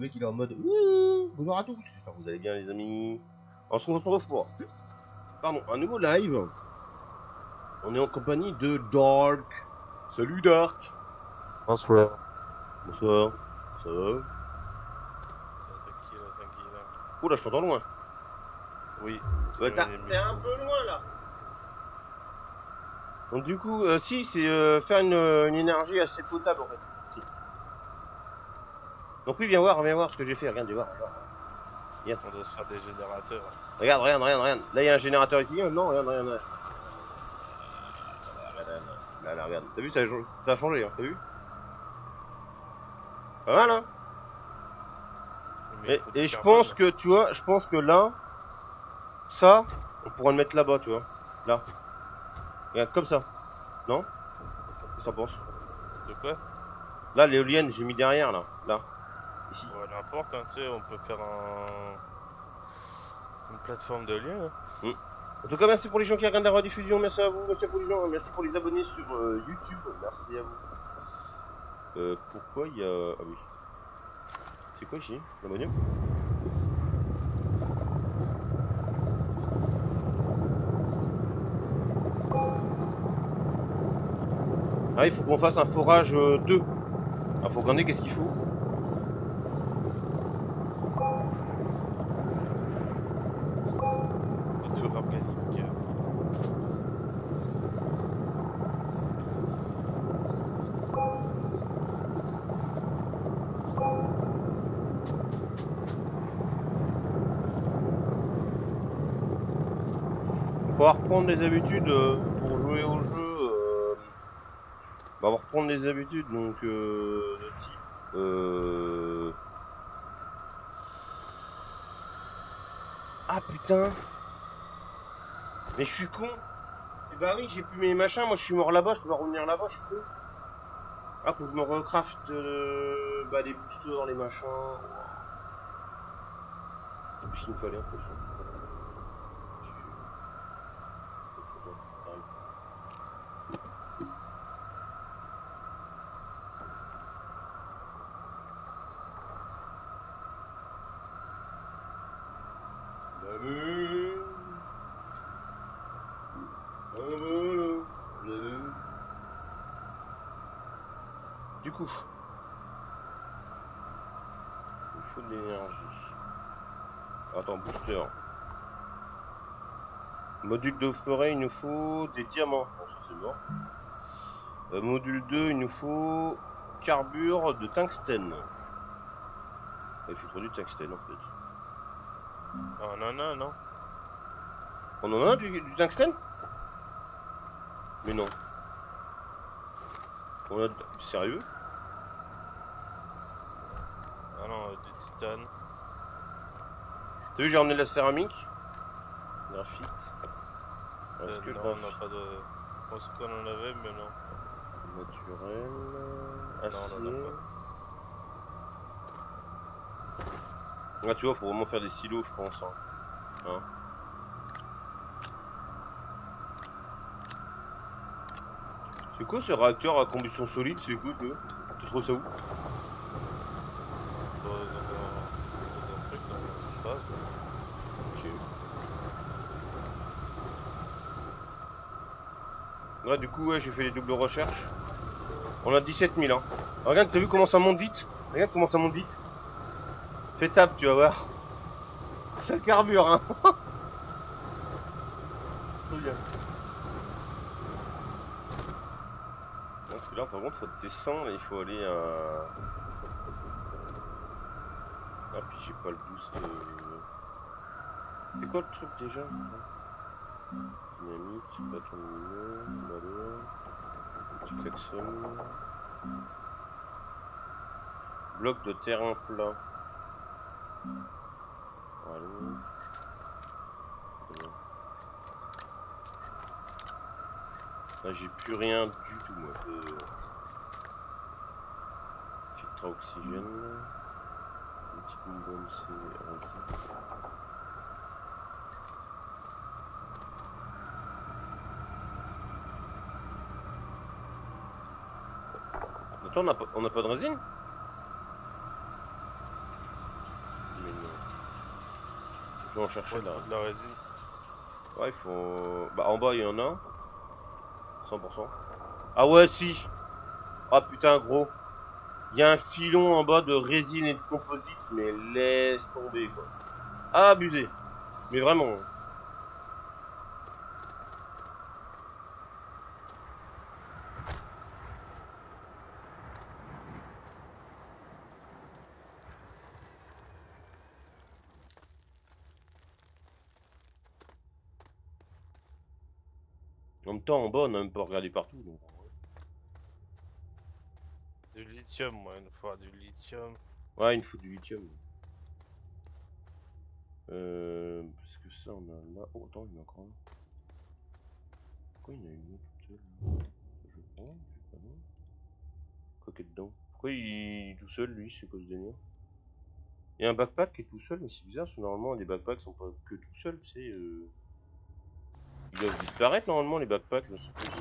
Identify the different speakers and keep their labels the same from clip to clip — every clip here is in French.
Speaker 1: mec il est en mode ouh, bonjour à tous, j'espère que vous allez bien les amis. On se retrouve pour un nouveau live. On est en compagnie de Dark. Salut Dark.
Speaker 2: Bonsoir.
Speaker 1: Bonsoir. Ça va?
Speaker 2: Tranquille.
Speaker 1: Oh là je t'entends loin.
Speaker 2: Oui.
Speaker 1: Ouais, t'es un peu loin là. Donc du coup, si c'est faire une énergie assez potable en fait. Si. Donc oui viens voir ce que j'ai fait, regarde, viens voir. Regarde.
Speaker 2: On doit se faire des générateurs.
Speaker 1: Regarde. Là il y a un générateur ici, non, regarde. Là, regarde. T'as vu, ça a changé, hein, t'as vu? Pas mal, hein? Et je pense que, tu vois, là, ça, on pourra le mettre là-bas, tu vois. Là. Regarde, comme ça. Non? Qu'est-ce que t'en penses?
Speaker 2: De quoi?
Speaker 1: Là, l'éolienne, j'ai mis derrière, là. Là. Ici.
Speaker 2: Ouais, n'importe, hein, tu sais, on peut faire une plateforme de lien. Hein.
Speaker 1: En tout cas, merci pour les gens qui regardent la rediffusion, merci à vous, merci pour les gens, merci pour les abonnés sur YouTube, merci à vous. Pourquoi il y a... Ah oui. C'est quoi ici? L'ammonium? Ah, il faut qu'on fasse un forage 2. Ah, faut regarder qu'est-ce qu'il faut.
Speaker 2: Organique.
Speaker 1: On va reprendre les habitudes pour jouer au jeu. On va reprendre les habitudes donc de type. Ah putain. Mais je suis con. Et bah oui, j'ai plus mes machins. Moi je suis mort là-bas, je peux pas revenir là-bas, je suis con. Ah, faut que je me recraft les boosters, les machins. C'est ce qu'il me fallait en plus. Du coup, il faut de l'énergie. Attends, booster. Module de forêt, il nous faut des diamants. Bon, ça c'est mort. Module 2, il nous faut carbure de tungstène. Il faut trop du tungstène en fait.
Speaker 2: Non.
Speaker 1: On en a du tungstène? Mais non. On a... Sérieux?
Speaker 2: Ah non, du titane.
Speaker 1: T'as vu, j'ai emmené de la céramique. Graphite.
Speaker 2: Non, on n'a pas de... Je pense qu'on en avait, mais non.
Speaker 1: Naturel.
Speaker 2: Non,
Speaker 1: Acier.
Speaker 2: on en a pas.
Speaker 1: Ah, tu vois, faut vraiment faire des silos, je pense. Hein. C'est quoi ce réacteur à combustion solide? C'est quoi, tu trouves ça où?
Speaker 2: Dans un truc, dans une base.
Speaker 1: Ok. Ouais, du coup, ouais, j'ai fait les doubles recherches. On a 17 000 ans. Alors, regarde, t'as vu comment ça monte vite? Regarde comment ça monte vite. Fais tape, tu vas voir. Ça carbure, hein. Regarde. Parce que là, par contre, faut descendre et il faut aller à... Ah, puis j'ai pas le boost. C'est quoi le truc déjà? Dynamite, bâton lumineux, malheur, petit klaxon. Bloc de terrain plat. Voilà. Là, j'ai plus rien du tout, moi. Filtre à oxygène. Une petite bonbonne, c'est rempli. Attends, on n'a pas de résine? vais en chercher là.
Speaker 2: De la résine.
Speaker 1: Ouais, il faut. Bah, en bas, il y en a. 100%. Ah ouais, si. Ah putain, gros. Il y a un filon en bas de résine et de composite, mais laisse tomber quoi. Ah, abusé. Mais vraiment. En même temps, en bas, on a même pas regardé partout. Donc...
Speaker 2: Du lithium, moi, une fois, du lithium.
Speaker 1: Ouais, il nous faut du lithium. Parce que ça, on a là. Oh, attends, il y en a encore un. Pourquoi il y en a une autre toute seule là? Je prends, je sais pas. Quoi qu'il y a dedans? Pourquoi il est tout seul, lui? C'est quoi ce délire? Il y a un backpack qui est tout seul, mais c'est bizarre, parce que normalement, les backpacks sont pas que tout seuls, tu sais. Ils doivent disparaître normalement, les backpacks, je sais pas.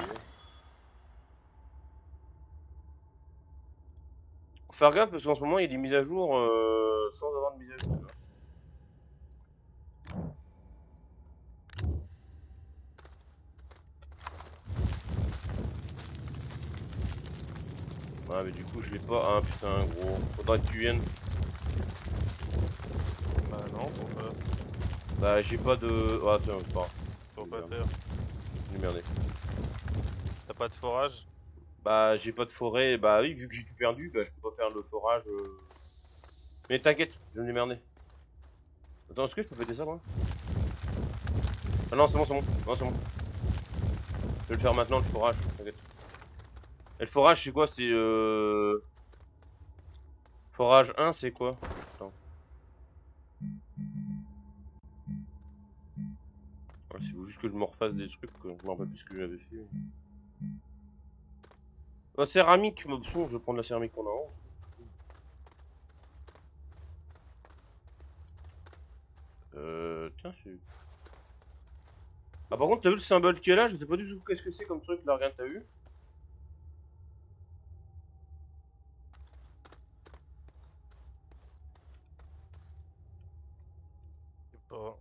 Speaker 1: Faut faire gaffe parce qu'en ce moment il y a des mises à jour sans avoir de mise à jour. Ouais, mais du coup je l'ai pas. Ah putain, gros. Faudrait que tu viennes.
Speaker 2: Bah non, pourquoi?
Speaker 1: Bah j'ai pas de. Ah tiens, c'est pas grave.
Speaker 2: Faut pas faire.
Speaker 1: J'ai merdé.
Speaker 2: T'as pas de forage?
Speaker 1: Bah j'ai pas de forêt. Bah oui, vu que j'ai tout perdu, bah je peux pas faire le forage. Mais t'inquiète, je vais me démerder. Attends, est-ce que je peux péter ça moi? Ah non, c'est bon, c'est bon. Non, c'est bon. Je vais le faire maintenant, le forage. T'inquiète. Et le forage, c'est quoi? C'est Forage 1, c'est quoi? Attends. Ouais, il faut juste que je me refasse des trucs, que je me rappelle plus ce que j'avais fait. Oh, céramique, mais bon, je vais prendre la céramique qu'on a en haut. Tiens, c'est. Ah, par contre, t'as vu le symbole qui est là? Je sais pas du tout qu'est-ce que c'est comme truc là, regarde, t'as vu?
Speaker 2: Je sais pas.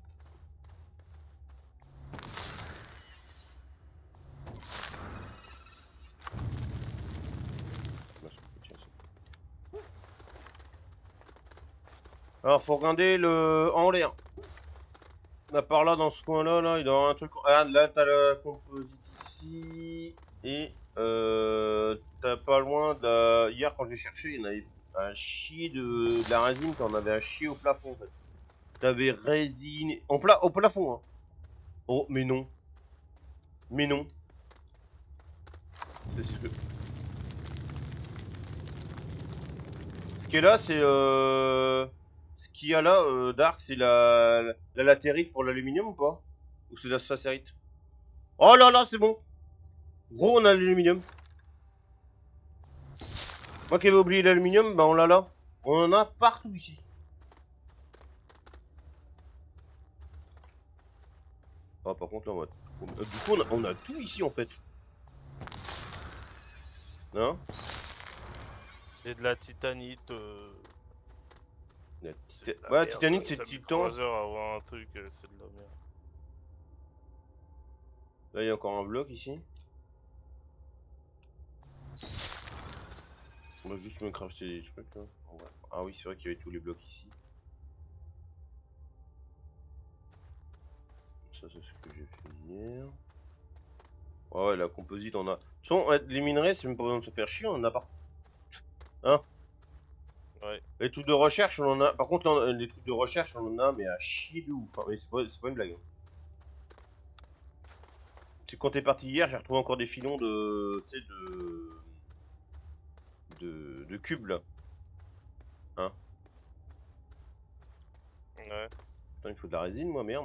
Speaker 1: Alors, faut regarder le en l'air. Là, par là, dans ce coin-là, là, il doit y avoir un truc. Regarde, là, t'as la composite ici. Et t'as pas loin de. Hier, quand j'ai cherché, il y en avait un chier de la résine, t'en avais un chier au plafond en fait. T'avais résine. Au plafond, hein. Oh, mais non. Mais non. C'est ce que. Ce qui est là, c'est ce qu'il y a là, Dark, c'est la latérite pour l'aluminium ou pas? Ou c'est la sacérite? Oh là là, c'est bon. Gros, on a l'aluminium. Moi qui avais oublié l'aluminium, bah on l'a là. On en a partout ici. Ah, par contre, là, du coup, on a tout ici en fait. Non?
Speaker 2: Et de la titanite.
Speaker 1: Ouais, titanite, c'est titan.
Speaker 2: 3 heures à avoir un truc, c'est de la merde.
Speaker 1: Là, il y a encore un bloc ici. On va juste me crafter des trucs là. Ouais. Ah oui, c'est vrai qu'il y avait tous les blocs ici. Ça, c'est ce que j'ai fait hier. Ouais, la composite, on a. De toute façon, les minerais, c'est même pas besoin de se faire chier, on en a pas. Hein?
Speaker 2: Ouais.
Speaker 1: Les trucs de recherche, on en a. Par contre, là, les trucs de recherche, on en a, mais à chier de ouf. Hein. Mais c'est pas une blague. Hein. C'est quand t'es parti hier, j'ai retrouvé encore des filons de. Tu sais, de cubes là. Hein?
Speaker 2: Ouais.
Speaker 1: Putain, il faut de la résine, moi, merde.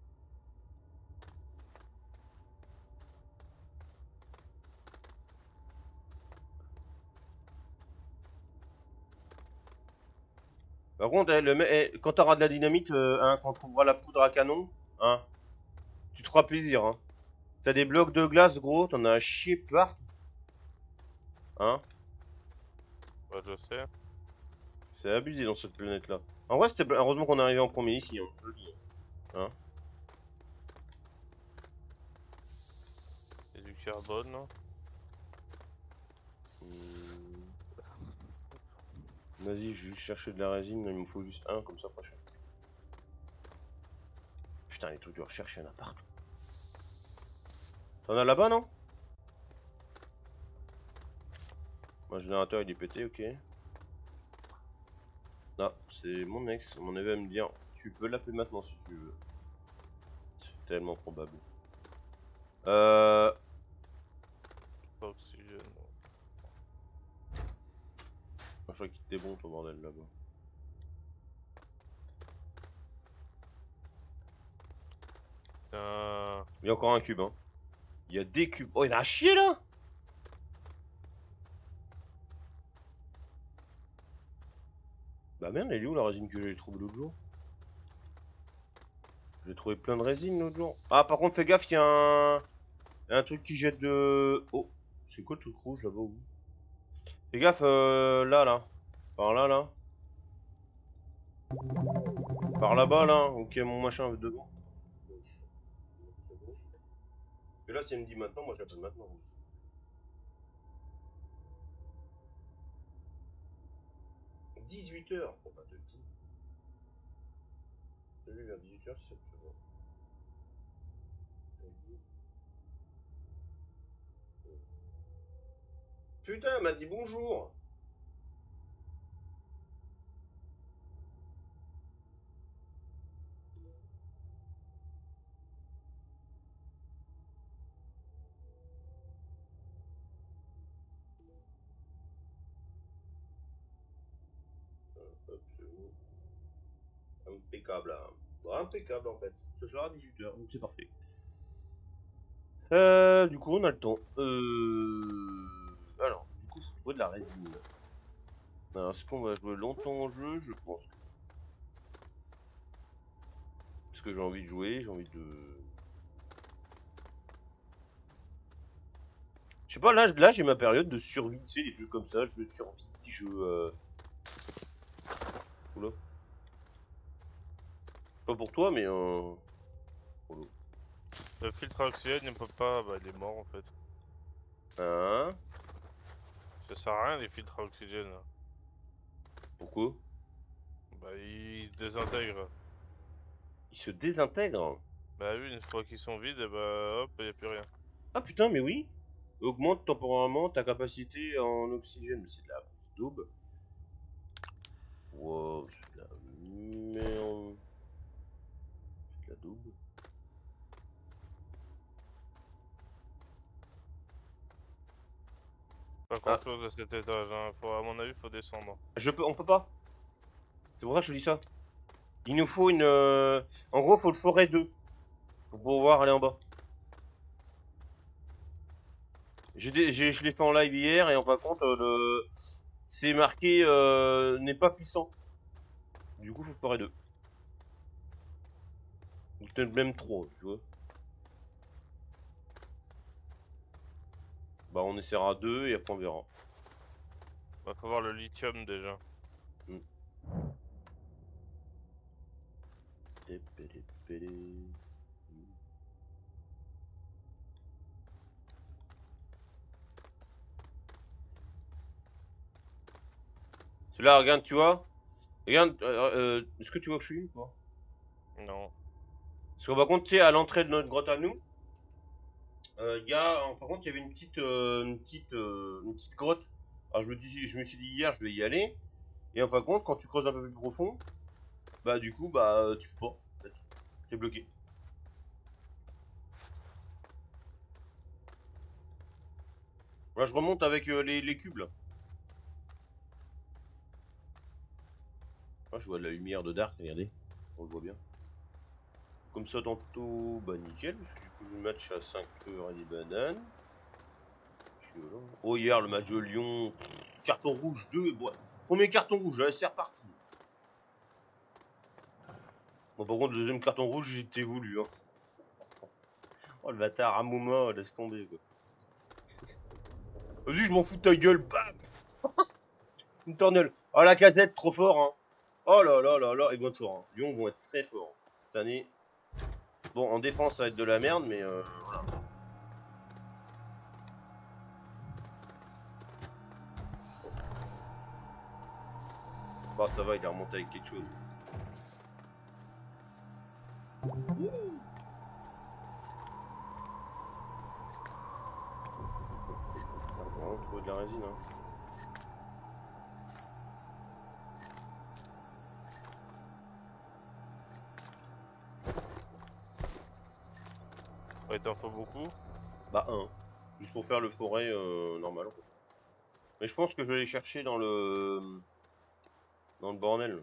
Speaker 1: Par contre, quand t'auras de la dynamite, hein, quand on trouvera la poudre à canon, hein, tu te feras plaisir. Hein. T'as des blocs de glace, gros, t'en as à chier partout. Hein?
Speaker 2: Ouais, je sais.
Speaker 1: C'est abusé dans cette planète-là. En vrai, c'était heureusement qu'on est arrivé en premier ici, hein, je le dis. Hein.
Speaker 2: C'est du carbone, non?
Speaker 1: Vas-y, je vais juste chercher de la résine, il me faut juste un comme ça prochain. Putain, les trucs de recherche, il y en a partout. T'en as là-bas, non? Mon générateur il est pété, ok. Ah, c'est mon ex, mon avis va me dire tu peux l'appeler maintenant si tu veux. C'est tellement probable.
Speaker 2: Pas oxygène.
Speaker 1: Je crois qu'il était bon ton bordel là-bas.
Speaker 2: Putain.
Speaker 1: Il y a encore un cube, hein. Il y a des cubes. Oh, il y en a un chier là! Bah merde, elle est où la résine que j'ai trouvée l'autre jour? J'ai trouvé plein de résine l'autre jour. Ah, par contre, fais gaffe, il y a un truc qui jette de. Oh, c'est quoi le truc rouge là-bas où? Fais gaffe, là. Par là, là. Par là-bas, là. Ok, mon machin devant. Et là, si elle me dit maintenant, moi j'appelle maintenant. 18h. Bon, bah, te le dis. Je l'ai vu vers 18h, si ça te fait bon. Putain, elle m'a dit bonjour. Hop, c'est bon. Impeccable, là. Bon, impeccable en fait. Ce soir à 18h, donc c'est parfait. Du coup, on a le temps. Alors, du coup, faut trouver de la résine. Alors, est-ce qu'on va jouer longtemps au jeu? Je pense. Parce que j'ai envie de jouer, j'ai envie de. Je sais pas, là j'ai ma période de survie, tu sais, des trucs comme ça, jeu de survie, jeu. Oula. Pas pour toi, mais. Polo.
Speaker 2: Le filtre à oxygène, il peut pas. Bah, il est mort en fait.
Speaker 1: Hein?
Speaker 2: Ça sert à rien les filtres à oxygène. Là.
Speaker 1: Pourquoi?
Speaker 2: Bah, ils se désintègrent.
Speaker 1: Il se désintègre?
Speaker 2: Bah, oui, une fois qu'ils sont vides, bah hop, y a plus rien.
Speaker 1: Ah putain, mais oui! Augmente temporairement ta capacité en oxygène. Mais c'est de la daube. Wow, c'est de la merde. C'est de la daube.
Speaker 2: Pas grand chose à cet étage, hein. À mon avis, faut descendre.
Speaker 1: On peut pas. C'est pour ça que je te dis ça. Il nous faut une. En gros, faut le forêt 2 pour pouvoir aller en bas. Je l'ai fait en live hier et en fin de compte, c'est marqué n'est pas puissant. Du coup, faut forêt 2. Ou peut-être même 3, tu vois. Bah, on essaiera 2 et après on verra.
Speaker 2: Bah, faut voir le lithium déjà.
Speaker 1: Celui-là, regarde, tu vois. Regarde, est-ce que tu vois que je suis ou pas?
Speaker 2: Non.
Speaker 1: Parce qu'on va compte, tu sais, à l'entrée de notre grotte à nous, il y a, par contre, il y avait une petite grotte. Alors je me suis dit hier, je vais y aller. Et en fin de compte, quand tu creuses un peu plus profond, bah du coup, bah tu peux pas. En fait. T'es bloqué. Là, je remonte avec les cubes là. Là, je vois de la lumière de Dark, regardez. On le voit bien. Comme ça, tantôt, bah nickel, parce que du coup, le match à 5 heures et des bananes. Oh, hier, le match de Lyon, carton rouge 2, bon, premier carton rouge, allez, c'est reparti. Bon, par contre, le deuxième carton rouge, j'étais voulu, hein. Oh, le bâtard, à moment, laisse tomber, quoi. Vas-y, je m'en fous de ta gueule, bam. Une tornelle. Oh, la casette, trop fort, hein. Oh là là là là, ils vont être forts. Hein. Lyon vont être très forts cette année. Bon, en défense, ça va être de la merde, mais voilà. Bah, ça va, il est remonté avec quelque chose. On va vraiment trouver de la résine. Hein.
Speaker 2: Ouais, t'en faut beaucoup.
Speaker 1: Bah, un. Juste pour faire le forêt normal. En fait. Mais je pense que je vais aller chercher dans le bordel.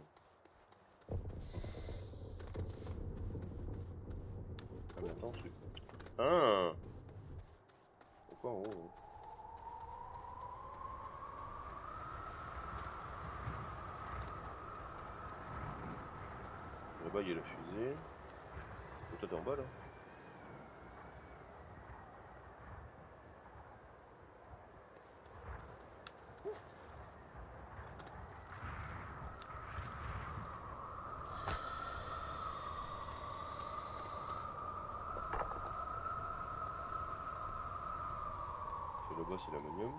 Speaker 1: Ah, mais attends, c'est. Ah! Pourquoi en haut? Hein. Là-bas, il y a la fusée. Oh, toi, t'es en bas là? Là-bas, c'est l'ammonium.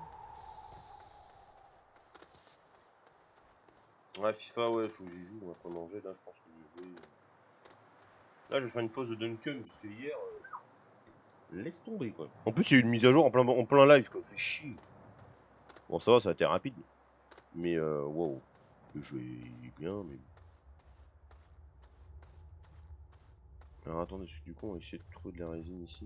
Speaker 1: Ouais, FIFA, ouais, faut que j'y joue. On va pas manger là, je pense que je vais. Là, je vais faire une pause de Duncan parce que hier. Laisse tomber quoi. En plus, il y a eu une mise à jour en plein live quoi. Fait chier. Bon, ça va, ça a été rapide. Mais waouh. Le jeu est bien, mais. Alors attendez, parce que du coup, on va essayer de trouver de la résine ici.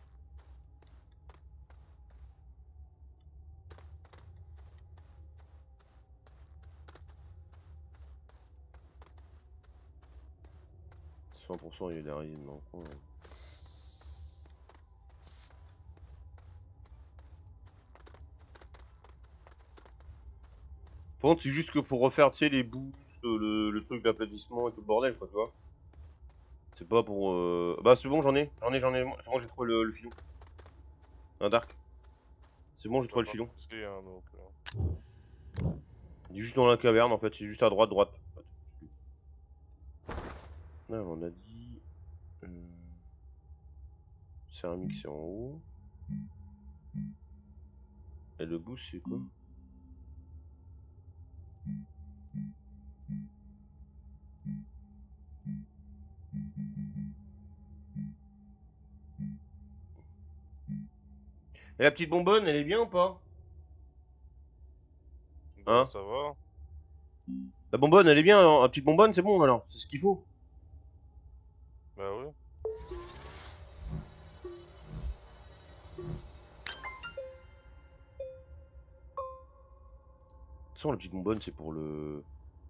Speaker 1: « 100% il y a de la résine dans le coin. Hein. Par contre, c'est juste que pour refaire, tu sais, les boosts, le truc d'aplatissement et tout le bordel, quoi, tu vois. C'est pas pour. Bah, c'est bon, j'en ai. C'est bon, j'ai trouvé le filon. Un dark. C'est bon, j'ai trouvé le filon.
Speaker 2: C'est donc,
Speaker 1: Il est juste dans la caverne, en fait. C'est juste à droite, droite. Là, on a dit. Céramique, c'est en haut. Et le boost, c'est quoi? Et la petite bonbonne, elle est bien ou pas?
Speaker 2: bah,
Speaker 1: Hein?
Speaker 2: ça va.
Speaker 1: La bonbonne, elle est bien, hein. La petite bonbonne, c'est bon alors. C'est ce qu'il faut.
Speaker 2: Bah oui.
Speaker 1: De toute façon, la petite bonbonne, c'est pour le.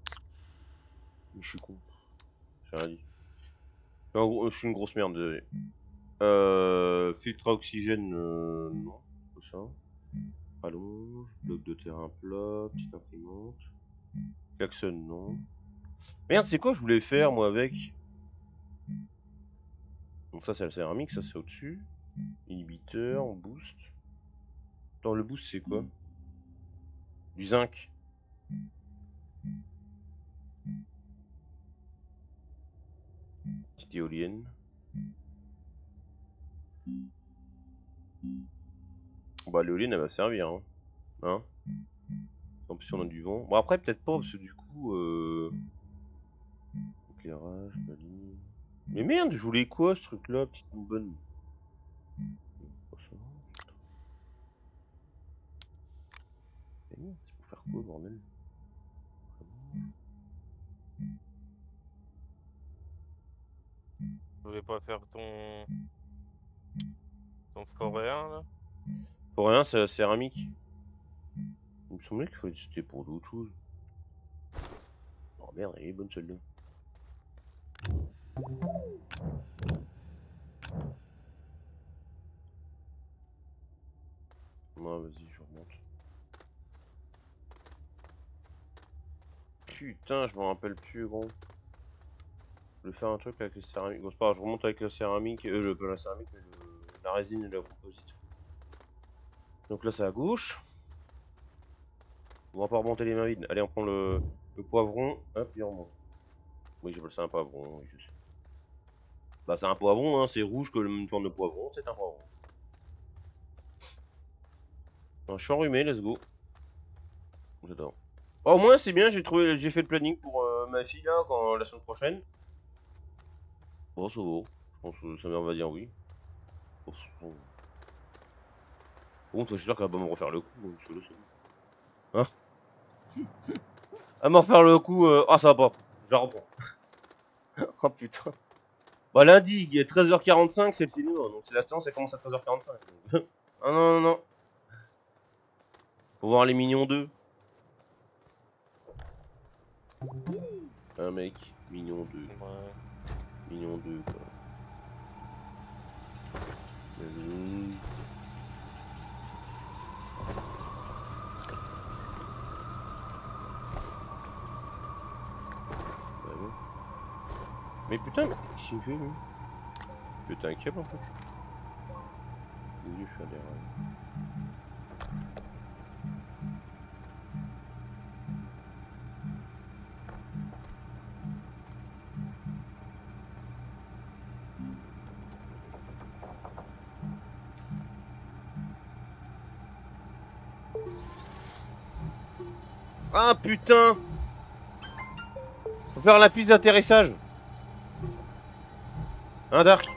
Speaker 1: Je suis con. J'ai rien dit. En gros, je suis une grosse merde, désolé. Filtre à oxygène, non. C'est ça. Allonge, bloc de terrain plat, petite imprimante. Klaxon, non. Merde, c'est quoi je voulais faire moi avec? Donc ça c'est la céramique, ça c'est au-dessus. Inhibiteur, boost. Dans le boost c'est quoi? Du zinc. Petite éolienne. Bah l'éolienne elle va servir hein. Hein? En plus on a du vent. Bon après peut-être pas parce que du coup éclairage, balise. Mais merde, je voulais quoi ce truc là, petite bonne. Mais merde, c'est pour faire quoi bordel?
Speaker 2: Tu voulais pas faire ton foréen là?
Speaker 1: Pour rien, c'est la céramique. Il me semblait qu'il fallait c'était pour d'autres choses. Oh merde, elle est bonne celle-là. Non, vas-y, je remonte. Putain, je me rappelle plus, gros. Je vais faire un truc avec les céramiques. Bon, c'est pas grave, je remonte avec la céramique, pas la céramique, mais la résine et la composite. Donc là, c'est à gauche. On va pas remonter les mains vides. Allez, on prend le Le poivron, hop, il remonte. Oui, j'appelle ça un poivron, oui, je sais. Bah, c'est un poivron, hein, c'est rouge que une forme de poivron, c'est un poivron. Un champ enrhumé, let's go. J'adore. Oh, au moins, c'est bien, j'ai fait le planning pour ma fille là, la semaine prochaine. Bon, ça va. Je pense que sa mère va dire oui. Bon, j'espère qu'elle va pas me refaire le coup. Parce que là, hein, elle me refaire le coup. Ah, ça va pas. J'arrête. Oh putain. Bah, lundi, il est 13h45, c'est le cinéma. Donc, la séance, elle commence à 13h45. Ah non, non, non. Faut voir les Mignons 2. Un mec, Mignon 2.
Speaker 2: Ouais.
Speaker 1: Mignon 2, quoi. Mais putain, qu'est-ce qu'il fait lui? Putain, un câble en fait. Il est venu faire des rails. Ah putain! Faut faire la piste d'atterrissage. Hein, Dark?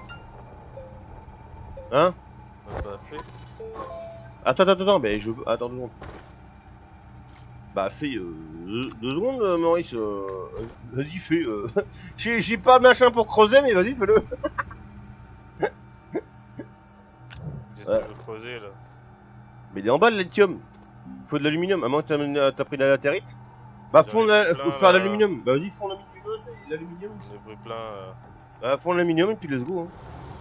Speaker 1: Hein?
Speaker 2: Bah, fait.
Speaker 1: Attends, mais je veux. Attends 2 secondes. Bah, fais 2 secondes, Maurice. Vas-y, fais. J'ai pas de machin pour creuser, mais vas-y, fais-le.
Speaker 2: Qu'est-ce que tu veux creuser là?
Speaker 1: Mais il est en bas le lithium. Faut de l'aluminium. À moins que t'as pris de la latérite. Bah, faut faire l'aluminium. Bah, vas-y, fond l'aluminium.
Speaker 2: J'en ai pris plein.
Speaker 1: Bah, fond l'aluminium et puis let's go. Hein.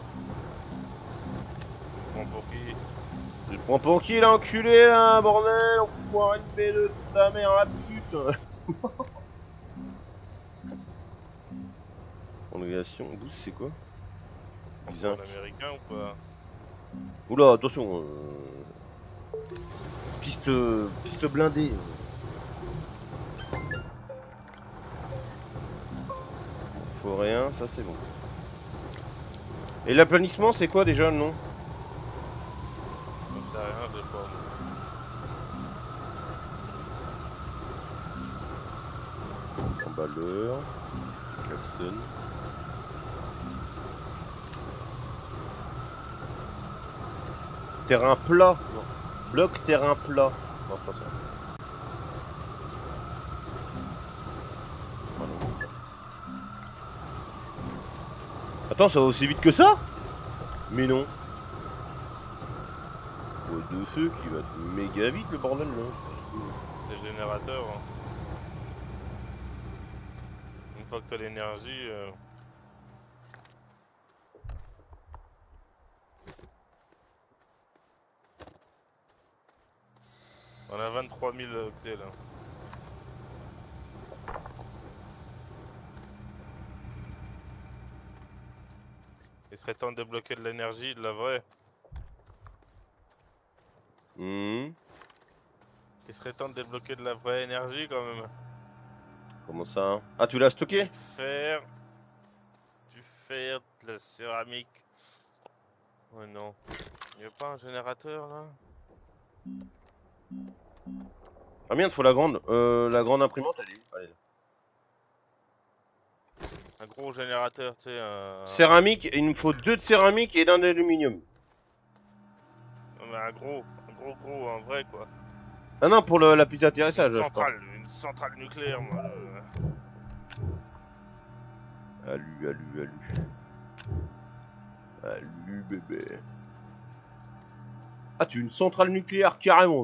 Speaker 2: Prends pour qui?
Speaker 1: Je le prends pour qui, l'enculé, là, bordel? Enfoiré de de ta mère, la pute. Prolongation, douce, c'est quoi?
Speaker 2: Un américain ou pas?
Speaker 1: Oula, attention. Piste blindée. Faut rien, ça c'est bon. Et l'aplanissement, c'est quoi déjà le nom?
Speaker 2: J'en sais rien de pas.
Speaker 1: Emballeur. Klaxon. Terrain plat. Non. Bloc terrain plat. Non, pas ça. Attends, ça va aussi vite que ça? Mais non. De feu qui va méga vite le bordel là.
Speaker 2: C'est le générateur. Hein. Une fois que t'as l'énergie. On a 23 000 octets là. Il serait temps de débloquer de l'énergie, de la vraie.
Speaker 1: Mmh.
Speaker 2: Il serait temps de débloquer de la vraie énergie quand même.
Speaker 1: Comment ça? Ah, tu l'as stocké?
Speaker 2: Du fer, de la céramique. Oh non. Y'a pas un générateur là?
Speaker 1: Ah merde, faut la grande imprimante, elle est où? Allez, là.
Speaker 2: Un gros générateur, tu sais.
Speaker 1: Céramique, il nous faut 2 de céramique et 1 d'aluminium.
Speaker 2: Non mais un gros, un vrai quoi.
Speaker 1: Ah non, pour la piste d'atterrissage, je crois.
Speaker 2: Une centrale nucléaire, moi.
Speaker 1: Alu, bébé. Ah, tu es une centrale nucléaire, carrément.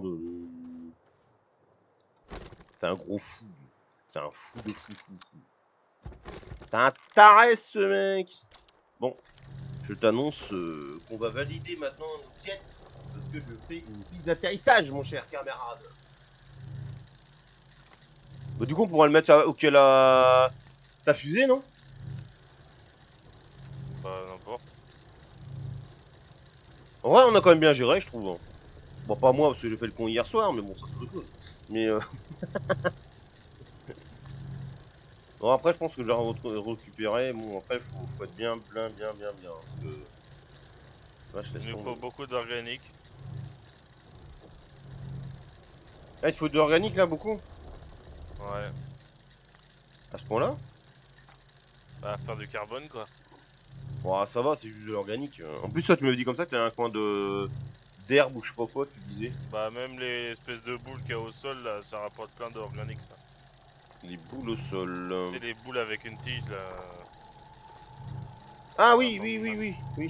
Speaker 1: C'est un gros fou. C'est un fou de fou. C'est un taré, ce mec. Bon, je t'annonce qu'on va valider maintenant nos jets. Parce que je fais une piste d'atterrissage, mon cher camarade. Bah, du coup, on pourra le mettre auquel ta fusée, non?
Speaker 2: Bah, n'importe.
Speaker 1: En vrai, on a quand même bien géré, je trouve. Hein. Bon, pas moi, parce que j'ai fait le con hier soir, mais bon, ça c'est autre chose. Mais Bon, après, je pense que je vais récupérer. Bon, après, faut être bien. Parce que. Vache, laisse
Speaker 2: Il nous
Speaker 1: tomber.
Speaker 2: faut beaucoup d'organique.
Speaker 1: Ah, il faut de l'organique là, beaucoup?
Speaker 2: Ouais.
Speaker 1: À ce point-là?
Speaker 2: Bah, faire du carbone, quoi.
Speaker 1: Bon, ça va, c'est juste de l'organique. En plus, toi, tu m'avais dit comme ça que t'avais un coin de d'herbe ou je sais pas quoi, tu disais.
Speaker 2: Bah, même les espèces de boules qu'il y a au sol, là, ça rapporte plein d'organique, ça.
Speaker 1: Les boules au sol.
Speaker 2: C'est les boules avec une tige, là.
Speaker 1: Ah
Speaker 2: Ça
Speaker 1: oui,
Speaker 2: rapporte plein.
Speaker 1: oui.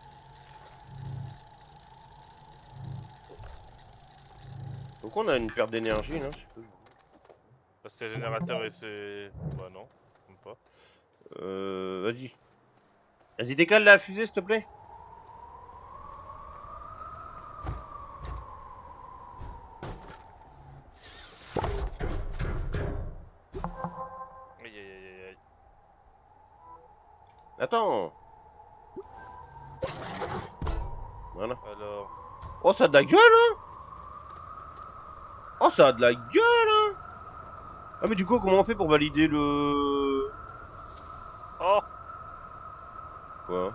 Speaker 1: Donc on a une perte d'énergie là, je sais pas.
Speaker 2: Parce que c'est générateur et c'est... Bah non, même pas.
Speaker 1: Vas-y. Vas-y, décale la fusée s'il te plaît.
Speaker 2: Aïe aïe aïe aïe.
Speaker 1: Attends. Voilà.
Speaker 2: Alors...
Speaker 1: Oh, ça a de la gueule hein. Oh, ça a de la gueule hein. Ah mais du coup, comment on fait pour valider le...
Speaker 2: Oh!
Speaker 1: Quoi?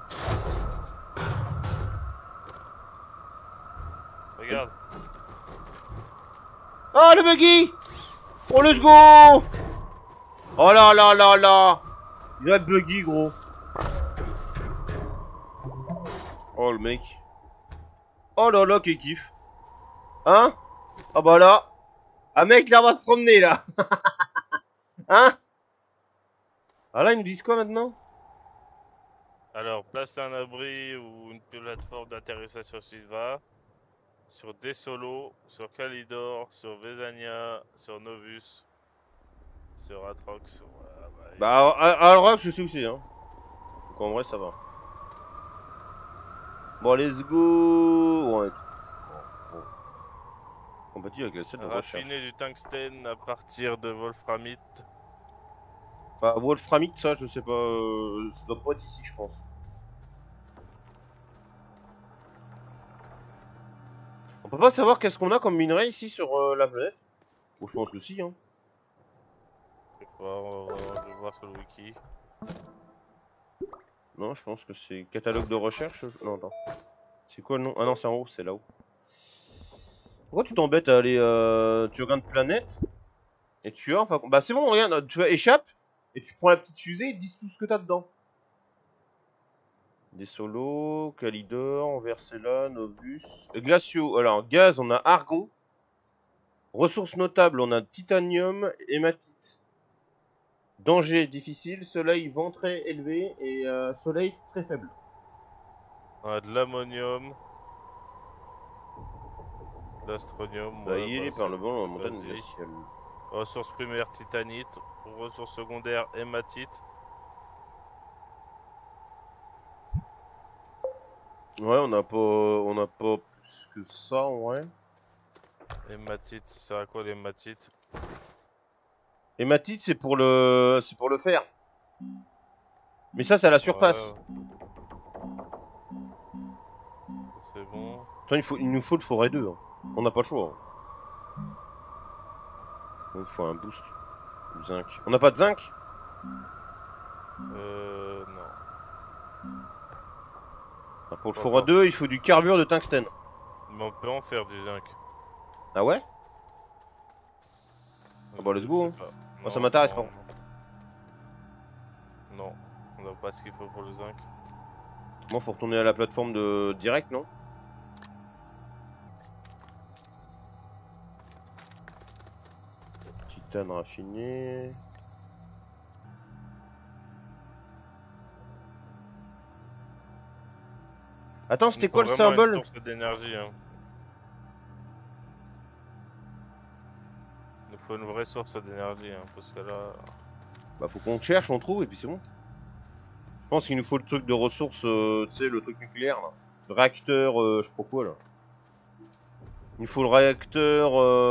Speaker 2: Regarde.
Speaker 1: Ah, le buggy. Oh, let's go. Oh là là là là. Il a buggy gros. Oh le mec. Oh là là, quel kiff. Hein? Ah bah là. Ah mec, là on va se promener là. Hein? Ah là, ils nous disent quoi maintenant?
Speaker 2: Alors, place un abri ou une plateforme d'atterrissage sur Silva, sur Desolo, sur Calidor, sur Vesania, sur Novus, sur Atrox. Voilà, bah,
Speaker 1: Bah, alors je sais où c'est hein. Donc en vrai, ça va. Bon, let's go. Ouais. Bon. Compatible avec la scène de recherche.
Speaker 2: raffiner du tungstène à partir de wolframite.
Speaker 1: Bah, Wolframite, ça, je sais pas. Ça doit pas être ici, je pense. On peut pas savoir qu'est-ce qu'on a comme minerai ici sur la planète? Bon, je pense que si, hein.
Speaker 2: Je sais pas, je vais voir sur le wiki.
Speaker 1: Non, je pense que c'est catalogue de recherche. Non, attends. C'est quoi le nom? Ah non, c'est en haut, c'est là-haut. Pourquoi tu t'embêtes à aller. Tu regardes planète et tu as. Enfin, bah, c'est bon, regarde, tu vas échappe et tu prends la petite fusée et ils te disent tout ce que t'as dedans. Des solos, Calidor, Versella, Novus. Glaciaux, alors gaz, on a argon. Ressources notables, on a titanium, hématite. Danger difficile, soleil vent très élevé et soleil très faible.
Speaker 2: On a de l'ammonium, de l'astronium,
Speaker 1: Bah,
Speaker 2: ouais,
Speaker 1: il
Speaker 2: bah
Speaker 1: est par
Speaker 2: c'est
Speaker 1: le
Speaker 2: bon.
Speaker 1: vent dans la montagne
Speaker 2: Vas-y.
Speaker 1: glaciale.
Speaker 2: Ressources primaires titanite, ressources secondaires hématite.
Speaker 1: Ouais, on a pas plus que ça en vrai.
Speaker 2: Hématite, ça sert à quoi l'hématite?
Speaker 1: Hématite, c'est pour le fer. Mais ça, c'est à la surface.
Speaker 2: Ouais, c'est bon.
Speaker 1: Attends, il nous faut le forêt 2. Hein. On n'a pas le choix. Hein. Il nous faut un boost. Du zinc. On n'a pas de zinc?
Speaker 2: Non.
Speaker 1: Ah, pour le
Speaker 2: Pas
Speaker 1: forêt
Speaker 2: encore.
Speaker 1: 2, il faut du carbure de tungstène.
Speaker 2: Mais on peut en faire du zinc.
Speaker 1: Ah ouais? Ah bah, let's
Speaker 2: Je
Speaker 1: go.
Speaker 2: sais
Speaker 1: Hein.
Speaker 2: pas.
Speaker 1: Moi, ça
Speaker 2: Non,
Speaker 1: m'intéresse
Speaker 2: non,
Speaker 1: pas.
Speaker 2: non. Non, on n'a pas ce qu'il faut pour le zinc.
Speaker 1: Moi, faut retourner à la plateforme de direct, non? Titane raffiné. Attends,
Speaker 2: Il nous
Speaker 1: c'était
Speaker 2: faut
Speaker 1: quoi le
Speaker 2: vraiment une
Speaker 1: symbole?
Speaker 2: source d'énergie. Hein. Il nous faut une vraie source d'énergie. Hein, parce que là.
Speaker 1: Bah, faut qu'on cherche, on trouve, et puis c'est bon. Je pense qu'il nous faut le truc de ressources, tu sais, le truc nucléaire, là. Le réacteur, je sais pas quoi, là. Il nous faut le réacteur,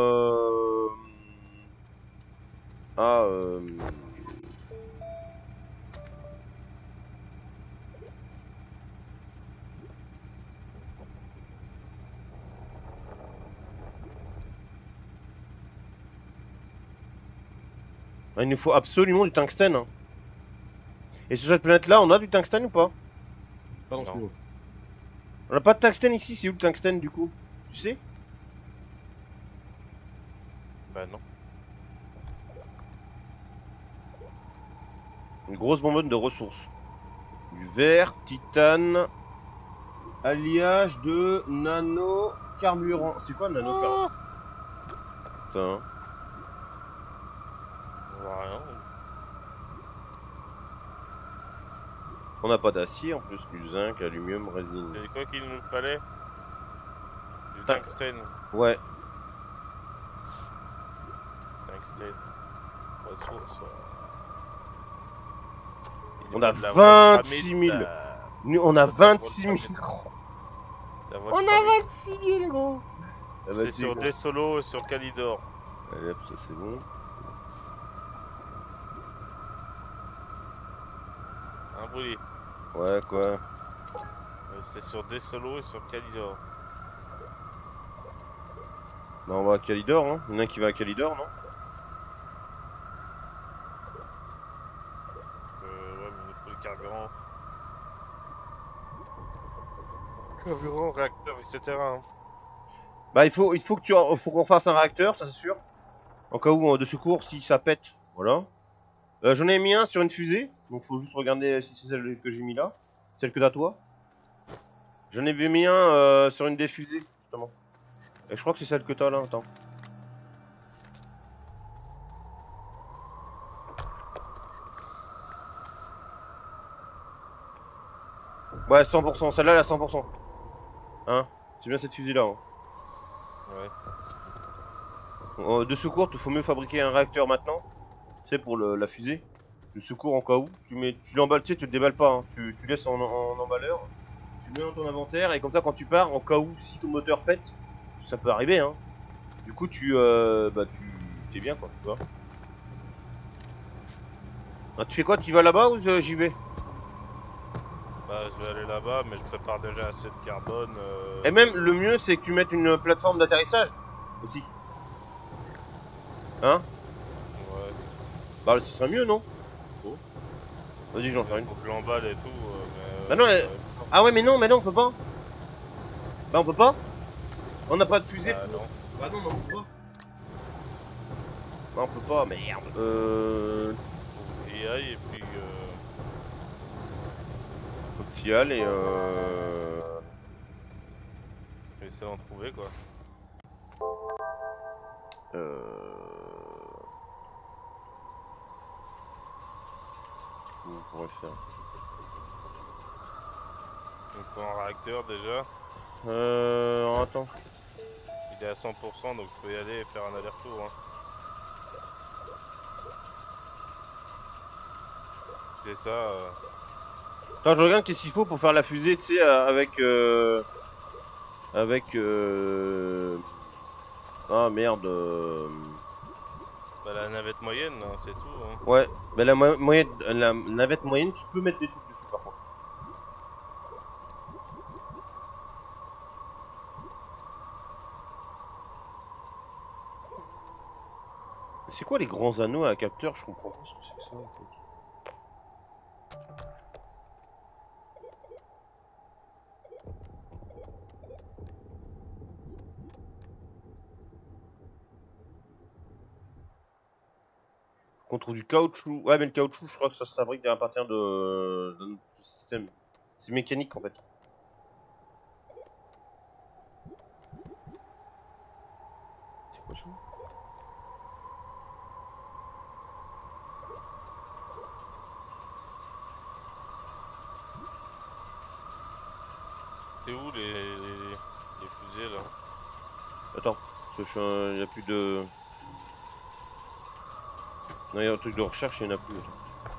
Speaker 1: Ah, Ah, il nous faut absolument du tungstène. Hein. Et sur cette planète-là, on a du tungstène ou pas? Pardon,
Speaker 2: Non.
Speaker 1: excuse-moi. On a pas de tungstène ici, c'est où le tungstène du coup? Tu sais?
Speaker 2: Bah non.
Speaker 1: Une grosse bonbonne de ressources. Du verre, titane, alliage de nano-carburant. C'est quoi nano-carburant? Putain.
Speaker 2: On voit rien.
Speaker 1: On n'a pas d'acier en plus, du zinc, aluminium, résine.
Speaker 2: C'est quoi qu'il nous fallait? Du
Speaker 1: Ah.
Speaker 2: tungstène.
Speaker 1: Ouais,
Speaker 2: Tungstène. Ressources.
Speaker 1: on a 26 000. Nous, on a 26 000 gros. On a 26 000 gros.
Speaker 2: C'est sur des solos sur Calidor.
Speaker 1: Allez hop, ça c'est bon.
Speaker 2: Un brûlé.
Speaker 1: Ouais, quoi.
Speaker 2: C'est sur des solos et sur Calidor.
Speaker 1: Bah, on va à Calidor, hein. Il y en a un qui va à Calidor, non?
Speaker 2: Ouais, mais il faut le carburant. Carburant, réacteur, etc. Hein.
Speaker 1: Bah, il faut que faut qu'on fasse un réacteur, ça c'est sûr. En cas où de secours, si ça pète. Voilà. J'en ai mis un sur une fusée. Donc faut juste regarder si c'est celle que j'ai mis là. Celle que t'as toi. J'en ai mis un sur une des fusées, justement. Et je crois que c'est celle que t'as là, attends. Ouais, 100%, celle-là elle a 100%. Hein? C'est bien cette fusée là. Hein.
Speaker 2: Ouais.
Speaker 1: De secours, il faut mieux fabriquer un réacteur maintenant. Tu sais, pour la fusée. De secours en cas où. Tu l'emballes, tu sais, tu le déballes pas. Hein. Tu laisses en emballeur. Tu le mets dans ton inventaire et comme ça, quand tu pars, en cas où, si ton moteur pète, ça peut arriver. Hein. Du coup, tu t'es bien quoi, tu vois. Ah, tu fais quoi? Tu vas là-bas ou j'y vais?
Speaker 2: Bah, je vais aller là-bas, mais je prépare déjà assez de carbone.
Speaker 1: Et même, le mieux, c'est que tu mettes une plateforme d'atterrissage aussi. Hein?
Speaker 2: Ouais.
Speaker 1: Bah, ce serait mieux, non? Oh. Vas-y, j'en fais une.
Speaker 2: Faut que je l'emballe et tout.
Speaker 1: Bah non, ah ouais, mais non, on peut pas. Bah, on peut pas? On n'a pas de fusée.
Speaker 2: Bah, non.
Speaker 1: Bah non, on peut pas. Bah, on peut pas, merde.
Speaker 2: Faut que j'y aille et puis.
Speaker 1: Faut que tu y ailles et
Speaker 2: Je vais essayer d'en trouver quoi.
Speaker 1: Comment on pourrait faire?
Speaker 2: Donc, pour un réacteur déjà,
Speaker 1: Attends.
Speaker 2: il est à 100%, donc je peux y aller et faire un aller-retour. Hein. C'est ça.
Speaker 1: Attends, je regarde qu'est-ce qu'il faut pour faire la fusée, tu sais, avec. Ah merde.
Speaker 2: Bah, la navette moyenne, hein, c'est tout. Hein.
Speaker 1: Ouais, mais la navette moyenne, tu peux mettre des trucs dessus par contre. C'est quoi les grands anneaux à capteur? Je comprends pas ce que c'est que ça en fait. Contre du caoutchouc. Ouais, mais le caoutchouc, je crois que ça se fabrique à partir d'un autre système. C'est mécanique en fait. C'est quoi ça?
Speaker 2: C'est où les fusées là?
Speaker 1: Attends, parce que il y a plus de. Non, il y a un truc de recherche, il y en a plus. Attends.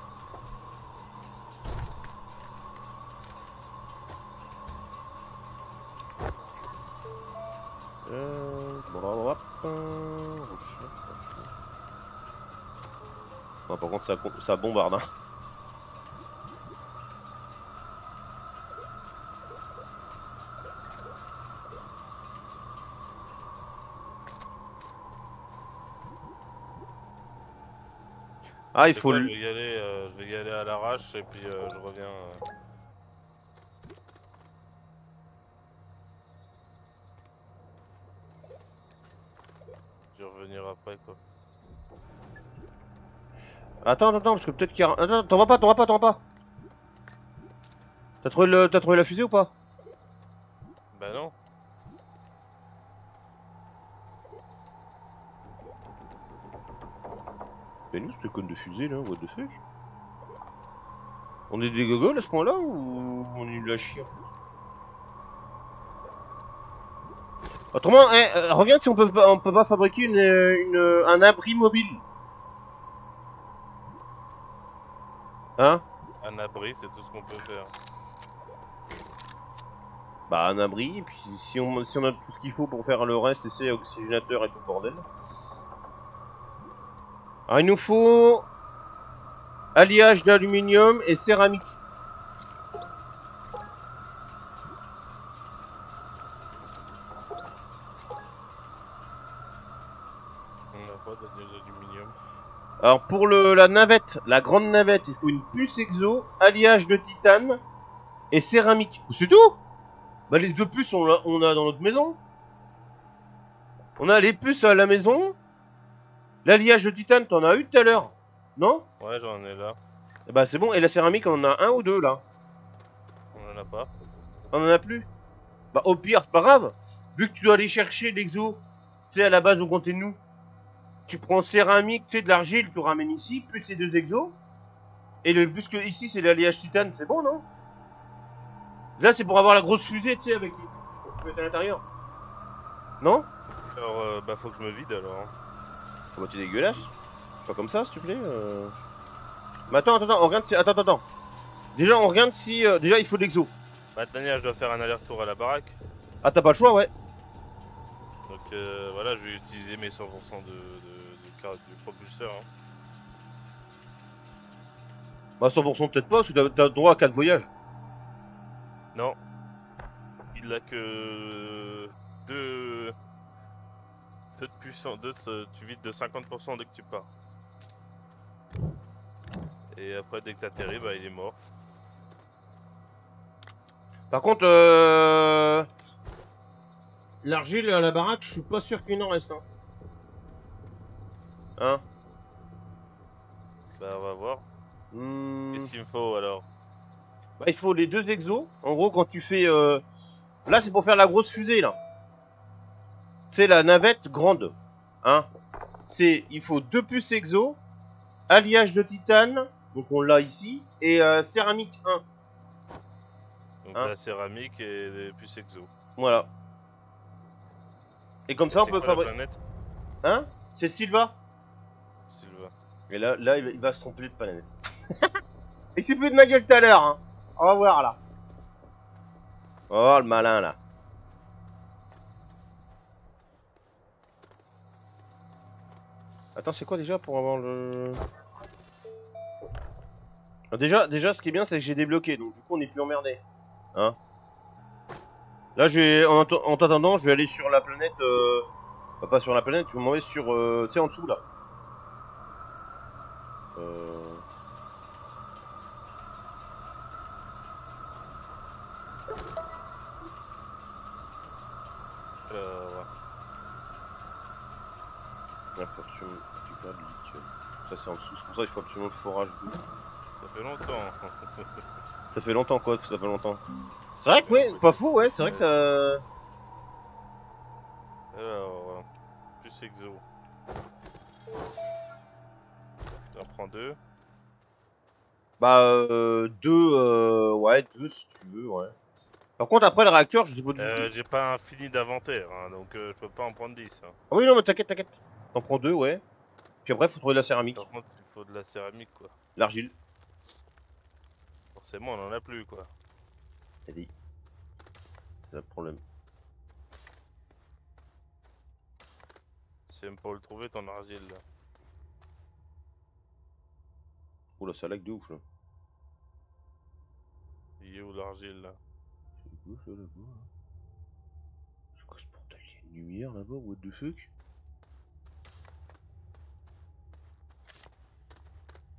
Speaker 1: Recherche. Non, par contre, ça bombarde. Hein. Ah, il
Speaker 2: C'est
Speaker 1: faut
Speaker 2: quoi,
Speaker 1: le...
Speaker 2: je vais y aller à l'arrache et puis je reviens. Je vais revenir après quoi.
Speaker 1: Attends, parce que peut-être qu'il y a... Attends, t'en vas pas. T'as trouvé la fusée ou pas?
Speaker 2: Bah non.
Speaker 1: C'est nous, cette conne de fusée là, what the fuck? On est des gogoles à ce point-là ou on est de la chier? Autrement, regarde si on peut pas fabriquer un abri mobile. Hein?
Speaker 2: Un abri, c'est tout ce qu'on peut faire.
Speaker 1: Bah un abri, et puis si on a tout ce qu'il faut pour faire le reste, c'est oxygénateur et tout le bordel. Alors il nous faut alliage d'aluminium et céramique.
Speaker 2: On n'a pas d'aluminium.
Speaker 1: Alors pour la navette, la grande navette, il faut une puce exo, alliage de titane et céramique. C'est tout? Bah les deux puces on a dans notre maison. On a les puces à la maison. L'alliage de titane, t'en as eu tout à l'heure. Non?
Speaker 2: Ouais, j'en ai là.
Speaker 1: Et bah c'est bon, et la céramique, on en a un ou deux là.
Speaker 2: On en a pas.
Speaker 1: On en a plus. Bah au pire, c'est pas grave. Vu que tu dois aller chercher l'exo, tu sais à la base où comptez nous. Tu prends céramique, tu sais de l'argile, tu ramènes ici, plus ces deux exos. Et plus que ici c'est l'alliage titane, c'est bon non? Là c'est pour avoir la grosse fusée, tu sais, avec qui peut être à l'intérieur. Non?
Speaker 2: Alors, bah faut que je me vide alors.
Speaker 1: Oh, bah t'es dégueulasse. Fais comme ça s'il te plaît. Mais attends, on regarde si... Attends. Déjà on regarde si... déjà il faut de l'exo.
Speaker 2: Bah Daniel, je dois faire un aller-retour à la baraque.
Speaker 1: Ah t'as pas le choix, ouais.
Speaker 2: Donc voilà, je vais utiliser mes 100% du propulseur. Hein.
Speaker 1: Bah 100% peut-être pas, parce que t'as droit à 4 voyages.
Speaker 2: Non. Il a que 2 de puissance. Tu vides de 50% dès que tu pars. Et après, dès que t'atterris, bah il est mort.
Speaker 1: Par contre, l'argile à la baraque, je suis pas sûr qu'il en reste. Hein?
Speaker 2: Bah on va voir.
Speaker 1: Hmm.
Speaker 2: Qu'est-ce qu'il me faut alors?
Speaker 1: Bah, il faut les deux exos. En gros, quand tu fais... Là, c'est pour faire la grosse fusée, là. C'est la navette grande. Hein? Il faut deux puces exo, alliage de titane, donc on l'a ici, et céramique 1.
Speaker 2: Donc
Speaker 1: Hein?
Speaker 2: la céramique et les puces exo.
Speaker 1: Voilà. Et comme ça, on peut fabriquer...
Speaker 2: planète
Speaker 1: Hein? C'est Sylva.
Speaker 2: Sylvain.
Speaker 1: Et là il va se tromper de planète. Il s'est plus de ma gueule tout à l'heure, hein. On va voir, là. On va voir le malin, là. Attends, c'est quoi déjà pour avoir le... Alors déjà, ce qui est bien, c'est que j'ai débloqué, donc du coup, on est plus emmerdé. Hein? Là, en t'attendant, je vais aller sur la planète... Enfin, pas sur la planète, je vais m'en vais sur... tu sais, en dessous, là. Ouais, faut que tu récupères du lithium. Ça, c'est en dessous, c'est pour ça qu'il faut absolument le forage d'eau.
Speaker 2: Ça fait longtemps.
Speaker 1: Ça fait longtemps, quoi, que ça fait longtemps. C'est vrai que, ouais, pas faux, ouais, c'est vrai que ça...
Speaker 2: Alors, plus exo. T'en prends 2.
Speaker 1: Bah, ouais, deux si tu veux, ouais. Par contre, après le réacteur, je sais pas du tout.
Speaker 2: J'ai pas fini d'inventaire, hein, donc je peux pas en prendre 10. Hein.
Speaker 1: Ah oui, non, mais t'inquiète. T'en prends deux, ouais. Puis après, faut trouver de la céramique.
Speaker 2: Par contre, il faut de la céramique, quoi.
Speaker 1: L'argile.
Speaker 2: Forcément, on en a plus, quoi.
Speaker 1: T'as dit. C'est le problème.
Speaker 2: C'est même pour le trouver, ton argile, là.
Speaker 1: Oula, ça lag de ouf, là.
Speaker 2: Il est où l'argile, là?
Speaker 1: C'est quoi ça, là-bas, là? C'est quoi ce bordel? Il y a une lumière, là-bas, what the fuck?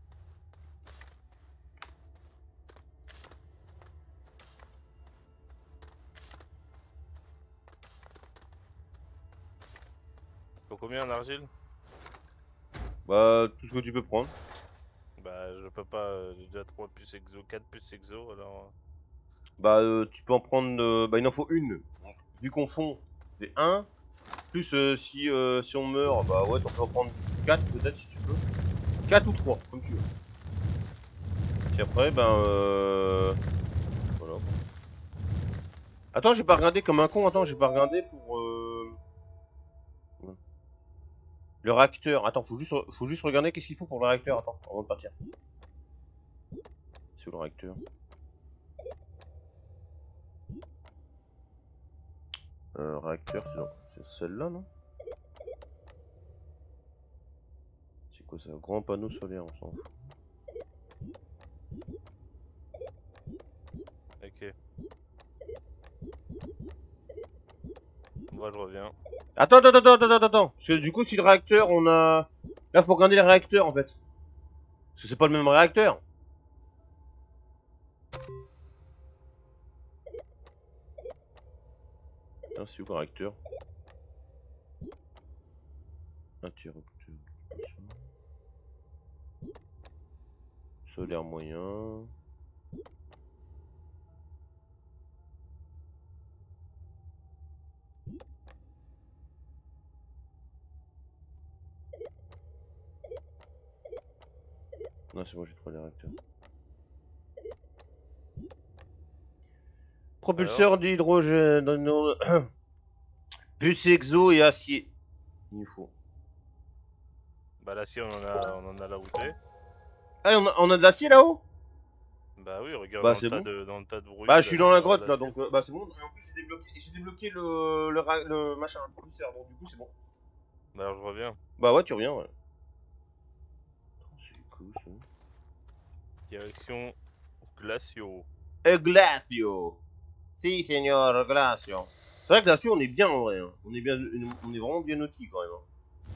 Speaker 2: combien en argile?
Speaker 1: Bah, tout ce que tu peux prendre.
Speaker 2: Bah, je peux pas. J'ai déjà 3 plus exo, 4 plus exo, alors.
Speaker 1: Bah, tu peux en prendre. Bah, il en faut une. Donc, vu qu'on fond, c'est 1. Plus si on meurt, bah ouais, t'en peux en prendre 4 peut-être si tu peux. 4 ou 3, comme tu veux. Puis après, ben voilà. Attends, j'ai pas regardé comme un con, attends, j'ai pas regardé pour le réacteur. Attends, faut juste regarder qu'est-ce qu'il faut pour le réacteur, attends, avant de partir. C'est où le réacteur? Réacteur, c'est celle-là, non? C'est quoi ça? Grand panneau solaire, on s'en fout.
Speaker 2: Ok. Moi, je reviens.
Speaker 1: Attends. Parce que du coup, si le réacteur, on a... Là, faut regarder les réacteurs, en fait. Parce que c'est pas le même réacteur. Ah, c'est où le réacteur? Interrupteur. Solaire moyen. Non, c'est bon, j'ai trouvé les réacteurs. Propulseur d'hydrogène. Bus exo et acier. Il nous faut.
Speaker 2: Bah, là, si, on en a là où t'es.
Speaker 1: Ah, on a de l'acier là-haut?
Speaker 2: Bah, oui, regarde
Speaker 1: Bah, c'est bon.
Speaker 2: dans le tas de bruit.
Speaker 1: Bah, je suis dans la grotte
Speaker 2: de
Speaker 1: là, donc bah, c'est bon. Et en plus, j'ai débloqué le machin, le propulseur, donc du coup, c'est bon.
Speaker 2: Bah, alors, je reviens.
Speaker 1: Bah, ouais, tu reviens, ouais. C'est cool ça.
Speaker 2: Direction Glacio.
Speaker 1: Glacio. Si, signor Glacio. C'est vrai que Glacio, on est bien en vrai. Hein. On est vraiment bien outil quand même. Hein.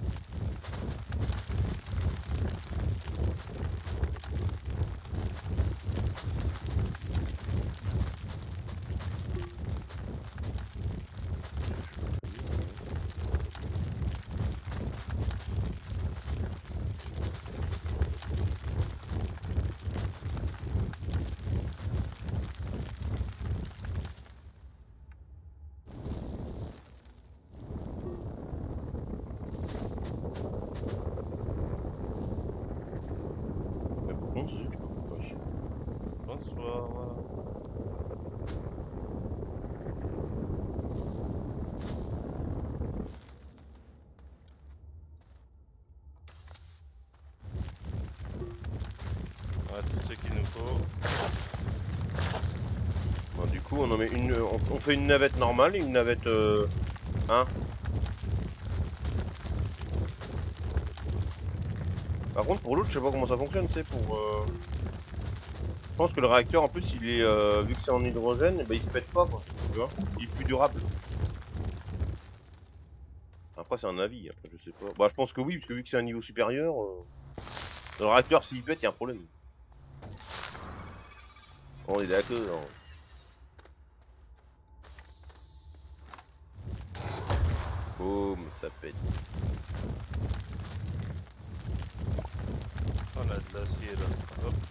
Speaker 1: Mais par contre, je peux pas.
Speaker 2: Bonsoir. Ouais, tout ce qu'il nous faut.
Speaker 1: Bon, du coup, on en met une. On fait une navette normale et une navette. Hein. Par contre, pour l'autre, je sais pas comment ça fonctionne, c'est pour. Je pense que le réacteur, en plus, il est. Vu que c'est en hydrogène, bah, il se pète pas, quoi. Tu vois. Il est plus durable. Après, c'est un avis, après, je sais pas. Bah, je pense que oui, parce que vu que c'est un niveau supérieur. Le réacteur, s'il pète, il y a un problème. On est d'accord. Boum, ça pète.
Speaker 2: On a de l'acier là. Hop.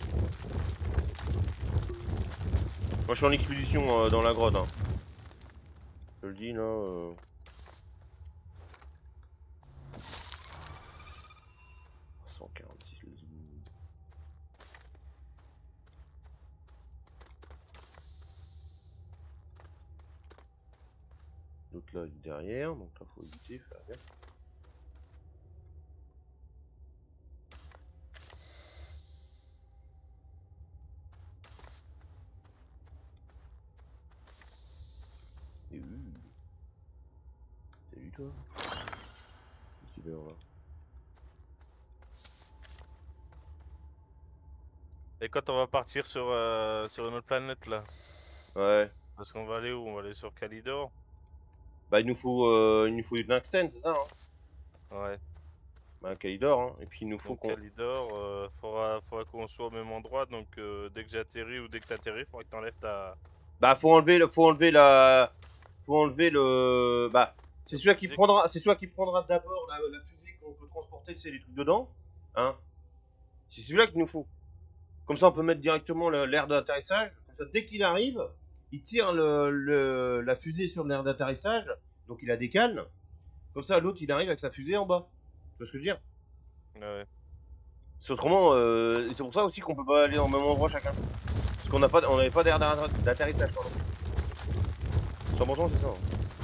Speaker 1: Moi, je suis en expédition dans la grotte. Hein. Je le dis là. 146 les zooms. L'autre là, il est derrière, donc là, faut éviter, faire gaffe. Salut toi. Qu'est-ce qu'il fait là?
Speaker 2: Et quand on va partir sur une autre planète là,
Speaker 1: Ouais.
Speaker 2: parce qu'on va aller où? On va aller sur Calidor?
Speaker 1: Bah il nous faut du tungstène, c'est ça hein?
Speaker 2: Ouais.
Speaker 1: Bah Kalidor hein. Et puis il nous faut
Speaker 2: Donc
Speaker 1: qu'on...
Speaker 2: Calidor, faudra qu'on soit au même endroit. Donc dès que j'atterris ou dès que t'atterris, faudra que t'enlèves ta.
Speaker 1: Bah faut enlever le... Faut enlever la... Faut enlever le... Bah... C'est celui qui prendra, d'abord la fusée qu'on peut transporter, c'est les trucs dedans. Hein. C'est celui-là qu'il nous faut. Comme ça, on peut mettre directement l'air d'atterrissage. Comme ça, dès qu'il arrive, il tire la fusée sur l'air d'atterrissage. Donc il la décale. Comme ça, l'autre, il arrive avec sa fusée en bas. Tu vois ce que je veux dire?
Speaker 2: Ouais.
Speaker 1: C'est autrement, c'est pour ça aussi qu'on peut pas aller au même endroit chacun. Parce qu'on n'avait pas d'air d'atterrissage, pardon. 100% c'est ça. Hein.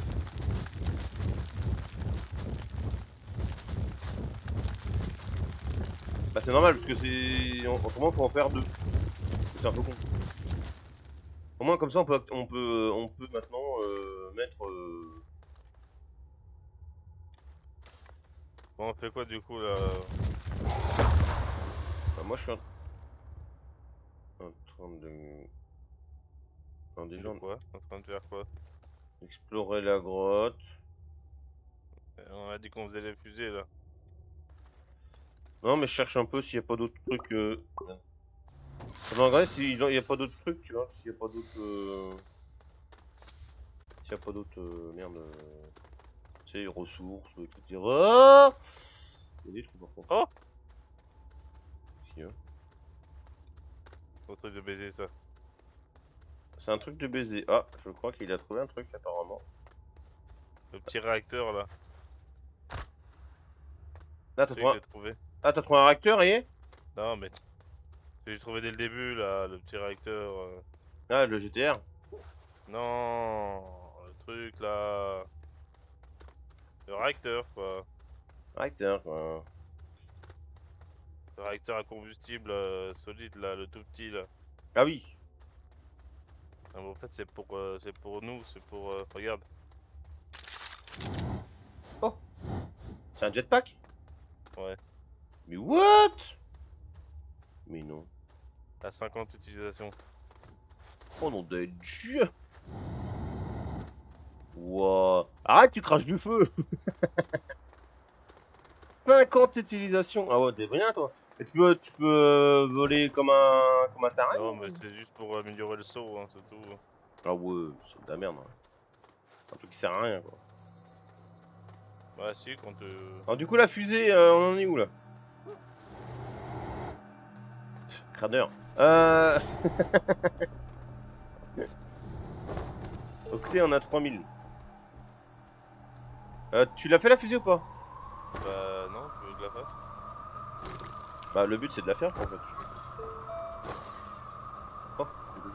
Speaker 1: Bah c'est normal parce que c'est. Autrement faut en faire deux. C'est un peu con. Au moins comme ça on peut maintenant mettre.
Speaker 2: Bon, on fait quoi du coup là?
Speaker 1: Bah, moi je suis en train de. Non, déjà
Speaker 2: Quoi? En train de faire quoi?
Speaker 1: explorer la grotte.
Speaker 2: On a dit qu'on faisait les fusées là.
Speaker 1: Non mais je cherche un peu s'il n'y a pas d'autres trucs. On va regarder s'il n'y a pas d'autres trucs, tu vois. S'il n'y a pas d'autres. S'il n'y a pas d'autres. Merde. Tu sais, ressources, etc. Il y a des trucs par contre.
Speaker 2: Oh!
Speaker 1: Si, hein.
Speaker 2: C'est un truc de baiser ça.
Speaker 1: C'est un truc de baiser. Ah, je crois qu'il a trouvé un truc apparemment.
Speaker 2: Le petit réacteur là.
Speaker 1: Là,
Speaker 2: C'est que j'ai trouvé.
Speaker 1: Ah, t'as trouvé un réacteur, et
Speaker 2: Non mais. J'ai trouvé dès le début là, le petit réacteur.
Speaker 1: Ah, le GTR.
Speaker 2: Non, le truc là. Le réacteur quoi.
Speaker 1: Réacteur, quoi.
Speaker 2: Le réacteur à combustible solide là, le tout petit là.
Speaker 1: Ah oui.
Speaker 2: Ah, bon, en fait c'est pour nous, c'est pour regarde.
Speaker 1: Oh. C'est un jetpack?
Speaker 2: Ouais.
Speaker 1: Mais what? Mais non.
Speaker 2: À 50 utilisations.
Speaker 1: Oh non de Dieu. Wow. Arrête, tu craches du feu. 50 utilisations. Ah ouais, t'es rien toi. Et tu peux voler comme un taré?
Speaker 2: Non mais c'est juste pour améliorer le saut, hein, c'est tout.
Speaker 1: Ah ouais, c'est de la merde. Hein. Un truc qui sert à rien quoi.
Speaker 2: Bah si, quand
Speaker 1: Alors du coup la fusée, on en est où là? Crâneur. Octet, on a 3000. Tu l'as fait la fusée ou pas?
Speaker 2: Bah non, tu veux que je la fasse?
Speaker 1: Bah le but c'est de la faire en fait. Oh,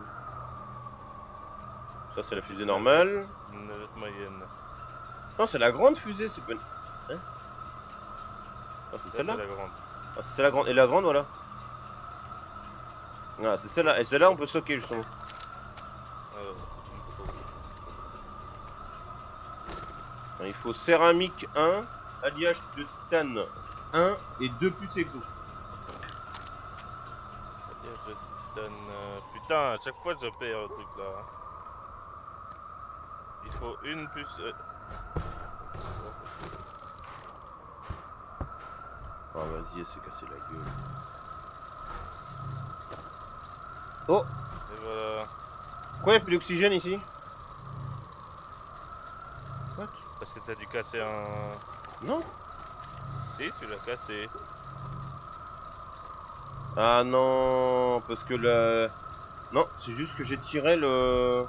Speaker 1: ça c'est la fusée normale.
Speaker 2: Une navette moyenne.
Speaker 1: Non, c'est la grande fusée, c'est pas... Hein? Ah, c'est
Speaker 2: Ça,
Speaker 1: celle-là?
Speaker 2: c'est la grande.
Speaker 1: Ah, c'est la grande. Et la grande, voilà. Ah, c'est celle-là. Et celle-là, on peut stocker justement. Il faut céramique 1, alliage de titane 1 et 2 puces exo.
Speaker 2: Alliage de titane. Putain, à chaque fois je perds le truc là. Il faut une puce.
Speaker 1: Ah, vas-y, elle s'est cassée la gueule. Oh!
Speaker 2: Et voilà.
Speaker 1: Pourquoi il n'y a plus d'oxygène ici? What?
Speaker 2: Parce que t'as dû casser un.
Speaker 1: Non?
Speaker 2: Si, tu l'as cassé.
Speaker 1: Ah non, parce que le... Non, c'est juste que j'ai tiré le...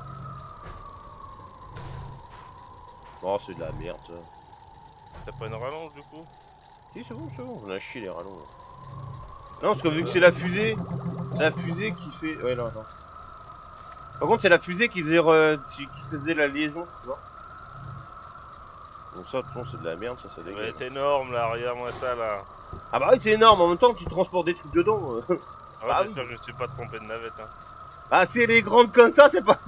Speaker 1: Oh, c'est de la merde ça.
Speaker 2: T'as pas une rallonge du coup?
Speaker 1: Si, c'est bon, on a chié les rallonges. Non, parce que vu que c'est la fusée qui fait... Ouais, non, attends. Par contre, c'est la fusée qui faisait la liaison, tu vois. Donc ça, c'est de la merde, ça
Speaker 2: Elle
Speaker 1: dégage.
Speaker 2: est énorme là, regarde-moi ça là.
Speaker 1: Ah bah oui, c'est énorme, en même temps, tu transportes des trucs dedans.
Speaker 2: Ah ouais,
Speaker 1: Bah
Speaker 2: j'espère
Speaker 1: oui.
Speaker 2: que je me suis pas trompé de navette. Hein.
Speaker 1: Ah, si elle est grande comme ça, c'est pas...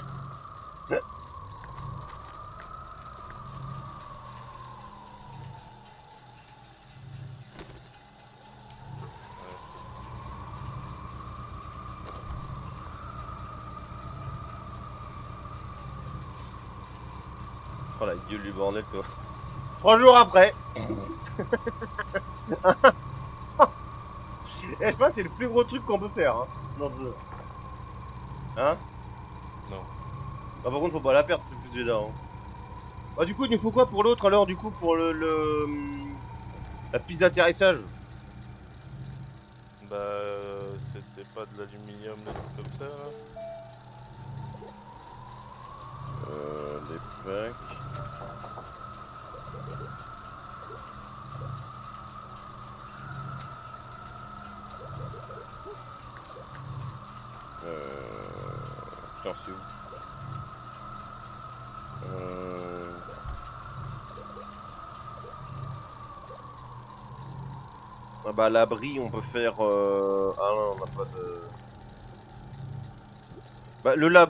Speaker 1: Oh la gueule du bordel, toi. 3 jours après. Et je pense que c'est le plus gros truc qu'on peut faire, hein, dans le jeu. Hein?
Speaker 2: Non.
Speaker 1: Ah, par contre, faut pas la perdre, cette fusée là. Hein. Bah du coup il nous faut quoi pour l'autre alors du coup pour la piste d'atterrissage?
Speaker 2: Bah c'était pas de l'aluminium, des trucs comme ça là.
Speaker 1: Des packs. Putain c'est où? Ah bah l'abri on peut faire ah non on n'a pas de... Bah le lab...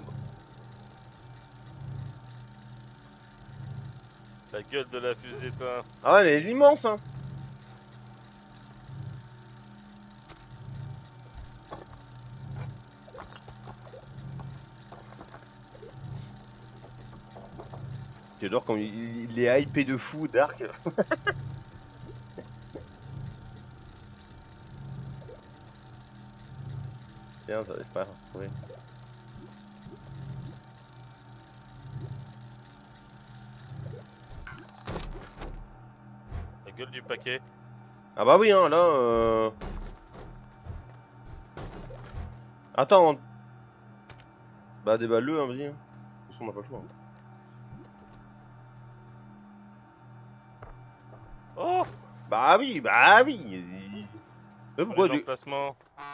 Speaker 2: La gueule de la fusée, toi.
Speaker 1: Ah ouais, elle est immense hein. J'adore quand il est hypé de fou, Dark. Tiens, ça n'arrive pas à retrouver.
Speaker 2: La gueule du paquet.
Speaker 1: Ah bah oui, hein, là... Attends. Bah déballe-le, hein, vas-y. Hein. De toute façon, on n'a pas le choix. Hein.
Speaker 2: Oh
Speaker 1: Bah oui, bah oui. Pourquoi du...
Speaker 2: Emplacement.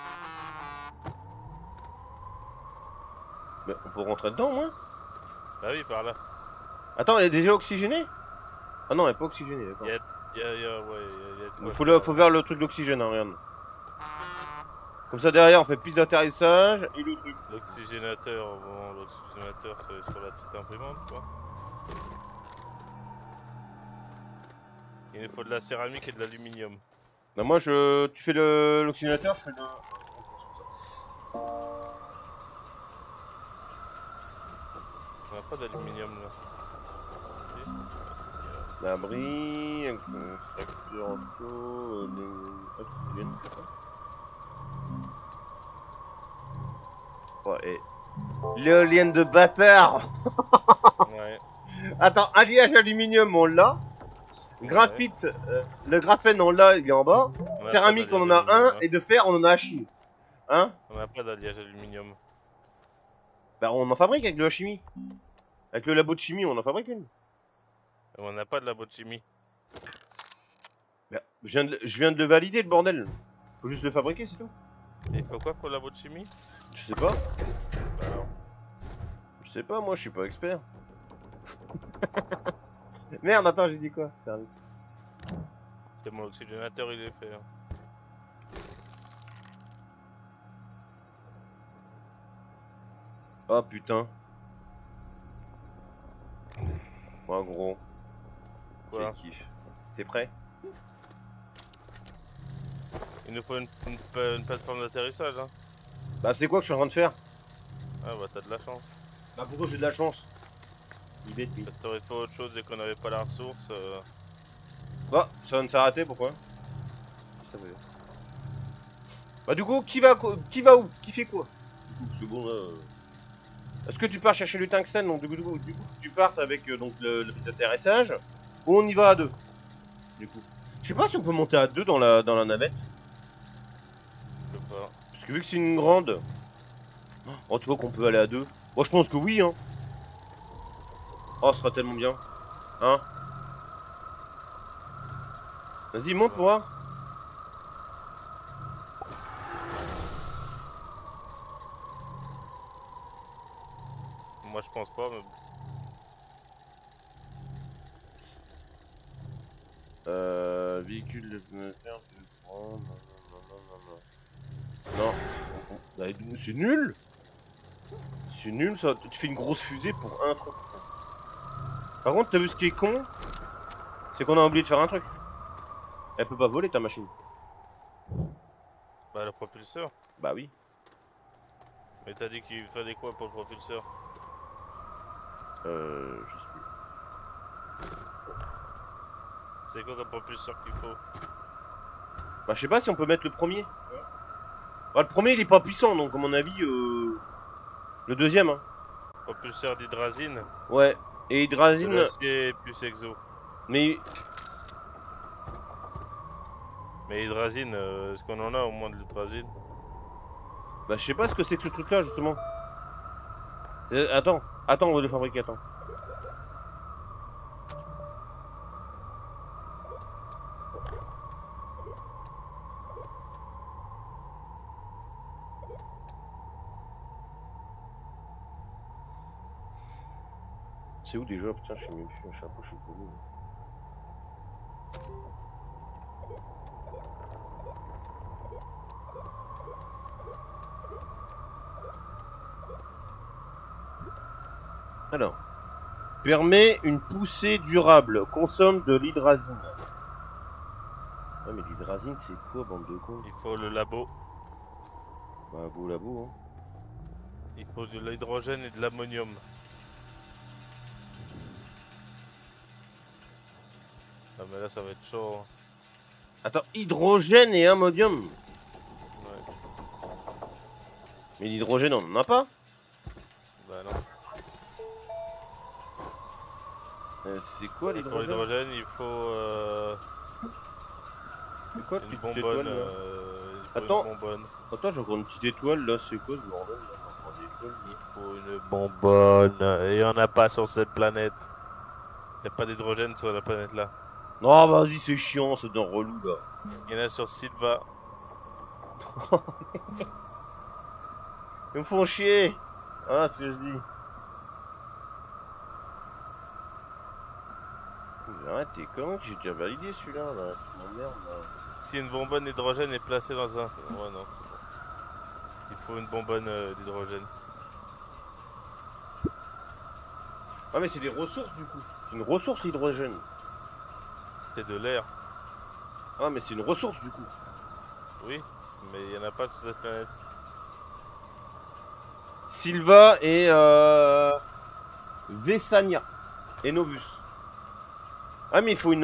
Speaker 1: Mais on peut rentrer dedans, moi?
Speaker 2: Bah oui, par là.
Speaker 1: Attends, elle est déjà oxygénée? Ah non, elle est pas oxygénée, d'accord.
Speaker 2: Ouais, y a de quoi
Speaker 1: Faut
Speaker 2: faire.
Speaker 1: vers le truc d'oxygène, hein, regarde. Comme ça, derrière, on fait piste d'atterrissage et le truc.
Speaker 2: L'oxygénateur, bon, l'oxygénateur c'est sur la petite imprimante, quoi. Il nous faut de la céramique et de l'aluminium.
Speaker 1: Bah moi, tu fais l'oxygénateur, je fais le...
Speaker 2: On n'a pas d'aluminium là.
Speaker 1: L'abri, extracteur auto, oxygène. Ouais, et... L'éolienne de bâtard.
Speaker 2: Ouais.
Speaker 1: Attends, alliage aluminium, on l'a. Graphite, le graphène, on l'a, il est en bas. Céramique, on en a un. Et de fer, on en a à chier. Hein?
Speaker 2: On n'a pas d'alliage aluminium.
Speaker 1: Bah, on en fabrique avec de la chimie. Avec le labo de chimie, on en fabrique une.
Speaker 2: On n'a pas de labo de chimie.
Speaker 1: Bah, je viens de le valider, le bordel. Faut juste le fabriquer, c'est tout.
Speaker 2: Et il faut quoi pour le labo de chimie?
Speaker 1: Je sais pas.
Speaker 2: Bah alors.
Speaker 1: Je sais pas, moi, je suis pas expert. Merde, attends, j'ai dit quoi? Sérieux.
Speaker 2: C'est mon oxygénateur, il est fait. Hein.
Speaker 1: Oh putain. Oh gros.
Speaker 2: Quoi?
Speaker 1: Quel kiff. T'es prêt?
Speaker 2: Il nous faut une plateforme d'atterrissage. Hein.
Speaker 1: Bah c'est quoi que je suis en train de faire?
Speaker 2: Ah bah t'as de la chance.
Speaker 1: Bah pourquoi j'ai de la chance? Il bête, lui.
Speaker 2: Parce que t'aurais fait autre chose dès qu'on n'avait pas la ressource.
Speaker 1: Bah, ça vient de s'arrêter, pourquoi? Ça veut dire. Bah du coup, qui va où? Qui fait quoi? C'est bon là. Est-ce que tu pars chercher le tungstène? Donc du coup tu partes avec donc le petit atterrissage. Ou on y va à deux? Du coup. Je sais pas si on peut monter à deux dans la navette.
Speaker 2: Je sais pas.
Speaker 1: Parce que vu que c'est une grande. Oh tu vois qu'on peut aller à deux. Moi je pense que oui hein. Oh ce sera tellement bien. Hein? Vas-y monte pour voir.
Speaker 2: Moi je pense pas, mais.
Speaker 1: Véhicule de faire de prendre. Non. Bah, c'est nul. C'est nul ça. Tu fais une grosse fusée pour un truc. Par contre, t'as vu ce qui est con? C'est qu'on a oublié de faire un truc. Elle peut pas voler ta machine.
Speaker 2: Bah le propulseur.
Speaker 1: Bah oui.
Speaker 2: Mais t'as dit qu'il fallait quoi pour le propulseur?
Speaker 1: Je sais plus.
Speaker 2: C'est quoi comme propulseur qu'il faut?
Speaker 1: Bah je sais pas si on peut mettre le premier. Bah, le premier il est pas puissant donc à mon avis le deuxième hein.
Speaker 2: Propulseur d'hydrazine?
Speaker 1: Ouais. Et
Speaker 2: De
Speaker 1: hydrazine.
Speaker 2: l'acier plus exo.
Speaker 1: Mais
Speaker 2: Mais hydrazine, est-ce qu'on en a au moins de l'hydrazine?
Speaker 1: bah, je sais pas ce que c'est que ce truc là justement. Attends, attends, on va le fabriquer, attends. C'est où déjà? Putain, je sais même plus, un chapeau, je sais pas où. Alors, permet une poussée durable, consomme de l'hydrazine. Ouais, mais l'hydrazine, c'est quoi, bande de cons?
Speaker 2: Il faut le labo.
Speaker 1: Bah, go labo, hein.
Speaker 2: Il faut de l'hydrogène et de l'ammonium. Ah mais là ça va être chaud. Hein.
Speaker 1: Attends, hydrogène et ammonium.
Speaker 2: Ouais.
Speaker 1: Mais l'hydrogène, on en a pas.
Speaker 2: Bah non.
Speaker 1: C'est quoi
Speaker 2: Pour
Speaker 1: l'hydrogène?
Speaker 2: l'hydrogène il faut
Speaker 1: C'est quoi
Speaker 2: une
Speaker 1: cette petite
Speaker 2: bonbonne.
Speaker 1: étoile là?
Speaker 2: Il faut
Speaker 1: Attends.
Speaker 2: une bonbonne.
Speaker 1: Attends, j'ai encore une petite étoile là, c'est quoi ce bordel là? J'ai encore des étoiles.
Speaker 2: Il faut une bonbonne. Et il n'y en a pas sur cette planète. Il n'y a pas d'hydrogène sur la planète là.
Speaker 1: Oh, vas-y, c'est chiant, c'est d'un relou là.
Speaker 2: Il y en a sur Silva.
Speaker 1: Ils me font chier. Ah, c'est ce que je dis. Arrête, t'es con, j'ai déjà validé celui-là là. Tu m'emmerdes là.
Speaker 2: Si une bonbonne d'hydrogène est placée dans un. Ouais, non, c'est bon. Il faut une bonbonne d'hydrogène.
Speaker 1: Ah, mais c'est des ressources du coup. C'est une ressource l'hydrogène.
Speaker 2: C'est de l'air.
Speaker 1: Ah, mais c'est une ressource du coup.
Speaker 2: Oui, mais il n'y en a pas sur cette planète.
Speaker 1: Silva et Vessania et Novus. Ah, mais il faut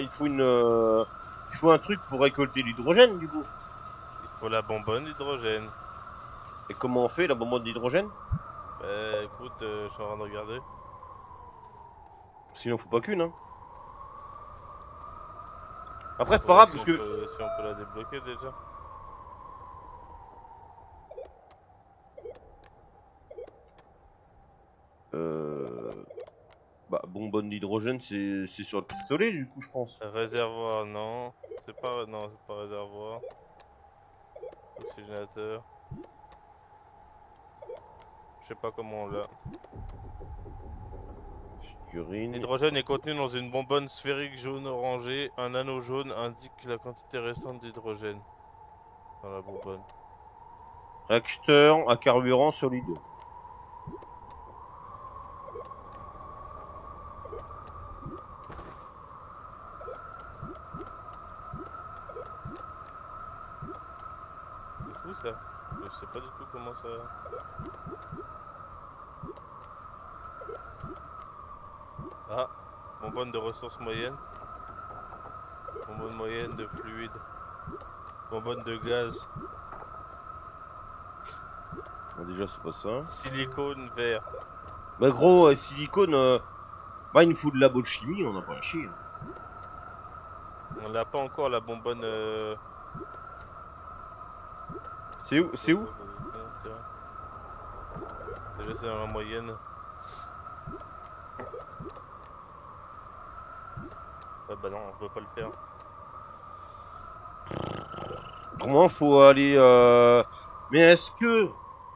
Speaker 1: il faut un truc pour récolter l'hydrogène du coup.
Speaker 2: Il faut la bonbonne d'hydrogène.
Speaker 1: Et comment on fait la bonbonne d'hydrogène?
Speaker 2: Bah écoute, je suis en train de regarder.
Speaker 1: Sinon, faut pas qu'une, hein. Après, c'est
Speaker 2: Faut
Speaker 1: pas
Speaker 2: voir
Speaker 1: grave
Speaker 2: si
Speaker 1: parce
Speaker 2: on
Speaker 1: que.
Speaker 2: si on peut la débloquer déjà.
Speaker 1: Bah, bonbonne d'hydrogène, c'est sur le pistolet du coup, je pense.
Speaker 2: Réservoir, non. C'est pas réservoir. Oxygénateur. Je sais pas comment on l'a.
Speaker 1: Figurine.
Speaker 2: L'hydrogène est contenu dans une bonbonne sphérique jaune orangée. Un anneau jaune indique la quantité restante d'hydrogène dans la bonbonne.
Speaker 1: Réacteur à carburant solide.
Speaker 2: C'est fou ça. Je sais pas du tout comment ça. Ah, bonbonne de ressources moyennes. Bonbonne moyenne de fluide. Bonbonne de gaz.
Speaker 1: Bon, déjà, c'est pas ça.
Speaker 2: Silicone vert.
Speaker 1: Bah, gros, silicone. Bah, il nous faut de labo de chimie, on a pas à chier.
Speaker 2: On n'a pas encore la bonbonne.
Speaker 1: C'est où? C'est où?
Speaker 2: Déjà c'est dans la moyenne. Ah bah non, on peut pas le faire.
Speaker 1: Autrement, faut aller. Mais est-ce que.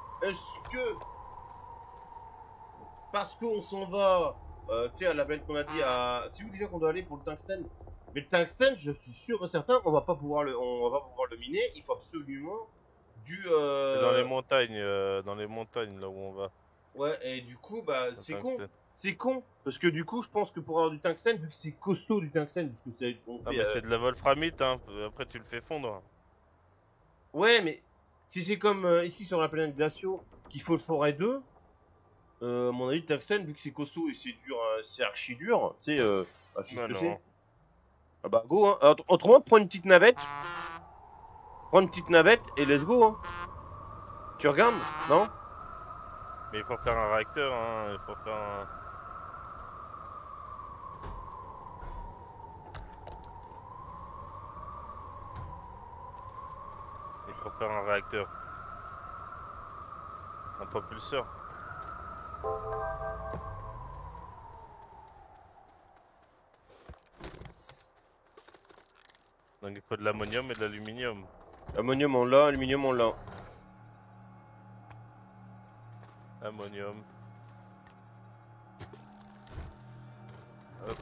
Speaker 1: Parce qu'on s'en va. Tu sais, à la belle qu'on a dit à. C'est où déjà qu'on doit aller pour le tungstène? Mais le tungstène, je suis sûr et certain, on va pas pouvoir le miner. Il faut absolument du.
Speaker 2: C'est dans les montagnes là où on va.
Speaker 1: Ouais, et du coup, bah,
Speaker 2: Le
Speaker 1: c'est con.
Speaker 2: tungstène.
Speaker 1: C'est con. Parce que du coup, je pense que pour avoir du tungstène, vu que c'est costaud du tungstène, parce que on
Speaker 2: Ah
Speaker 1: fait.
Speaker 2: mais c'est de la wolframite, hein. Après tu le fais fondre.
Speaker 1: Ouais, mais si c'est comme ici sur la planète Glacio, qu'il faut le forêt 2, à mon avis, le tungstène, vu que c'est costaud et c'est dur, c'est archi dur, tu sais, bah, je sais ce
Speaker 2: Bah
Speaker 1: que
Speaker 2: non.
Speaker 1: c'est. Ah bah, go, hein. Autrement, prends une petite navette. Prends une petite navette et let's go, hein. Tu regardes? Non?
Speaker 2: Mais il faut faire un réacteur, hein. Il faut faire un. Il faut faire un réacteur. Un propulseur. Donc il faut de l'ammonium et de l'aluminium.
Speaker 1: Ammonium on l'a, aluminium on l'a.
Speaker 2: Ammonium. Hop.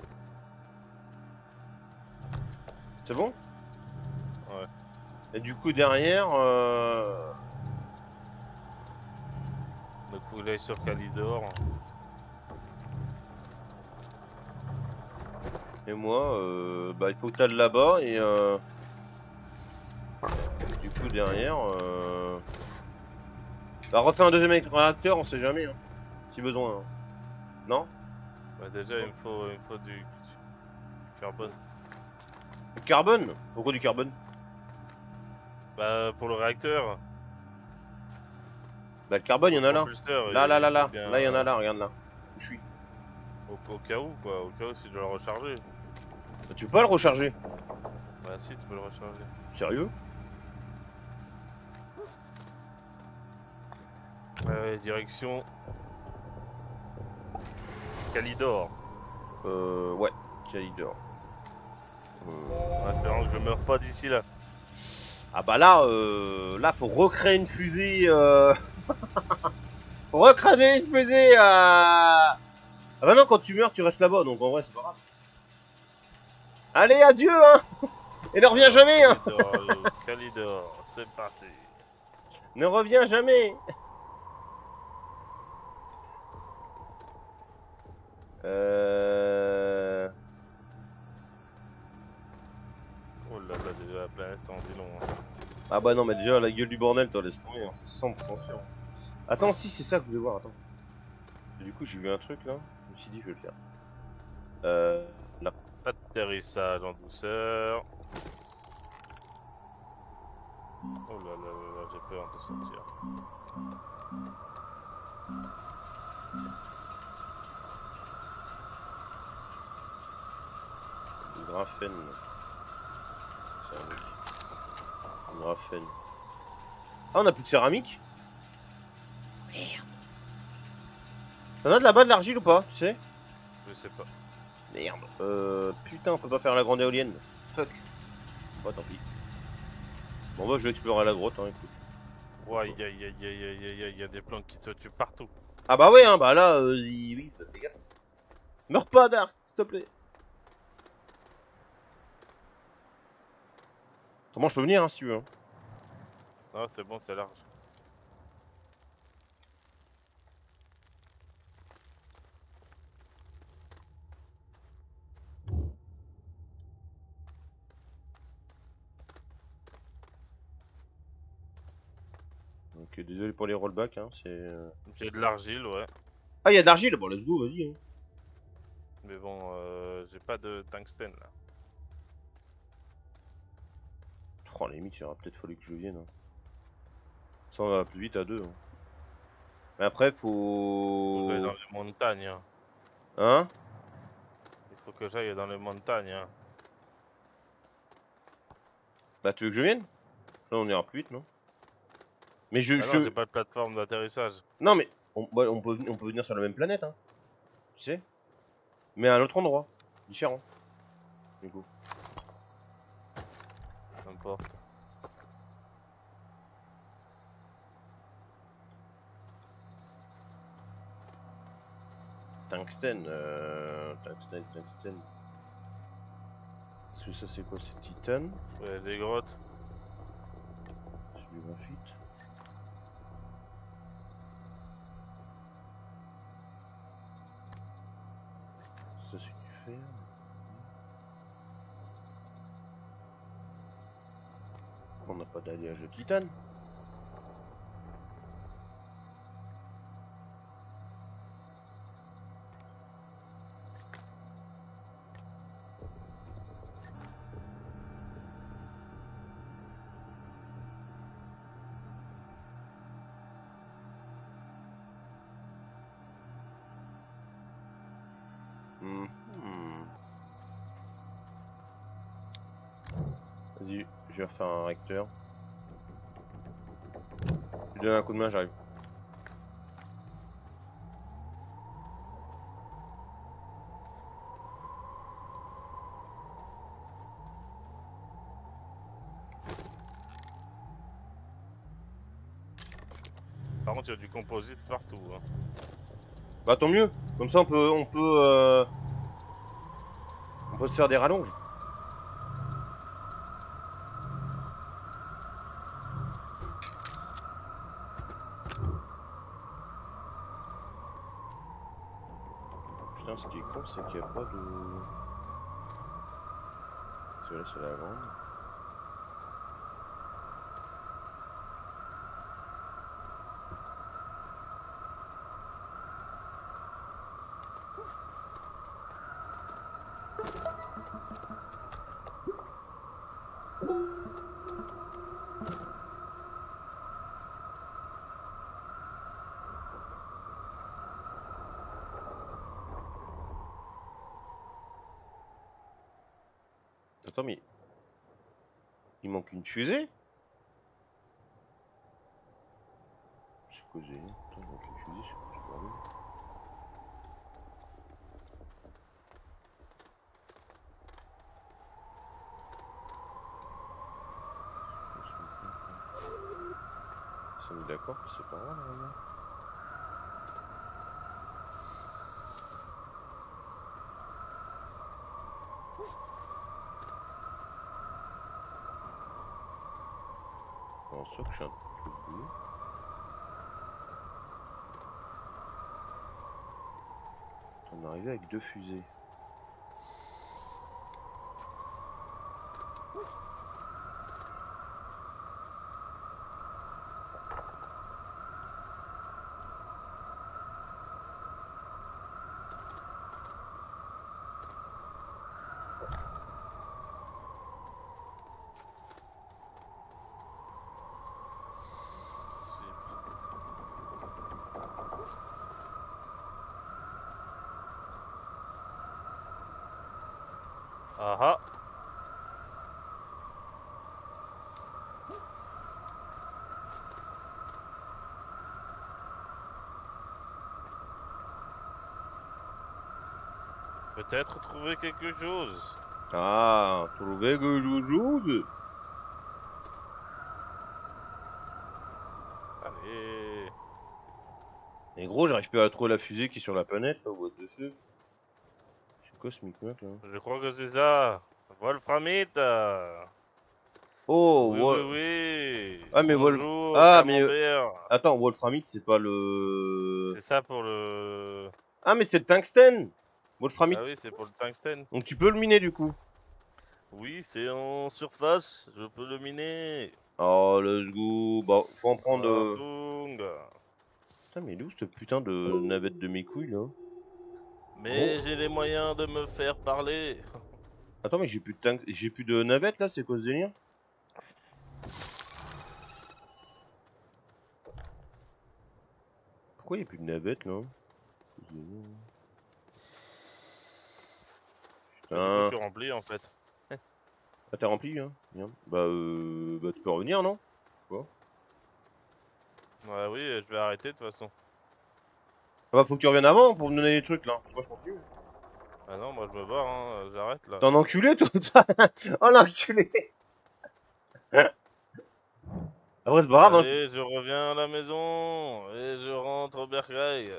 Speaker 1: C'est bon?
Speaker 2: Ouais.
Speaker 1: Et du coup derrière...
Speaker 2: Donc faut que j'aille sur Calidor.
Speaker 1: Et moi, bah, il faut que t'ailles là-bas et du coup derrière... Bah refais un deuxième réacteur, on sait jamais, hein, si besoin. Hein. Non?
Speaker 2: Bah déjà il me faut du carbone.
Speaker 1: Du carbone? Pourquoi du carbone?
Speaker 2: Bah pour le réacteur.
Speaker 1: Bah le carbone, il y en a là.
Speaker 2: Propulseur,
Speaker 1: Là,
Speaker 2: il faut
Speaker 1: là,
Speaker 2: bien,
Speaker 1: il y en a là, regarde là. Où je suis.
Speaker 2: Au cas où quoi, au cas où si je dois le recharger.
Speaker 1: Bah, tu peux pas le recharger.
Speaker 2: Bah si tu peux le recharger.
Speaker 1: Sérieux?
Speaker 2: Direction Calidor.
Speaker 1: Ouais, Calidor.
Speaker 2: En espérant que je meurs pas d'ici là.
Speaker 1: Ah bah là, là faut recréer une fusée. Faut recraser une fusée. Ah bah non, quand tu meurs, tu restes là-bas, donc en vrai c'est pas grave. Allez, adieu, hein. Et ne reviens jamais, hein.
Speaker 2: Calidor, c'est parti.
Speaker 1: Ne reviens jamais.
Speaker 2: Oh là là, déjà la planète ça en dit long. Hein.
Speaker 1: Ah bah non, mais déjà la gueule du bordel, toi laisse tomber, hein, c'est 100% sûr. Attends, si c'est ça que je voulais voir, attends. Et du coup j'ai vu un truc là, je me suis dit je vais le faire. Là.
Speaker 2: Atterrissage en douceur. Oh là là là là, j'ai peur de sortir.
Speaker 1: Du graphène. Du graphène. Ah, on a plus de céramique? Merde. T'en as de là-bas de l'argile ou pas, tu sais?
Speaker 2: Je sais pas.
Speaker 1: Merde. Putain, on peut pas faire la grande éolienne. Fuck. Bah tant pis. Bon bah je vais explorer la grotte, hein, écoute.
Speaker 2: Ouais, il y a des plantes qui te tuent partout.
Speaker 1: Ah bah ouais, hein, bah là, oui, fais gaffe. Meurs pas, Dark, s'il te plaît. Comment je peux venir, hein, si tu veux. Hein.
Speaker 2: Non, c'est bon, c'est large.
Speaker 1: Ok, désolé pour les rollbacks, hein, c'est...
Speaker 2: J'ai de l'argile, ouais.
Speaker 1: Ah, il y a de l'argile, bon, let's go, vas-y. Hein.
Speaker 2: Mais bon, j'ai pas de tungstène là.
Speaker 1: Oh, la limite, il aurait peut-être fallu que je vienne. Hein. Ça, on va plus vite à deux. Hein. Mais après,
Speaker 2: Faut que j'aille
Speaker 1: faut...
Speaker 2: dans les montagnes. Hein.
Speaker 1: Hein?
Speaker 2: Il faut que j'aille dans les montagnes. Hein.
Speaker 1: Bah, tu veux que je vienne? Là, on ira plus vite, non? Mais
Speaker 2: Ah non, j'ai pas de plateforme d'atterrissage.
Speaker 1: Non, mais bah, on peut venir sur la même planète, hein. Tu sais? Mais à un autre endroit. Différent. Du coup.
Speaker 2: N'importe.
Speaker 1: Tungstène. Tungstène. Est-ce que ça, c'est quoi? C'est titane?
Speaker 2: Ouais, des grottes.
Speaker 1: C'est du graphite. Ça, c'est du fer. On n'a pas d'alliage de titane. Vas-y, je vais refaire un réacteur. te donne un coup de main, j'arrive.
Speaker 2: Par contre, il y a du composite partout. Hein.
Speaker 1: Bah tant mieux. Comme ça, on peut se faire des rallonges. Putain, ce qui est con, c'est qu'il n'y a pas de... Celui-là, c'est la grande. Attends, mais... Il manque une fusée? C'est quoi, j'ai... Attends, il manque une fusée, c'est quoi ce bordel? Ça me d'accord que c'est pas grave, normalement. Alors, ça que je suis un truc bleu. On est arrivé avec 2 fusées.
Speaker 2: Ah ah. Peut-être trouver quelque chose.
Speaker 1: Ah, trouver quelque chose.
Speaker 2: Allez.
Speaker 1: Et gros, j'arrive plus à trouver la fusée qui est sur la planète, là, what the fuck. C'est quoi ce micmac, là?
Speaker 2: Je crois que c'est ça. Wolframite.
Speaker 1: Oh,
Speaker 2: Oui, oui, oui.
Speaker 1: Ah, mais
Speaker 2: Bonjour,
Speaker 1: Ah, mais...
Speaker 2: Camembert.
Speaker 1: Attends, Wolframite, c'est pas le...
Speaker 2: C'est ça pour le...
Speaker 1: Ah, mais c'est le tungstène.
Speaker 2: Ah
Speaker 1: Wolframite.
Speaker 2: oui, c'est pour le tungstène.
Speaker 1: Donc tu peux le miner, du coup.
Speaker 2: Oui, c'est en surface. Je peux le miner.
Speaker 1: Oh, let's go. Bah, faut en prendre...
Speaker 2: Wartung.
Speaker 1: Putain, mais il est où, cette putain de navette de mes couilles, là?
Speaker 2: Mais j'ai les moyens de me faire parler.
Speaker 1: Attends, mais j'ai plus de navette, là, c'est quoi ce délire? Pourquoi il n'y a plus de navette, là?
Speaker 2: Du coup, je
Speaker 1: Putain.
Speaker 2: suis rempli en fait.
Speaker 1: Ah, t'es rempli, hein? Bien. Bah, tu peux revenir, non? Quoi?
Speaker 2: Ouais, oui, je vais arrêter de toute façon.
Speaker 1: Ah bah, faut que tu reviennes avant pour me donner des trucs, là. Moi, je continue.
Speaker 2: Ah non, moi je me barre, hein. J'arrête là.
Speaker 1: T'es un enculé, toi? Oh, l'enculé! Après, c'est pas grave, hein.
Speaker 2: Allez, je reviens à la maison et je rentre au bercail.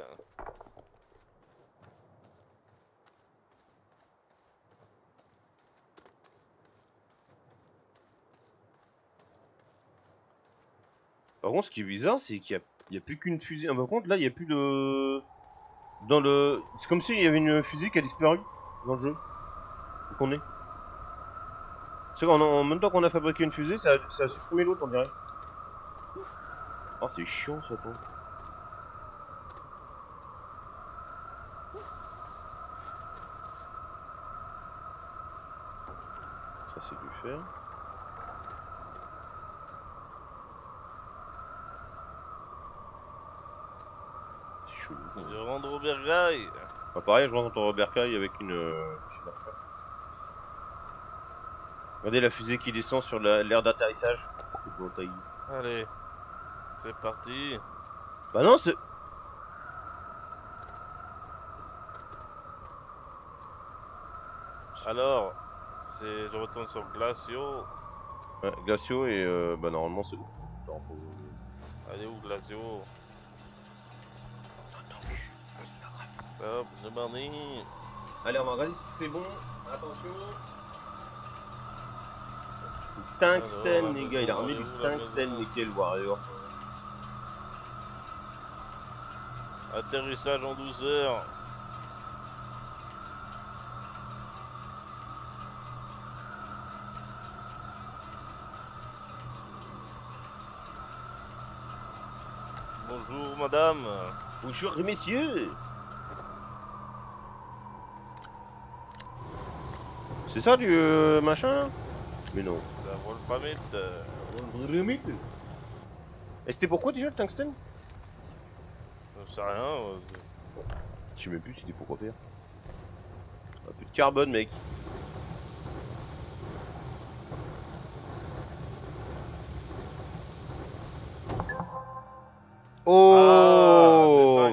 Speaker 1: Par contre, ce qui est bizarre, c'est qu'il y a plus qu'une fusée. Ah, par contre, là, il y a plus de... Dans le... C'est comme s'il y avait une fusée qui a disparu dans le jeu. Où qu'on est. C'est en même temps qu'on a fabriqué une fusée, ça a supprimé l'autre, on dirait. Oh, c'est chiant, ça, toi. Ça, c'est du fer. C'est chelou.
Speaker 2: Je rentre au bercail.
Speaker 1: Bah, pareil, je rentre en bercail avec une machine à recherche. Regardez la fusée qui descend sur l'aire d'atterrissage. C'est beau, taille.
Speaker 2: Allez. C'est parti.
Speaker 1: Bah non, c'est...
Speaker 2: Alors, je retourne sur Glacio.
Speaker 1: Ouais, Glacio et bah normalement c'est bon. Attends,
Speaker 2: Allez où Glacio? Hop, c'est parti.
Speaker 1: Allez, on va regarder si c'est bon. Attention. Tungstène,
Speaker 2: Alors,
Speaker 1: les gars, il a remis
Speaker 2: elle est
Speaker 1: du
Speaker 2: où, la
Speaker 1: tungstène,
Speaker 2: maison
Speaker 1: nickel, warrior.
Speaker 2: Atterrissage en douceur. Bonjour madame.
Speaker 1: Bonjour messieurs. C'est ça du machin là? Mais non.
Speaker 2: La Wolframite.
Speaker 1: Et c'était pourquoi déjà le tungstène?
Speaker 2: Je sais rien.
Speaker 1: Je sais même plus c'était pourquoi faire. Un peu de carbone mec. Oh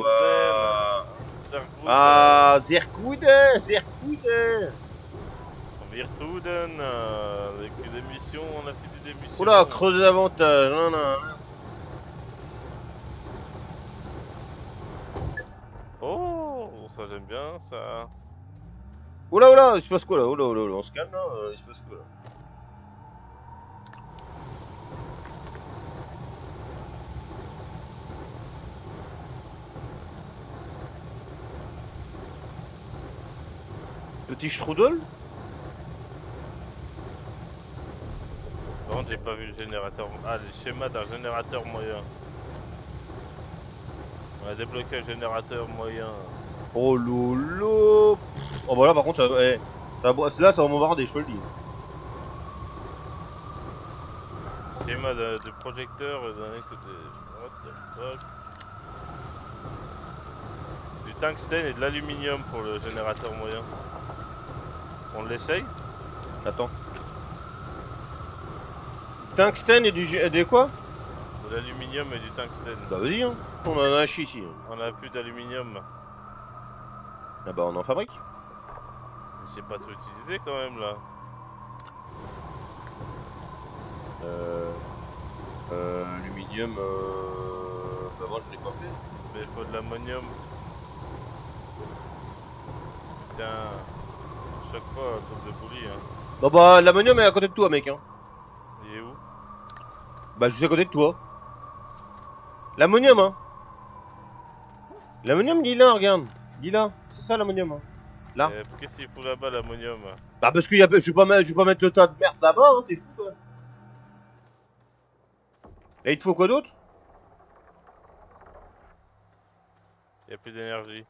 Speaker 1: ah, Zerkuden, Zerkuden.
Speaker 2: Virtuden, avec des missions, on a fait des missions.
Speaker 1: Oula, creuser davantage. Non, non.
Speaker 2: Oh, ça j'aime bien ça.
Speaker 1: Oula, oula, il se passe quoi là? Oula, oula, oula, on se calme là, il se passe quoi là? Petit strudel?
Speaker 2: Non, j'ai pas vu le générateur. Ah, le schéma d'un générateur moyen. On a débloqué un générateur moyen.
Speaker 1: Oh lolo. Oh voilà, par contre, là ça va m'embarder, je te le dis.
Speaker 2: Schéma de projecteur d'un côté. What the fuck? Du tungstène et de l'aluminium pour le générateur moyen. On l'essaye?
Speaker 1: Attends. Tungstène et des quoi?
Speaker 2: De l'aluminium et du tungstène.
Speaker 1: Bah vas-y, hein. On en a un chi ici.
Speaker 2: On a plus d'aluminium.
Speaker 1: Ah bah on en fabrique.
Speaker 2: Je sais pas trop utiliser quand même là.
Speaker 1: Aluminium, bah moi je l'ai pas fait.
Speaker 2: Mais il faut de l'ammonium. Putain. À chaque fois, à cause de poulie. Hein.
Speaker 1: Bon bah l'ammonium est à côté de toi mec hein.
Speaker 2: Il est où?
Speaker 1: Bah je suis à côté de toi. L'ammonium hein. L'ammonium il est là, regarde. Il est là. C'est ça l'ammonium hein. Là.
Speaker 2: Qu'est-ce qu'il faut là-bas l'ammonium?
Speaker 1: Bah parce que je vais pas mettre le tas de merde là-bas hein, t'es fou toi. Et il te faut quoi d'autre?
Speaker 2: Il n'y a plus d'énergie.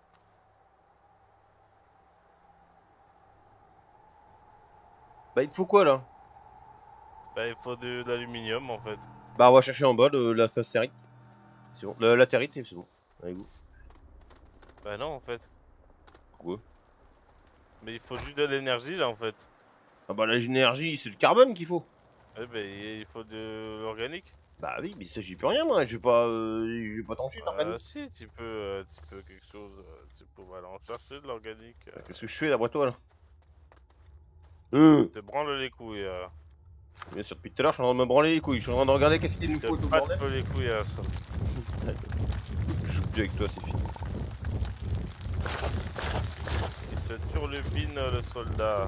Speaker 1: Bah il te faut quoi là?
Speaker 2: Bah il faut de l'aluminium en fait.
Speaker 1: Bah on va chercher en bas la facérite. C'est bon. La latérite c'est bon. Allez vous.
Speaker 2: Bah non en fait.
Speaker 1: Quoi?
Speaker 2: Mais il faut juste de l'énergie là en fait.
Speaker 1: Ah bah l'énergie c'est le carbone qu'il faut.
Speaker 2: Eh ben il faut de l'organique.
Speaker 1: Bah oui mais ça j'y peux rien moi. Je vais pas trancher l'organique.
Speaker 2: Si tu peux quelque chose. Tu peux aller en chercher de l'organique.
Speaker 1: Qu'est-ce que je fais d'après toi là?
Speaker 2: Te branle les couilles.
Speaker 1: Bien sûr, depuis tout à l'heure, je suis en train de me branler les couilles. Je suis en train de regarder qu'est-ce qu'il nous faut tout le bordel.
Speaker 2: Te les couilles à ça.
Speaker 1: Je joue plus avec toi, c'est fini.
Speaker 2: Il se turlupine le soldat.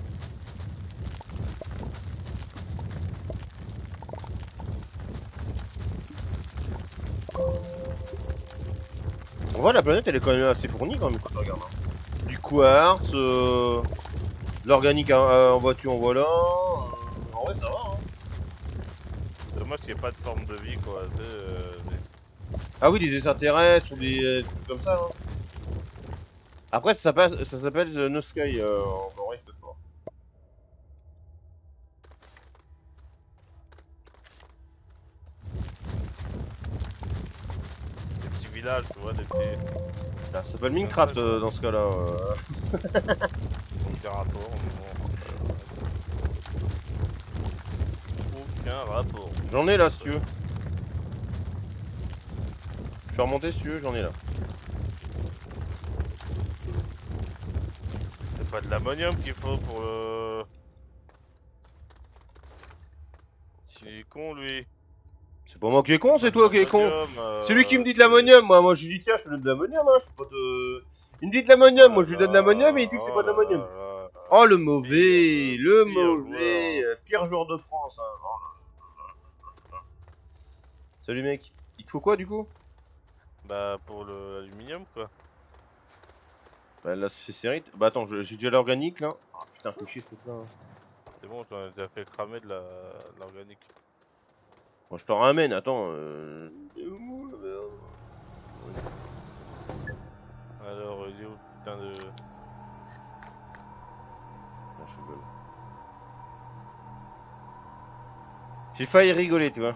Speaker 1: En vrai, la planète elle est quand même assez fournie quand même quand tu regardes. Hein. Du quartz, l'organique en voiture, en voilà. En vrai, ça va. Hein.
Speaker 2: Dommage qu'il n'y ait pas de forme de vie quoi.
Speaker 1: Ah oui, des extraterrestres ou des trucs comme ça. Hein. Après, ça s'appelle No Sky en vrai, je sais pas.
Speaker 2: Des petits villages, tu vois, des petits.
Speaker 1: Ça s'appelle Minecraft dans ce cas-là.
Speaker 2: Aucun rapport. Aucun rapport.
Speaker 1: J'en ai là si tu veux. peux remonter si tu veux, j'en ai là.
Speaker 2: C'est pas de l'ammonium qu'il faut pour le... Il est con lui.
Speaker 1: C'est pas moi qui est con, c'est toi qui est con.
Speaker 2: L'ammonium,
Speaker 1: C'est lui qui me dit de l'ammonium, moi je lui dis tiens, je te donne de l'ammonium, hein, je suis pas de... Il me dit de l'ammonium, moi je lui donne de l'ammonium et il dit que c'est pas de l'ammonium. Oh le mauvais, le mauvais, pire joueur de France. Hein. Oh. Salut mec, il te faut quoi du coup?
Speaker 2: Bah pour l'aluminium quoi.
Speaker 1: Bah là c'est série. Bah attends, j'ai déjà l'organique là. Ah putain, faut chier ce truc là.
Speaker 2: C'est bon, j'en ai déjà fait cramer de l'organique.
Speaker 1: Bon, je t'en ramène, attends.
Speaker 2: Alors il est où putain de...
Speaker 1: J'ai failli rigoler, tu vois.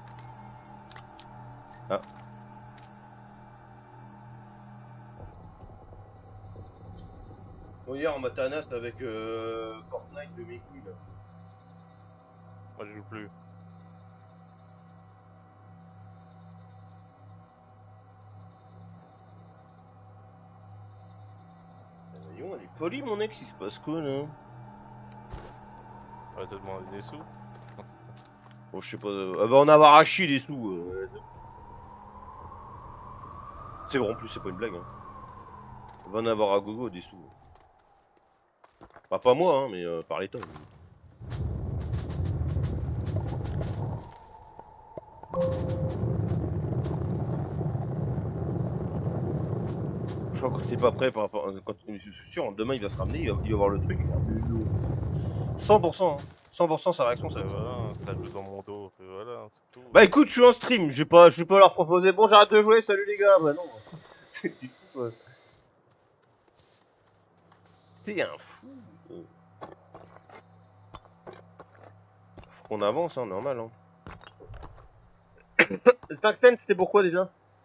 Speaker 1: Ah. Bon, hier on m'a tanas avec Fortnite de mes couilles là.
Speaker 2: Moi je joue plus.
Speaker 1: Voyons, elle est polie mon ex, il se passe quoi là?
Speaker 2: On va te demander des sous.
Speaker 1: Bon, je sais pas, elle va en avoir à chier des sous. C'est vrai en plus, c'est pas une blague. Hein. Elle va en avoir à gogo des sous. Bah, pas moi, hein, mais par l'État. Je crois que t'es pas prêt par rapport. Quand, je suis sûr, demain il va se ramener, il va voir le truc. 100%, hein. 100% sa réaction, ça.
Speaker 2: Voilà, ça joue dans mon dos, et voilà, c'est tout.
Speaker 1: Bah écoute, je suis en stream, je vais pas leur proposer. Bon, j'arrête de jouer, salut les gars. Bah non. C'est fou, quoi. T'es un fou. Faut qu'on avance, hein, normal. Hein. Le tungstène, c'était pourquoi déjà?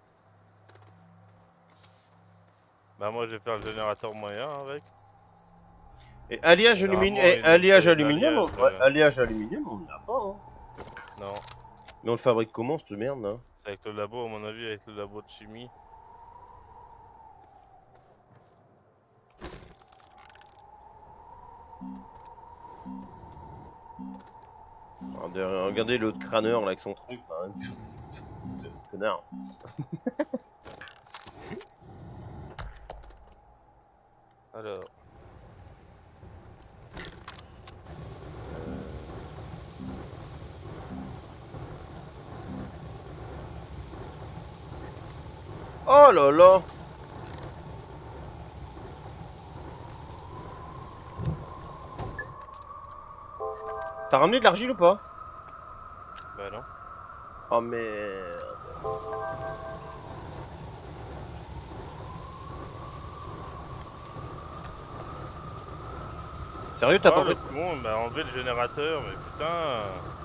Speaker 2: Bah moi je vais faire le générateur moyen avec.
Speaker 1: Et alliage aluminium, alliage aluminium, alliage aluminium, on l'a pas. Hein.
Speaker 2: Non.
Speaker 1: Mais on le fabrique comment cette merde là?
Speaker 2: C'est avec le labo à mon avis, avec le labo de chimie.
Speaker 1: Regardez l'autre crâneur là avec son truc là. Connard.
Speaker 2: Alors.
Speaker 1: Oh là là. T'as ramené de l'argile ou pas?
Speaker 2: Bah non.
Speaker 1: Oh merde. Sérieux, t'as pas
Speaker 2: le
Speaker 1: pris...
Speaker 2: con, il m'a enlevé le générateur, mais putain.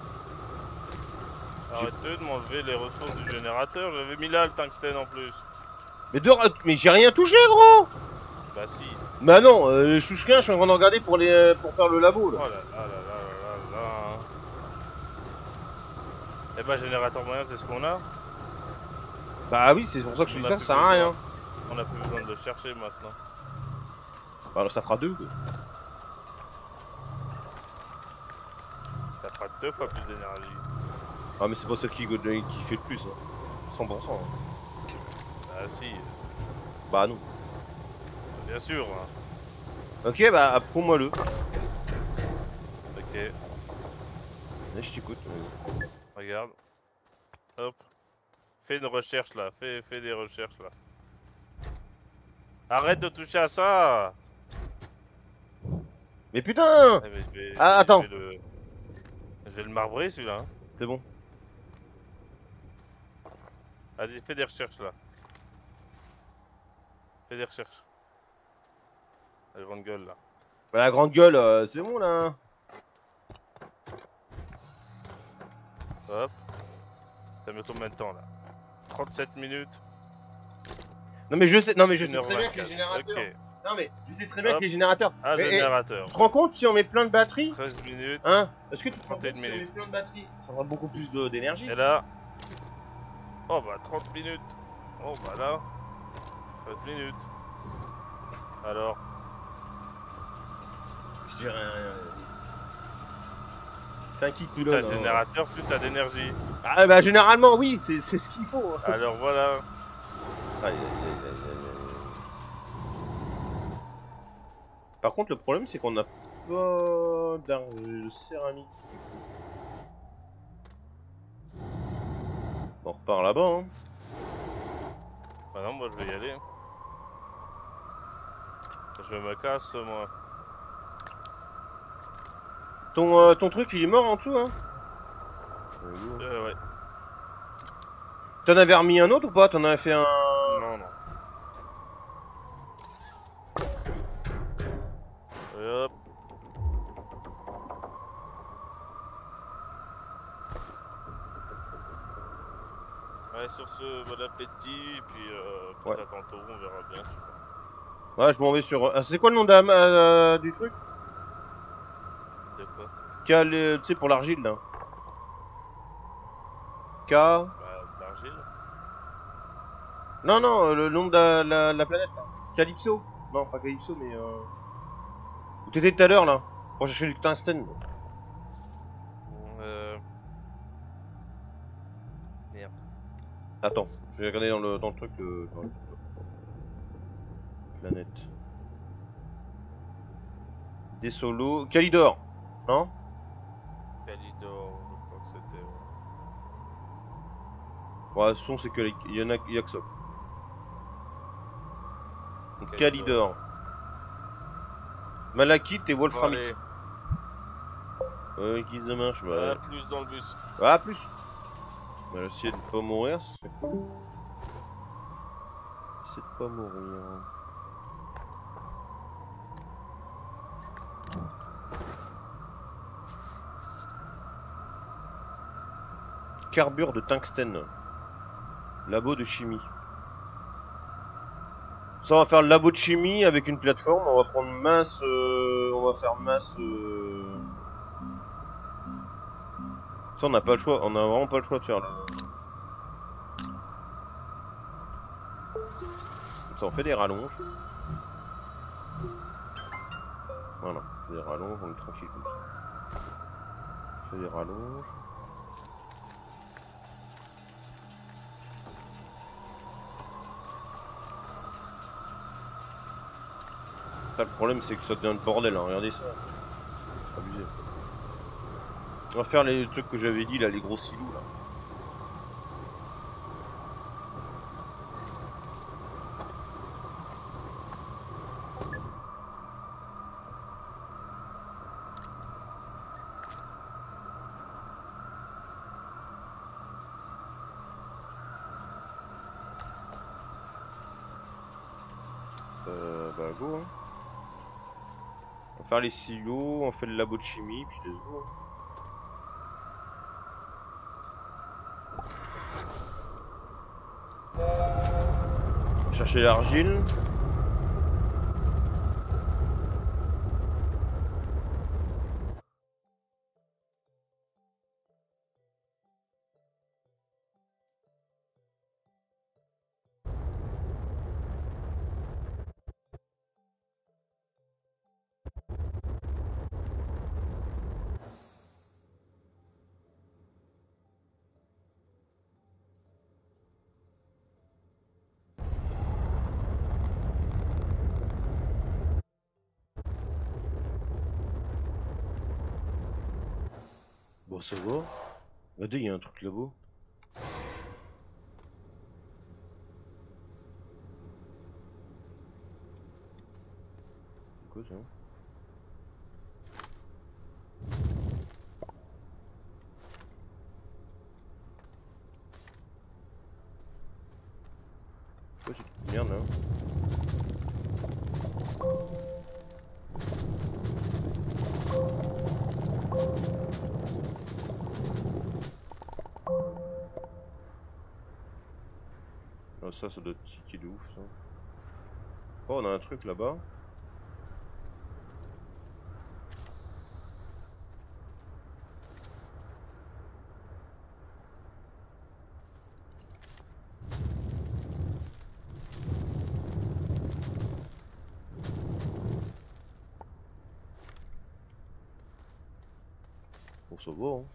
Speaker 2: Arrêtez de m'enlever les ressources du générateur, j'avais mis là le tungstène en plus.
Speaker 1: Mais j'ai rien touché gros.
Speaker 2: Bah si.
Speaker 1: Bah non, les chouchkins, je suis en train de regarder pour faire le labo là.
Speaker 2: Oh là là là là là là. Et bah générateur moyen, c'est ce qu'on a.
Speaker 1: Bah oui, c'est pour ça que je te dis ça sert à rien.
Speaker 2: On a plus besoin de le chercher maintenant.
Speaker 1: Bah alors ça fera 2 quoi.
Speaker 2: Ça fera 2 fois plus d'énergie.
Speaker 1: Ah mais c'est pas ça qui fait le plus, hein. 100%. Hein.
Speaker 2: Bah si.
Speaker 1: Bah non.
Speaker 2: Bien sûr. Hein.
Speaker 1: Ok, bah approuve-moi-le.
Speaker 2: Ok.
Speaker 1: Allez, je t'écoute.
Speaker 2: Regarde. Hop. Fais une recherche là. Fais des recherches là. Arrête de toucher à ça.
Speaker 1: Mais putain. Attends.
Speaker 2: Je vais le marbrer celui-là. Hein.
Speaker 1: C'est bon.
Speaker 2: Vas-y, fais des recherches là. Fais des recherches. La grande gueule là.
Speaker 1: Bah, la grande gueule, c'est bon là.
Speaker 2: Hop. Ça met combien de temps là? 37 minutes.
Speaker 1: Non mais je sais très bien que les générateurs.
Speaker 2: Okay.
Speaker 1: Non mais je sais très bien que les générateurs.
Speaker 2: Ah, générateur.
Speaker 1: Tu te rends compte si on met plein de batteries?
Speaker 2: 13 minutes.
Speaker 1: Hein? Est-ce que tu te rends compte si on
Speaker 2: minutes.
Speaker 1: met plein de batteries? Ça aura beaucoup plus d'énergie.
Speaker 2: Et là. Oh bah 30 minutes. Oh bah là, 4 minutes. Alors,
Speaker 1: Je dirais rien. C'est un qui
Speaker 2: plus
Speaker 1: coulonne.
Speaker 2: t'as de générateur, plus t'as d'énergie.
Speaker 1: Ah bah généralement oui, c'est ce qu'il faut.
Speaker 2: Alors voilà.
Speaker 1: Aïe, aïe, aïe, aïe, aïe, aïe. Par contre le problème c'est qu'on n'a pas d'argile céramique. On repart là-bas hein.
Speaker 2: Bah non, moi je vais y aller. Je me casse, moi.
Speaker 1: Ton truc il est mort en dessous hein.
Speaker 2: Ouais.
Speaker 1: T'en avais remis un autre ou pas? T'en avais fait un...
Speaker 2: Non, non. Et hop. Ouais, sur ce, bon appétit, et puis
Speaker 1: Ouais.
Speaker 2: peut-être à tantôt, on verra bien.
Speaker 1: Ouais, je m'en vais sur... Ah, c'est quoi le nom du truc?
Speaker 2: De quoi?
Speaker 1: Tu sais pour l'argile là. K...
Speaker 2: Bah, de l'argile.
Speaker 1: Non, non, le nom de la planète là. Calypso. Non, pas Calypso, mais où t'étais tout à l'heure là. Pour chercher du tungstène.
Speaker 2: Merde.
Speaker 1: Attends, je vais regarder dans le truc dans la planète. Des solos. Calidor. Non?
Speaker 2: Calidor, je crois que c'était.
Speaker 1: Ouais, ce son c'est que il y en a, il y a que ça. Donc, Calidor. Malachite et Wolframite.
Speaker 2: Allez,
Speaker 1: Qui ça marche,
Speaker 2: à
Speaker 1: bah.
Speaker 2: plus dans le bus.
Speaker 1: Ah, plus. On va essayer de pas mourir, ce serait cool. Essayer de pas mourir. Carbure de tungstène. Labo de chimie. Ça, on va faire le labo de chimie avec une plateforme. On va prendre masse. On va faire masse. Ça, on n'a pas le choix. On a vraiment pas le choix de faire le. Ça, on fait des rallonges. Voilà. On fait des rallonges. On est tranquille comme ça. On fait des rallonges. Ça, le problème, c'est que ça devient le bordel. Hein. Regardez ça. C'est abusé. On va faire les trucs que j'avais dit là, les gros silos là. Bah go hein. On va faire les silos, on fait le labo de chimie, puis let's go. Chercher l'argile. Bon ça va. Regardez, il y a un truc là-bas. C'est quoi ça? C'est quoi cette petite merde là? Ah, ça doit être ticket de ouf ça. Oh, on a un truc là-bas. ça va. Hein.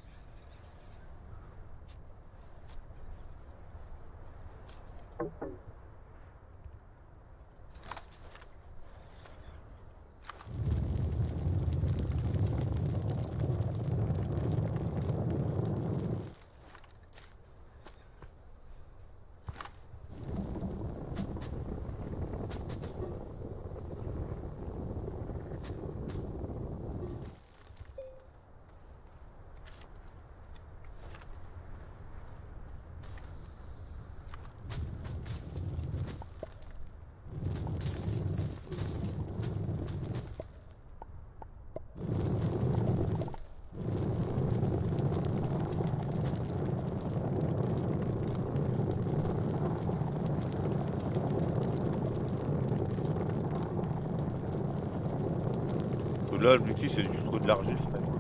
Speaker 1: Là, l'objectif c'est juste trop de l'argile.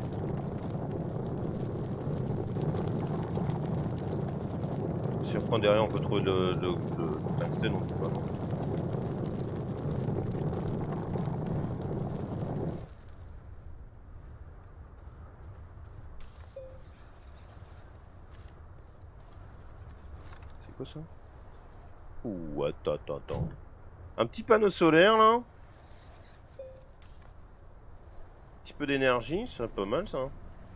Speaker 1: Si on prend derrière, on peut trouver le tungstène, on peut pas. Non. C'est quoi ça? Ouh, attends. Un petit panneau solaire là. Peu d'énergie, c'est pas mal ça.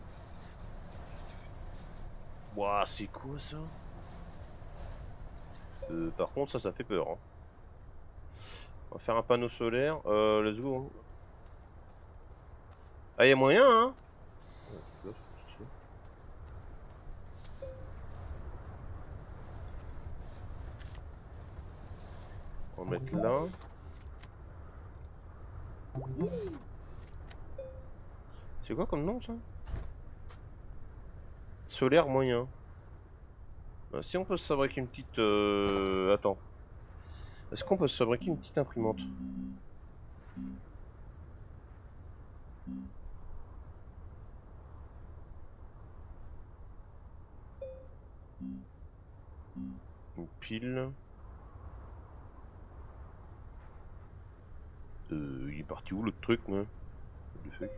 Speaker 1: Ouah, c'est quoi ça? Par contre, ça fait peur. Hein. On va faire un panneau solaire. Let's go. Ah, y'a moyen, hein? On va mettre là. C'est quoi comme nom ça? Solaire moyen. Ben, si on peut se fabriquer une petite... Attends. Est-ce qu'on peut se fabriquer une petite imprimante? Une pile. Il est parti où le truc, moi? Le feu.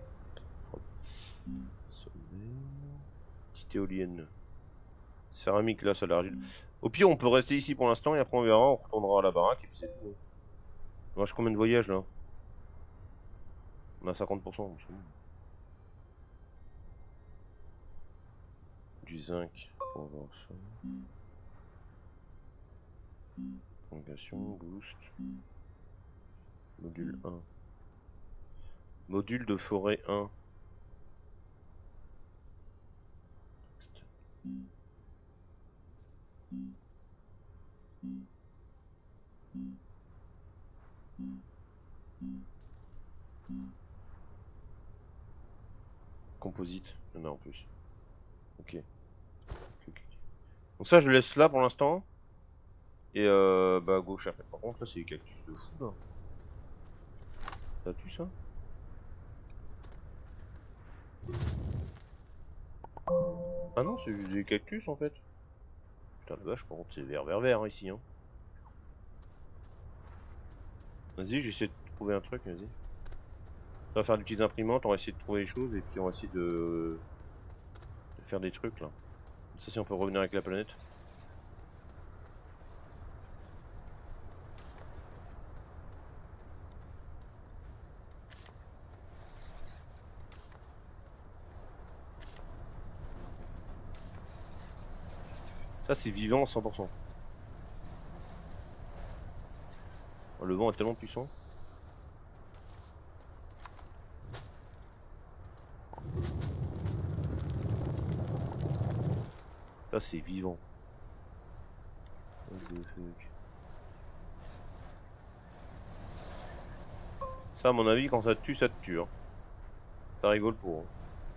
Speaker 1: Petite éolienne. Céramique là, ça l'argile. Au pire, on peut rester ici pour l'instant et après on verra, on retournera à la baraque et puis c'est tout. On marche combien de voyages là? On a 50%. Du zinc. On va voir ça. Prolongation, boost. Module 1. Module de forêt 1. Composite, il y en a en plus. Ok. Donc ça je le laisse là pour l'instant. Et bah gauche après. Par contre là c'est des cactus de fou là. T'as tu ça? Ah non c'est juste des cactus en fait. Putain la vache par contre c'est vert hein, ici hein. Vas-y j'essaie de trouver un truc, vas-y. On va faire des petites imprimantes, on va essayer de trouver des choses et puis on va essayer de faire des trucs là. Ça si on peut revenir avec la planète. Ça c'est vivant 100%. Le vent est tellement puissant. Ça c'est vivant. Ça à mon avis quand ça te tue, ça te tue. Hein. Ça rigole pour. Hein.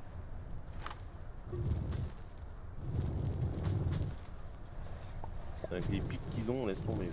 Speaker 1: Avec les pics qu'ils ont, on laisse tomber.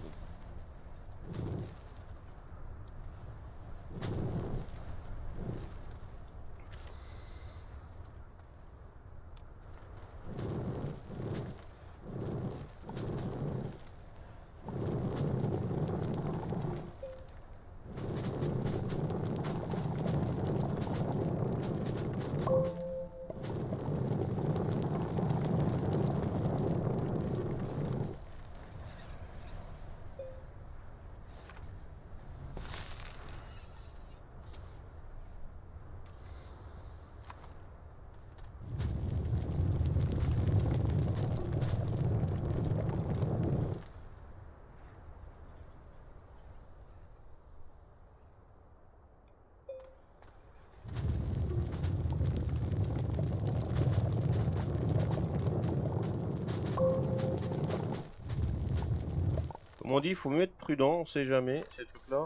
Speaker 1: Comme on dit, il faut mieux être prudent, on sait jamais ces trucs là.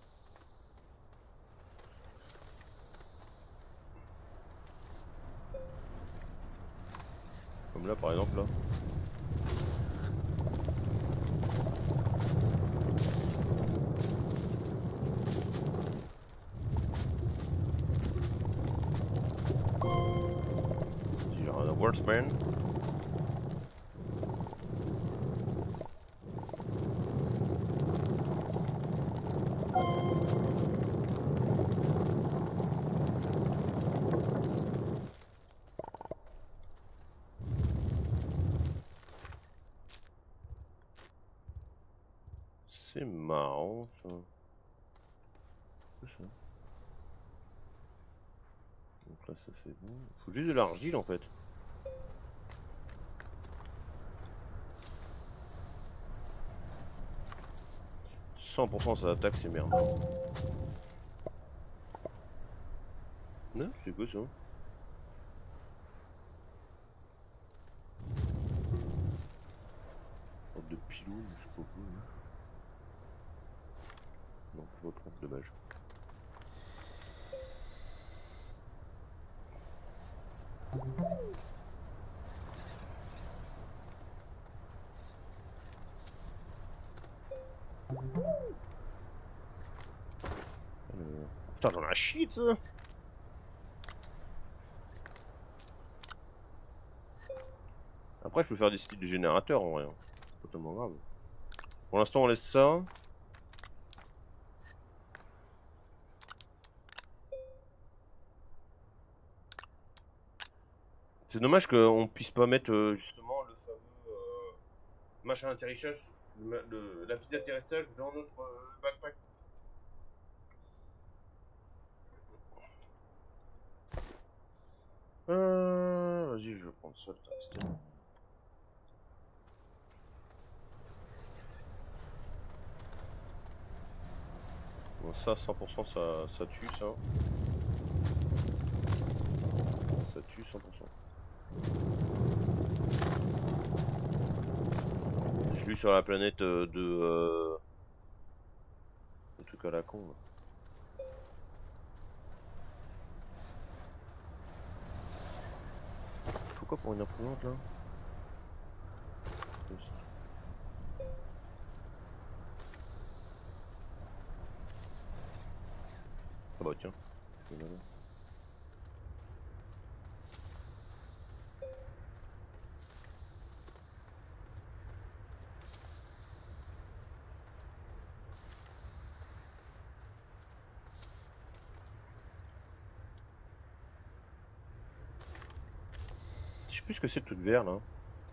Speaker 1: Comme là par exemple là. Genre un wordsman. C'est marrant ça. Ça. Donc là ça c'est bon. Faut juste de l'argile en fait. 100% ça attaque, c'est merde. Non, c'est quoi ça? Sorte de pilou, je sais pas quoi. Non, c'est pas trop, dommage. Putain, j'en ai un shit ça. Après, je peux faire des styles de générateur en vrai. C'est pas tellement grave. Pour l'instant, on laisse ça. C'est dommage qu'on puisse pas mettre justement le fameux machin d'atterrissage, la piste d'atterrissage dans notre backpack. Vas-y, je vais prendre ça le tungstène. Bon, ça, 100%, ça tue ça. Ça tue 100%. Je suis sur la planète de truc à la con. Là. Faut quoi pour une imprimante là? Ah bah tiens. Je sais plus ce que c'est le truc vert là.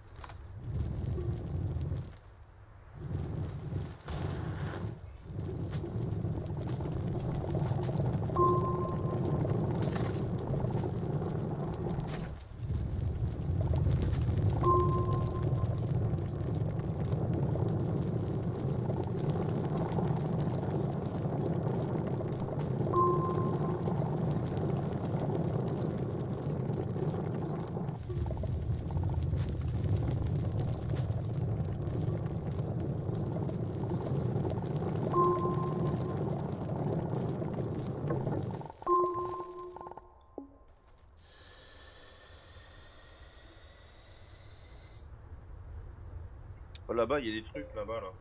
Speaker 1: Là-bas, il y a des trucs là-bas là.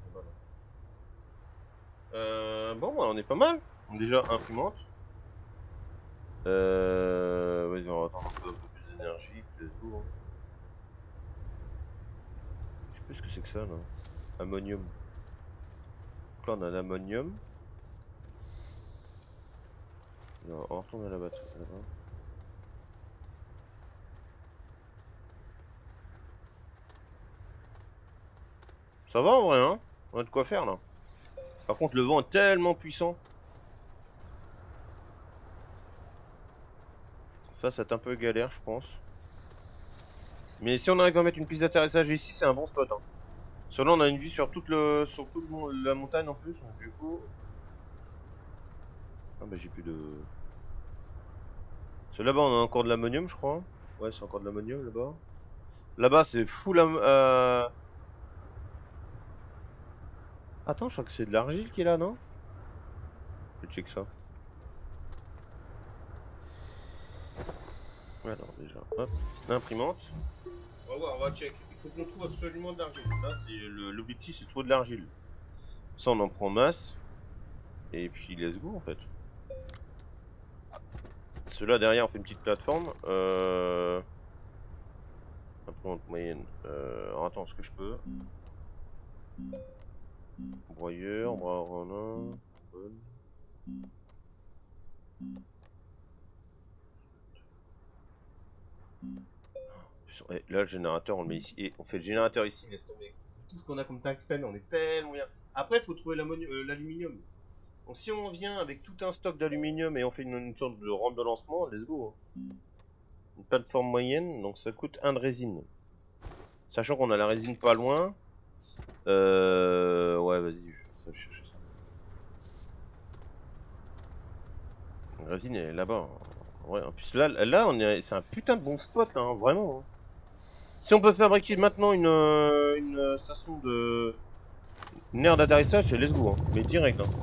Speaker 1: Bon, bah, on est pas mal. Déjà, imprimante. Vas-y, on va attendre un peu plus d'énergie, let's go. Hein. Je sais plus ce que c'est que ça là. Ammonium. Donc là, on a l'ammonium. On retourne à la batterie là-bas. Ça va en vrai, hein? On a de quoi faire là. Par contre, le vent est tellement puissant. Ça c'est un peu galère, je pense. Mais si on arrive à mettre une piste d'atterrissage ici, c'est un bon spot. Hein. Sur là, on a une vue sur toute la montagne en plus. Donc, du coup. Ah bah j'ai plus de. Là-bas, on a encore de l'ammonium, je crois. Ouais, c'est encore de l'ammonium là-bas. Là-bas, c'est full. Attends, je crois que c'est de l'argile qui est là, non? Je check ça. Alors déjà, hop, l'imprimante. On va voir, on va check. Il faut qu'on trouve absolument de l'argile. Là, c'est l'objectif, c'est de trouver de l'argile. Ça, on en prend masse. Et puis, let's go en fait. Ceux-là derrière, on fait une petite plateforme. Imprimante moyenne. Alors attends, est-ce que je peux? Broyeur, bras romain. Bonne. Ouais, là, le générateur, on le met ici. Et on fait le générateur ici, laisse tomber. Tout ce qu'on a comme tungstène, on est tellement bien. Après, il faut trouver l'aluminium. Donc, si on vient avec tout un stock d'aluminium et on fait une sorte de rampe de lancement, let's go. Une plateforme moyenne, donc ça coûte 1 de résine. Sachant qu'on a la résine pas loin. Ouais, vas-y, je vais chercher ça. La résine, elle est là-bas. Ouais, en plus, là c'est un putain de bon spot, là, hein, vraiment. Hein. Si on peut fabriquer maintenant une station de... Une aire d'atterrissage, c'est let's go, hein. Mais direct. Hein.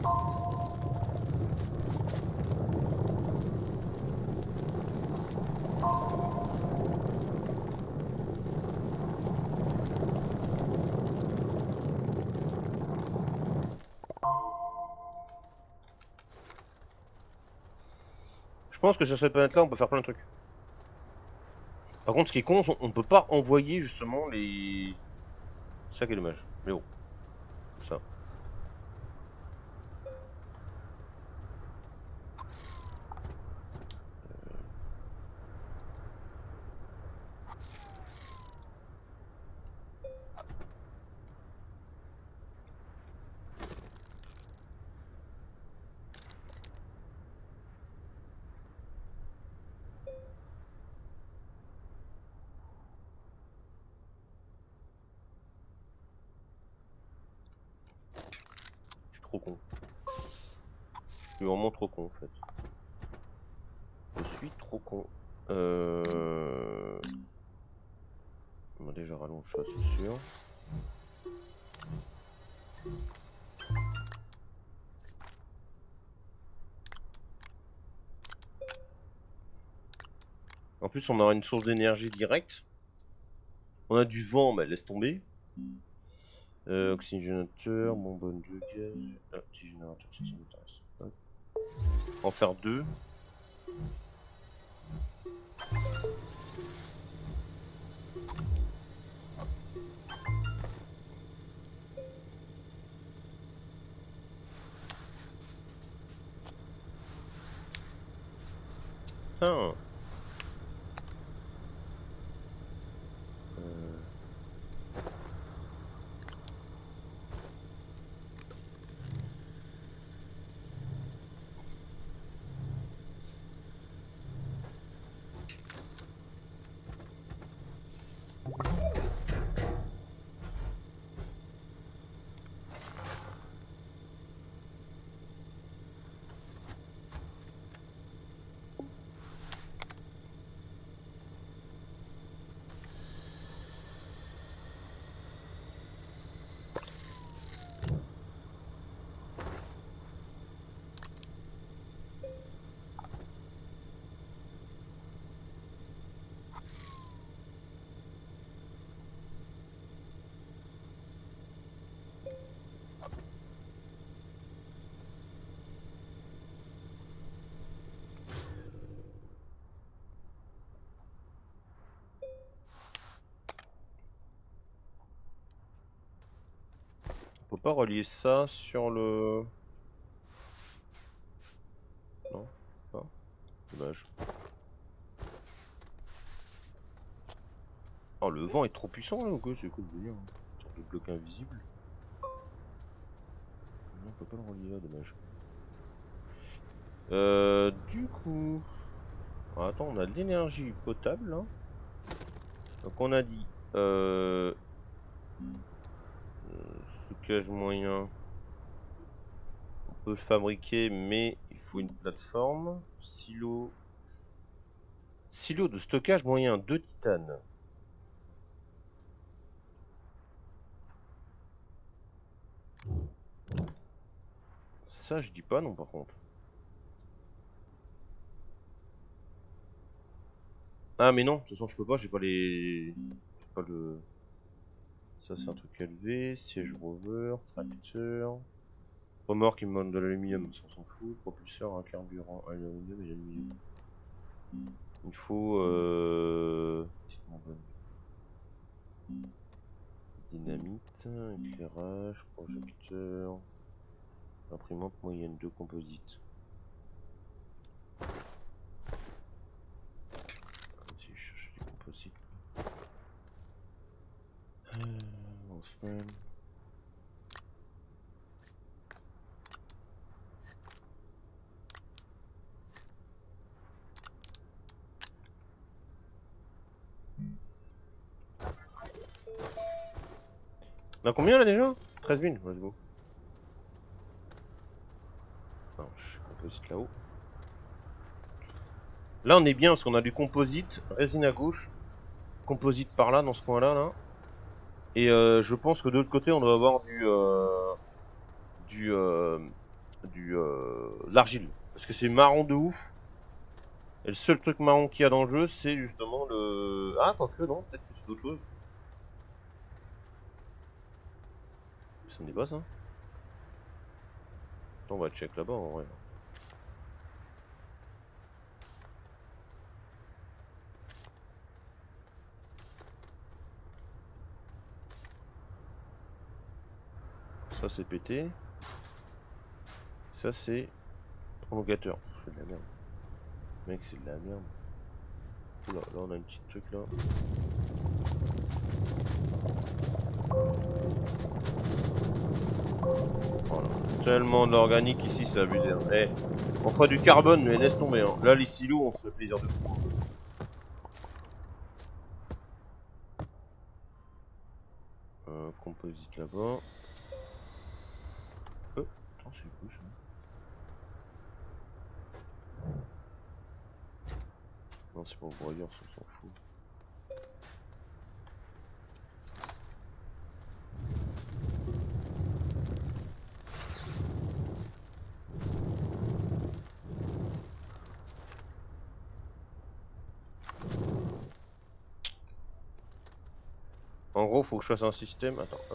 Speaker 1: Je pense que sur cette planète-là, on peut faire plein de trucs. Par contre, ce qui est con, on peut pas envoyer justement les... C'est ça qui est dommage. Mais bon, ça. Je suis trop con. Je suis vraiment trop con en fait. Je suis trop con. On va déjà rallonge ça, c'est sûr. En plus, on aura une source d'énergie directe. On a du vent, bah laisse tomber. Oxygénateur, bonbonne de gaz. Ah, petit générateur, ça m'intéresse. Hop. En faire 2. Ah. On peut pas relier ça sur le... Non, pas. Dommage. Oh, le vent est trop puissant là ou quoi? C'est quoi le délire? Une sorte de bloc invisible. Non, on peut pas le relier là, dommage. Du coup... Ah, attends, on a de l'énergie potable là. Donc on a dit... stockage moyen. On peut le fabriquer, mais il faut une plateforme. Silo. Silo de stockage moyen 2 titane. ça, je dis pas non par contre. Ah mais non, de toute façon je peux pas, j'ai pas les... J'ai pas le... Ça c'est un truc élevé, siège rover, tracteur... Remorque il me demande de l'aluminium, ça on s'en fout. Propulseur, un carburant, aluminium et l'aluminium. Il faut... Dynamite, éclairage, projecteur... Imprimante moyenne, 2 composites. Si je cherche des composites. On se met... On a combien là déjà? 13 000, let's go. Non, je suis composite là-haut. Là on est bien parce qu'on a du composite, résine à gauche, composite par là, dans ce coin-là. Là. Et je pense que de l'autre côté on doit avoir l'argile. Parce que c'est marron de ouf. Et le seul truc marron qu'il y a dans le jeu c'est justement le... Ah quoique non, peut-être que c'est d'autres choses. Ça n'est pas ça. Attends, on va check là-bas en vrai. Ça c'est pété. Ça c'est prolongateur. C'est de la merde. Mec c'est de la merde. Oula, là on a un petit truc là. Voilà. Tellement d'organique ici, c'est abusé. Hein. Eh, on fera du carbone, mais laisse tomber. Hein. Là, les silos, on se fait plaisir de fou. Composite là-bas. Attends, c'est quoi ça? Non, c'est pas au broyeur, ça s'en fout. En gros, faut que je fasse un système. Attends, hop.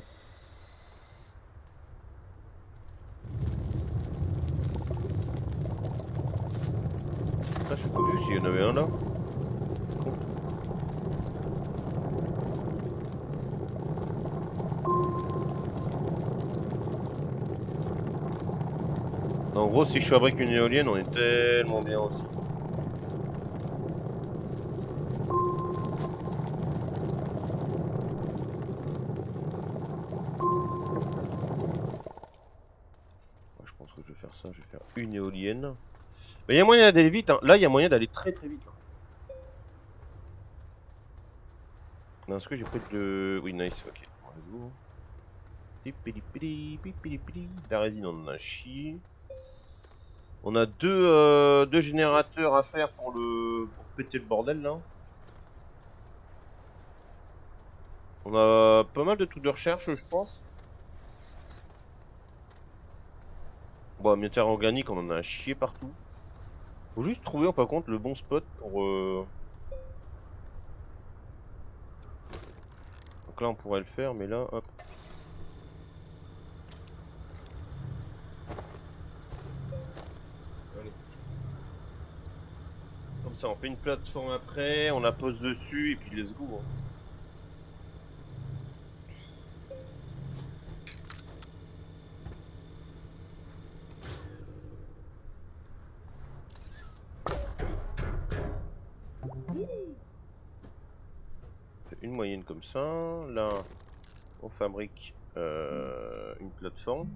Speaker 1: Ah, je sais pas vu s'il y en avait un là. En gros, si je fabrique une éolienne, on est tellement bien aussi. Je pense que je vais faire ça, je vais faire une éolienne. Mais il y a moyen d'aller vite, hein. Là il y a moyen d'aller très très vite. Hein. Non, est-ce que j'ai pris de... Oui, nice, ok. La résine, on en a chié. On a deux générateurs à faire pour péter le bordel là. On a pas mal de trucs de recherche, je pense. Bon, matière organique, on en a à chier partout. Faut juste trouver, en fin de compte, le bon spot pour... Donc là, on pourrait le faire, mais là, hop. Allez. Comme ça, on fait une plateforme après, on la pose dessus, et puis let's go. Hein. Une moyenne comme ça. Là, on fabrique une plateforme.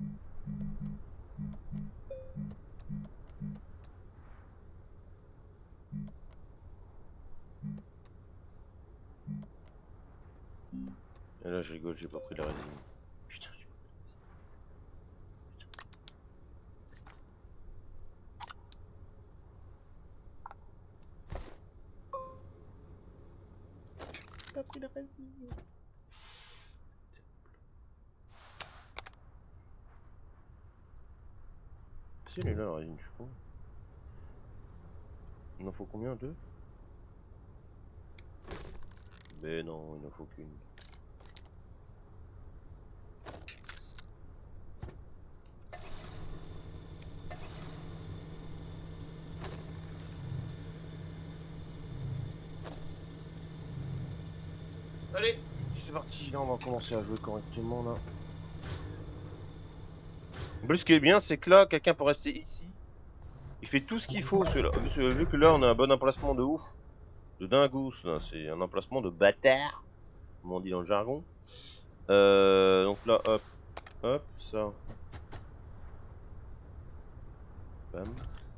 Speaker 1: Et là, je rigole, j'ai pas pris la résine. Putain, j'ai pas pris la résine. si elle est là la résine, je suis con. Il en faut combien? 2? Mais non, il n'en faut qu'une. Allez, c'est parti, là on va commencer à jouer correctement là. En plus ce qui est bien c'est que là quelqu'un peut rester ici. Il fait tout ce qu'il faut celui-là. Vu que là on a un bon emplacement de ouf. De dingous, c'est un emplacement de bâtard. Comme on dit dans le jargon. Donc là hop, hop, ça. Bam.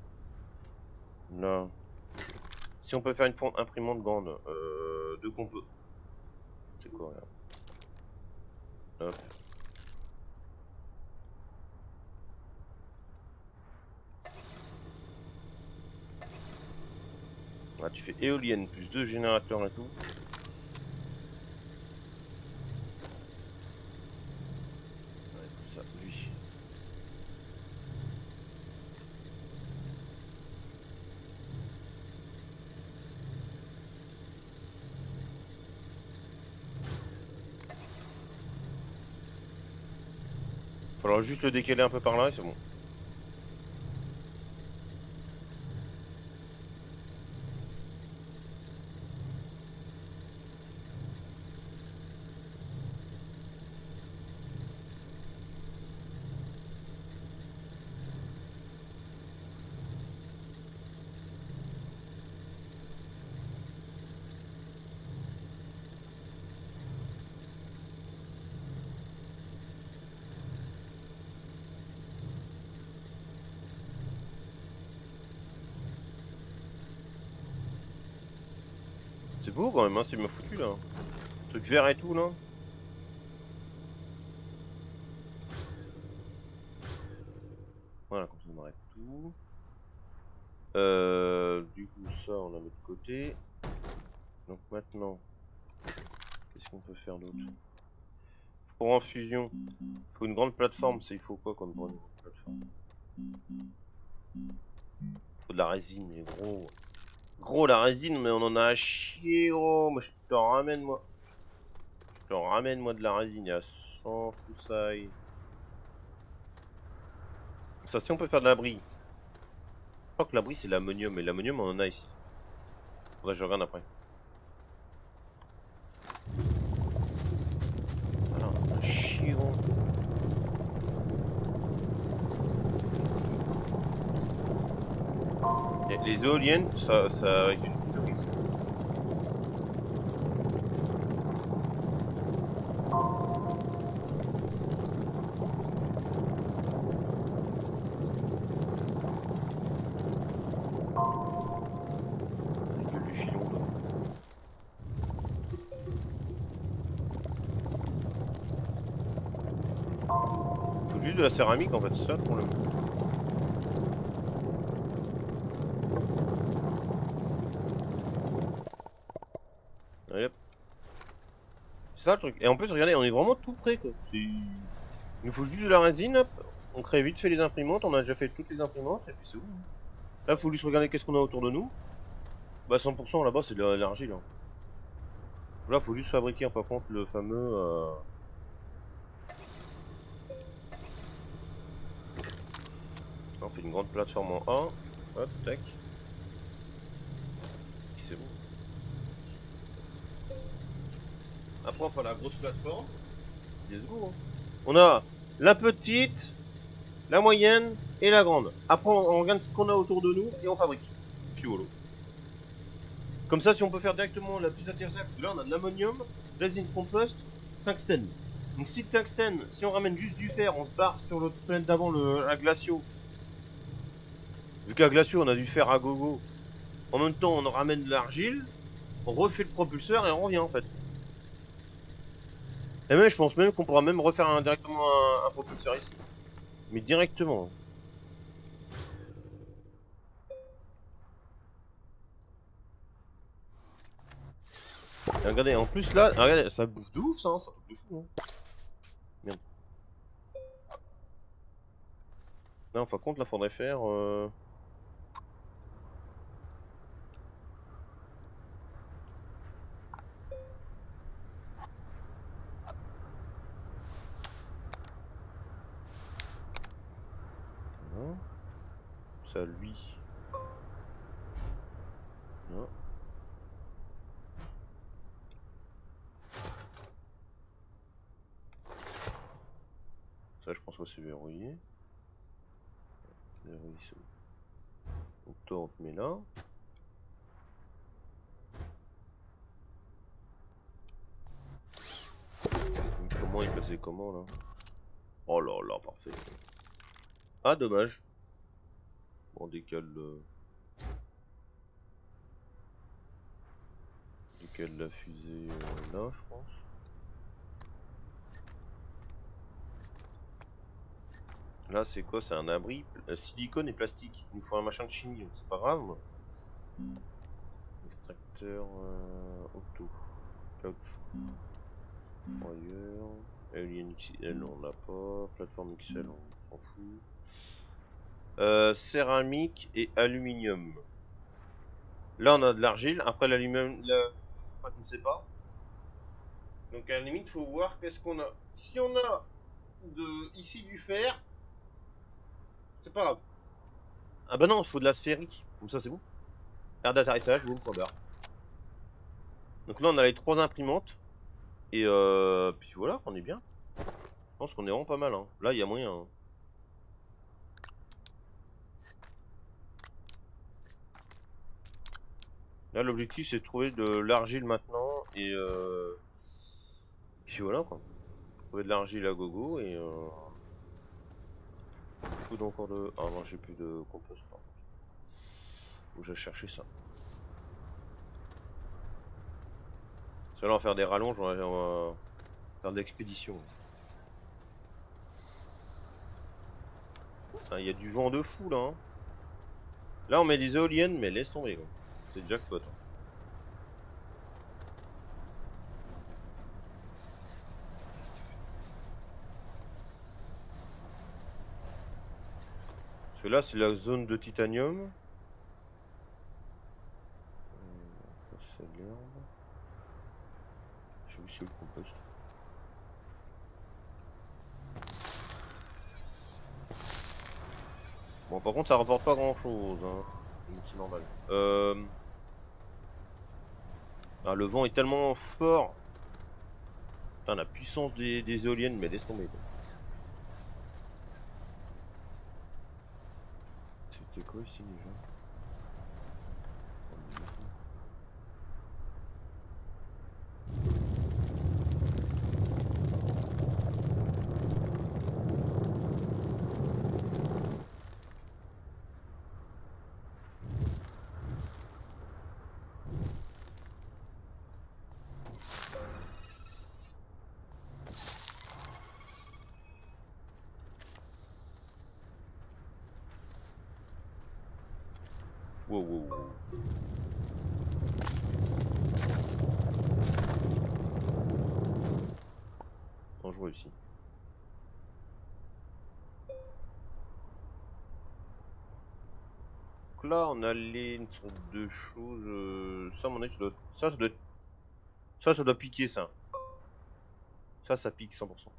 Speaker 1: Là. Si on peut faire une imprimante grande, deux qu'on peut. C'est quoi là? Hop. Là, tu fais éolienne plus 2 générateurs et tout. Ouais, comme ça, lui. Faudra juste le décaler un peu par là et c'est bon. C'est beau quand même, hein, c'est bien foutu là. Truc vert et tout là. Voilà, comme ça on arrête tout. Du coup ça on a mis de côté. Donc maintenant, qu'est-ce qu'on peut faire d'autre? Pour en fusion, il faut une grande plateforme, il faut quoi comme grande plateforme? Il faut de la résine, mais gros. Gros la résine, mais on en a à chier gros. Moi je te ramène moi. Je te ramène moi de la résine, il y a 100 foussailles. Ça si on peut faire de l'abri. Je crois que l'abri c'est l'ammonium, et l'ammonium on en a ici. Faudrait que je regarde après. Alors, un chiron. Et les éoliennes, ça avec une furie. Avec du filon. Faut juste de la céramique en fait, c'est ça le problème. Allez hop. C'est ça le truc. Et en plus, regardez, on est vraiment tout près quoi. Il nous faut juste de la résine, hop. On crée vite fait les imprimantes, on a déjà fait toutes les imprimantes et puis c'est bon. Là, faut juste regarder qu'est-ce qu'on a autour de nous. Bah 100% là-bas c'est de l'argile. Hein. Là, faut juste fabriquer en fin de compte le fameux. On fait une grande plateforme en 1. Hop, tac. C'est bon. Après, on fait la grosse plateforme. Let's go. Hein. On a la petite, la moyenne et la grande. Après, on regarde ce qu'on a autour de nous et on fabrique. Puis voilà. Comme ça, si on peut faire directement la plus intéressante, là on a de l'ammonium, résine compost, tungstène. Donc si le tungstène, si on ramène juste du fer, on se barre sur l'autre planète d'avant, la glacio. Vu qu'à glacio on a du fer à gogo. En même temps on ramène de l'argile, on refait le propulseur et on revient en fait. Et même je pense même qu'on pourra même refaire directement un propulseur ici. Mais directement. Et regardez, en plus là, regardez, ça bouffe de ouf ça, ça bouffe de fou. Hein. Merde. Non, par contre, là, faudrait faire. Non. Ça, lui. Non. Ça, je pense que c'est verrouillé. Verrouillé, c'est où? Donc, toi, on te met là. Donc, comment il passait comment là? Oh là là, parfait. Ah, dommage. Bon, on décale la fusée là, je pense. Là, c'est quoi? C'est un abri silicone et plastique. Il nous faut un machin de chimie, donc c'est pas grave. Extracteur auto. Caoutchouc. Broyeur. Alien XL, on l'a pas. Plateforme XL, on s'en fout. Céramique et aluminium. Là, on a de l'argile. Après, l'aluminium, je ne sais pas. Donc, à la limite, il faut voir qu'est-ce qu'on a. Si on a ici du fer, c'est pas grave. Ah bah non, il faut de la sphérique. Comme ça, c'est bon. Aire d'atterrissage, boum, point barre. Donc là, on a les 3 imprimantes. Et puis voilà, on est bien. Je pense qu'on est vraiment pas mal. Hein. Là, il y a moyen. Hein. Là, l'objectif, c'est de trouver de l'argile maintenant. Et puis voilà, quoi. Trouver de l'argile à gogo. Et beaucoup d'encore de... Ah non, j'ai plus de compost, par contre. Faut que j'aille chercher ça. Ça, là, on va faire des rallonges, on va faire des expéditions. Il y a du vent de fou, là. Hein. Là, on met des éoliennes, mais laisse tomber. C'est jackpot. Hein. Parce que là, c'est la zone de titanium. C'est l'herbe. Je sais où c'est le compost. Bon, par contre, ça rapporte pas grand chose. Hein. C'est normal. Ah, le vent est tellement fort. Putain, la puissance des éoliennes, mais laisse tomber. C'était quoi ici déjà? Wow, wow, wow. Dangereux ici. Donc là, on a une sorte de choses. Ça, à mon avis, ça doit piquer ça. Ça pique 100%.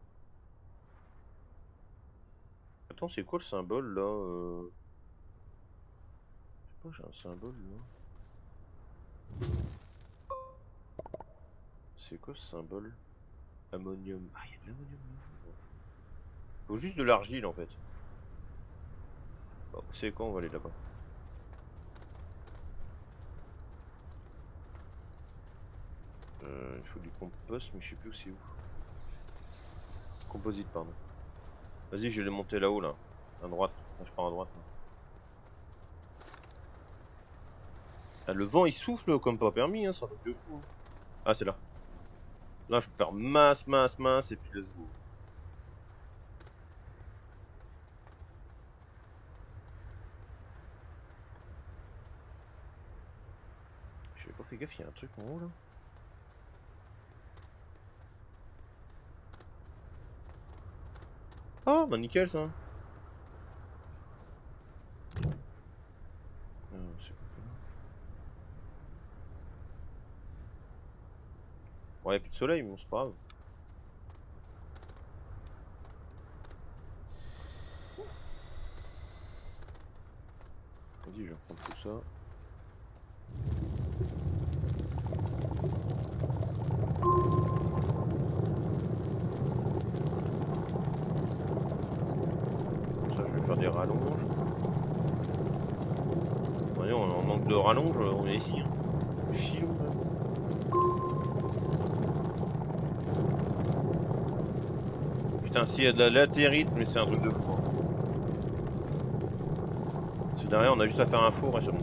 Speaker 1: Attends, c'est quoi le symbole là Je sais pas, j'ai un symbole là. C'est quoi ce symbole? Ammonium. Ah, il y a de l'ammonium là. Faut juste de l'argile en fait. Bon, c'est quoi? On va aller là-bas. Il faut du compost, mais je sais plus où c'est où. Composite, pardon. Vas-y, je vais les monter là-haut là. À droite. Ah, je pars à droite. Là. Ah, le vent il souffle comme pas permis, hein, c'est un truc de fou. Ah, c'est là. Là, je peux faire masse, masse, masse, et puis let's go. J'avais pas fait gaffe, il y a un truc en haut là. Ah, bah nickel ça. soleil, mais bon, c'est pas grave. Vas-y, je vais reprendre tout ça. Ça, je vais faire des rallonges. Voyez, on est en manque de rallonge, on est ici. Hein. Filou, là. Putain, s'il y a de la latérite, mais c'est un truc de fou. Hein. C'est derrière, on a juste à faire un four et c'est bon.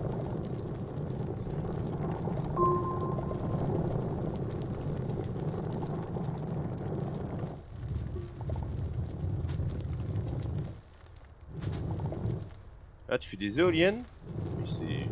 Speaker 1: Là, tu fais des éoliennes. Mais c'est.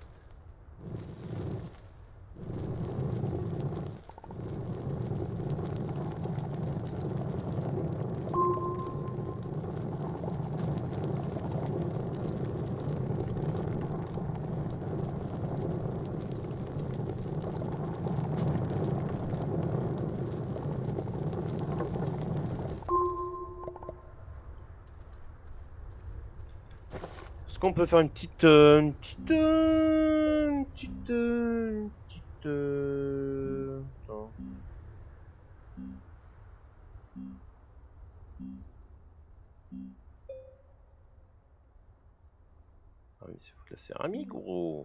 Speaker 1: Est-ce qu'on peut faire une petite. Attends. Ah oui, c'est foutre la céramique, gros.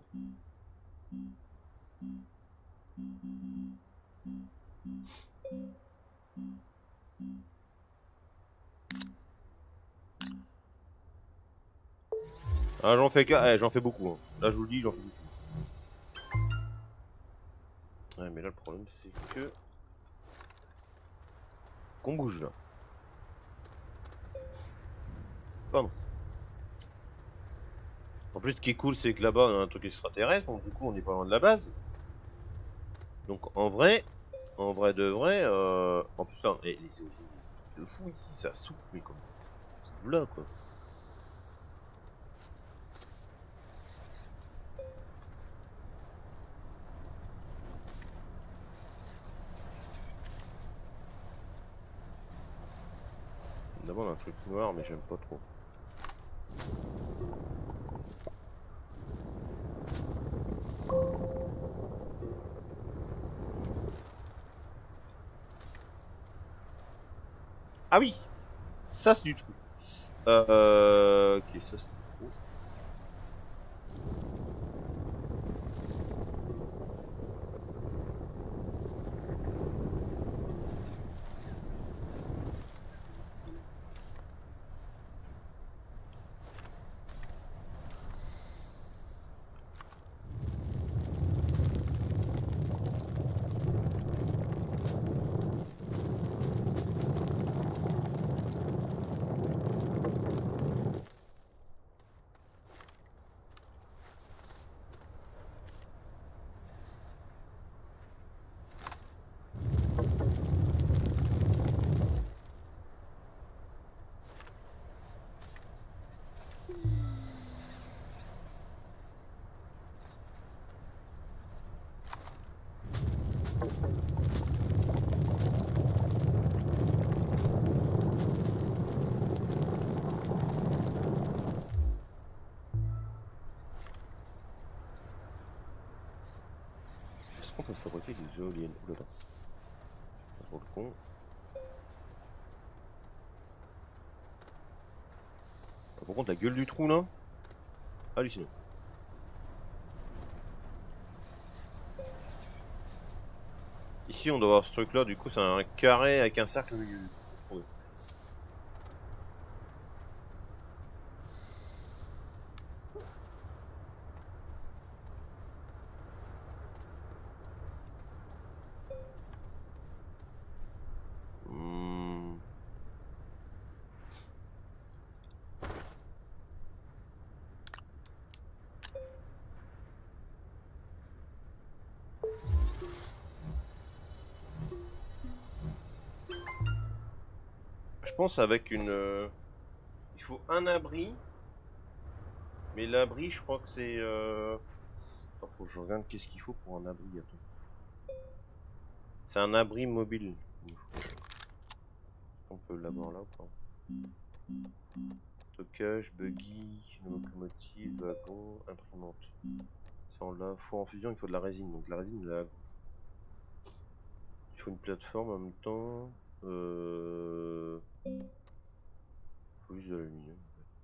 Speaker 1: Ah, j'en fais j'en fais beaucoup. Hein. Là, je vous le dis, j'en fais beaucoup. Ouais, mais là, le problème, c'est que. Qu'on bouge là. Pardon. En plus, ce qui est cool, c'est que là-bas, on a un truc extraterrestre, donc du coup, on n'est pas loin de la base. Donc, en vrai de vrai, en plus, hein, les éoliennes de fou ici, ça souffle, mais comme. Là, quoi. D'abord, on a un truc noir, mais j'aime pas trop. Ah oui, ça c'est du trou. Ok, ça c'est du trou. Est-ce qu'on peut fabriquer des éoliennes? Oula, pas trop le con. Par contre, la gueule du trou là, hallucinant. Ici, on doit avoir ce truc là, du coup, c'est un carré avec un cercle au milieu. Ouais. Hmm. Je pense avec une. Il faut un abri. Mais l'abri, je crois que c'est. Attends, faut que je regarde qu'est-ce qu'il faut pour un abri. Attends. C'est un abri mobile. On peut l'avoir là ou pas? Stockage, buggy, locomotive, wagon, imprimante. Ça on l'a. Four en fusion, il faut de la résine. Donc la résine là. Il faut une plateforme en même temps. Faut juste de l'aluminium.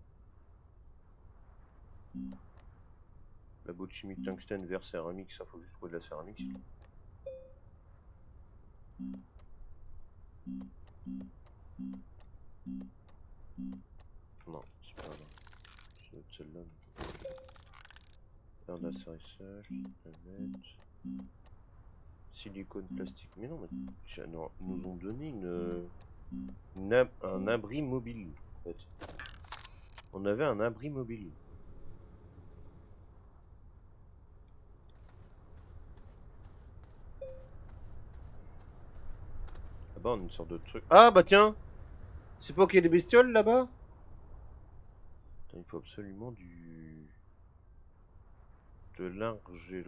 Speaker 1: Labo de chimie tungstène vers céramique, ça faut juste trouver de la céramique. Non, c'est pas là. C'est celle-là. Air d'atterrissage, planète. Silicone plastique. Mais non, non, ils nous ont donné un abri mobile. En fait. On avait un abri mobile. Là-bas, on a une sorte de truc. Ah bah tiens! C'est pas qu'il y a des bestioles là-bas? Il faut absolument de l'argile.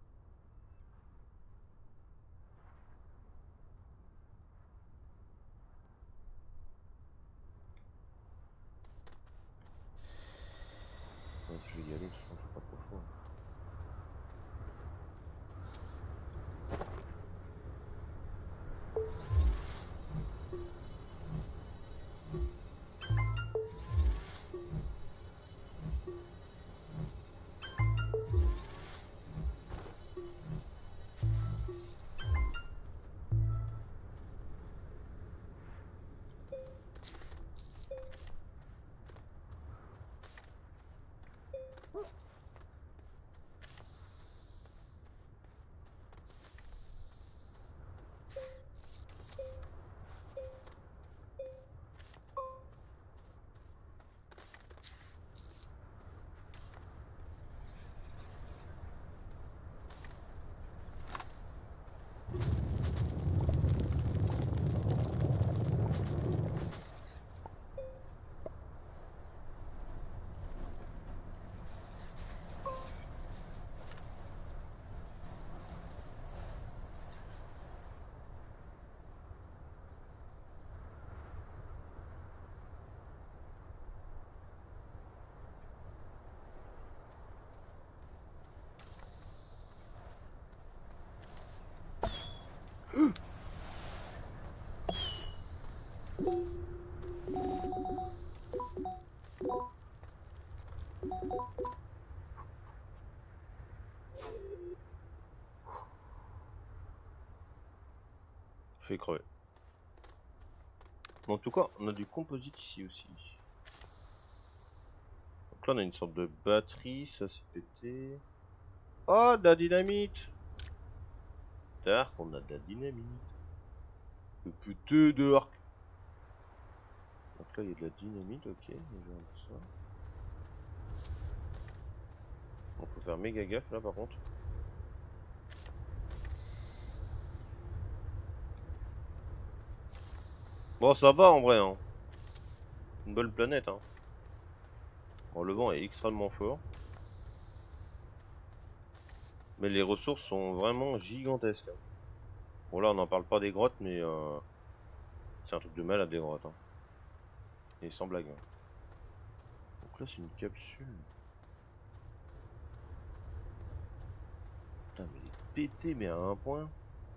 Speaker 1: Je vais y aller, de toute façon, faut pas trop chaud. Fait crever. Bon, en tout cas, on a du composite ici aussi. Donc là, on a une sorte de batterie, ça c'est pété. Oh, de la dynamite! Dark, on a de la dynamite. Le putain de arc. Donc là, il y a de la dynamite, ok. Ça. Bon, faut faire méga gaffe là par contre. Bon, ça va en vrai, hein. Une bonne planète, hein. Bon, le vent est extrêmement fort. Mais les ressources sont vraiment gigantesques. Hein. Bon, là, on n'en parle pas des grottes, mais c'est un truc de malade des grottes. Hein. Et sans blague. Hein. Donc là, c'est une capsule. Putain, mais il est pété, mais à un point.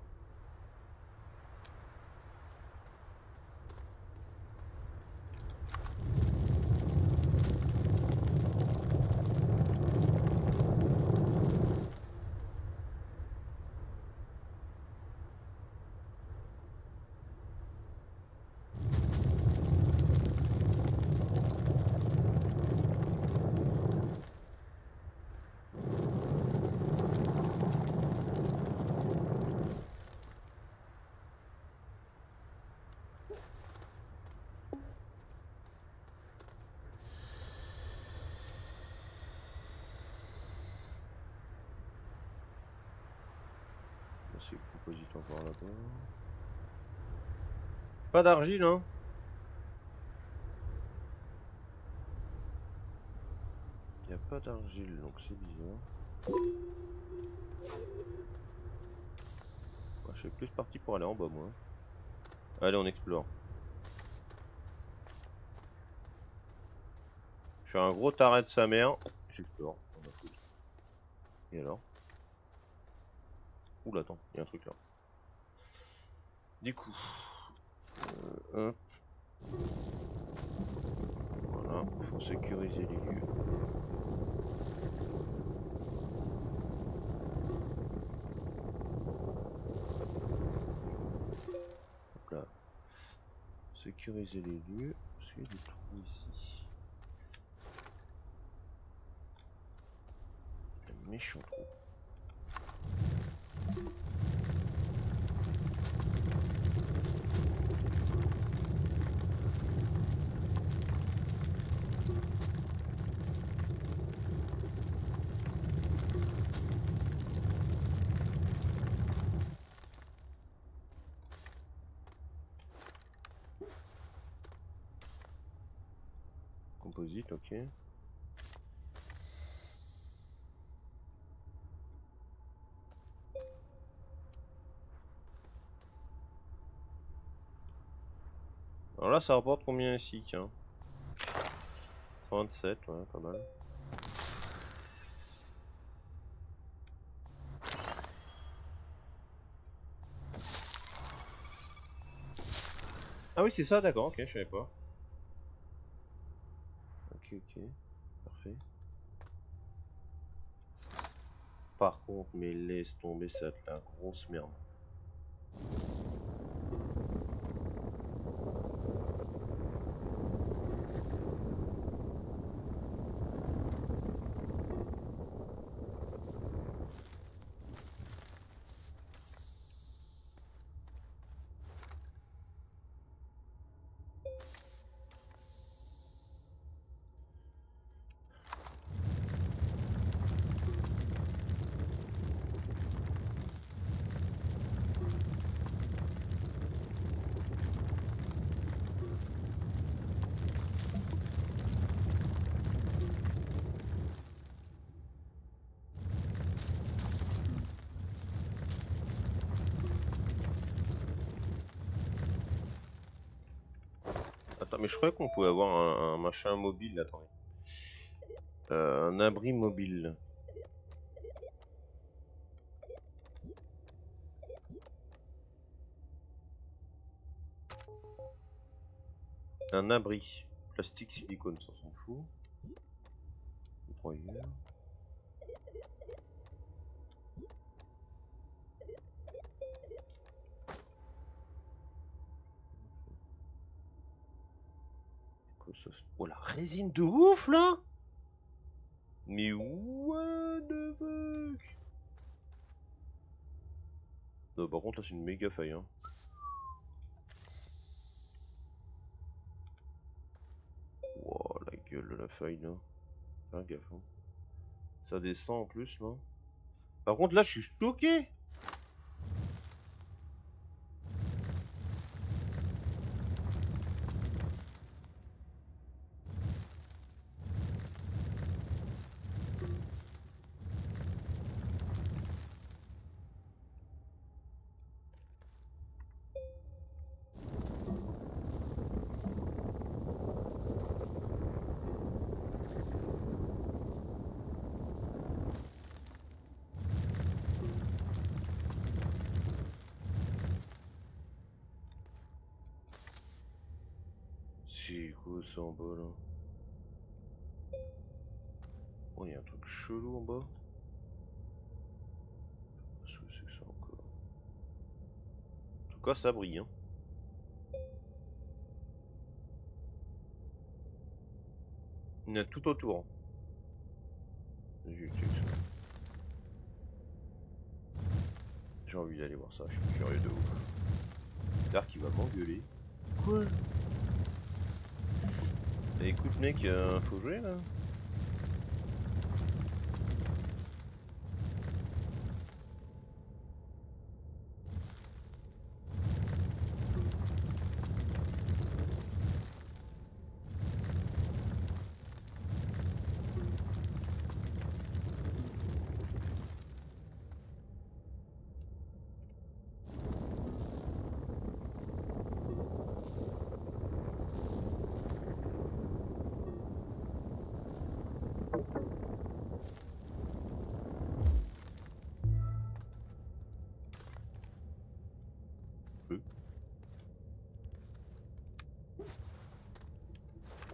Speaker 1: C'est composite encore là-bas. Pas d'argile, hein. Il n'y a pas d'argile, donc c'est bizarre. Moi, Je suis plus parti pour aller en bas, moi. Allez, on explore. Je suis un gros taré de sa mère. J'explore. Et alors? Oula, attends, il y a un truc là. Du coup, hop. Voilà, faut sécuriser les lieux. Hop là. Sécuriser les lieux. Parce qu'il y a des trous ici. Un méchant trou. Composite, ok. Alors là, ça rapporte combien ici, tiens? 37, ouais, pas mal. Ah oui, c'est ça, d'accord, ok, je savais pas. Ok, ok, parfait. Par contre, mais laisse tomber, ça va être la grosse merde. Attends, mais je croyais qu'on pouvait avoir un machin mobile, attendez. Un abri mobile. Un abri. Plastique, silicone, ça s'en fout. Broyeur. Oh la résine de ouf là! Mais what the fuck? Non, par contre là c'est une méga faille hein. Wow, la gueule de la faille là. Fais gaffe hein. Ça descend en plus là. Par contre là je suis choqué! C'est quoi ça en bas là? Oh y'a un truc chelou en bas. Qu'est-ce que c'est que ça encore? En tout cas ça brille hein. Il y en a tout autour. J'ai envie d'aller voir ça, je suis curieux de ouf. J'espère qu'il va m'engueuler. Quoi? Écoute mec, faut jouer là.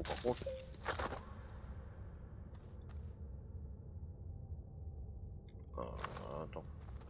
Speaker 1: Par contre. Attends.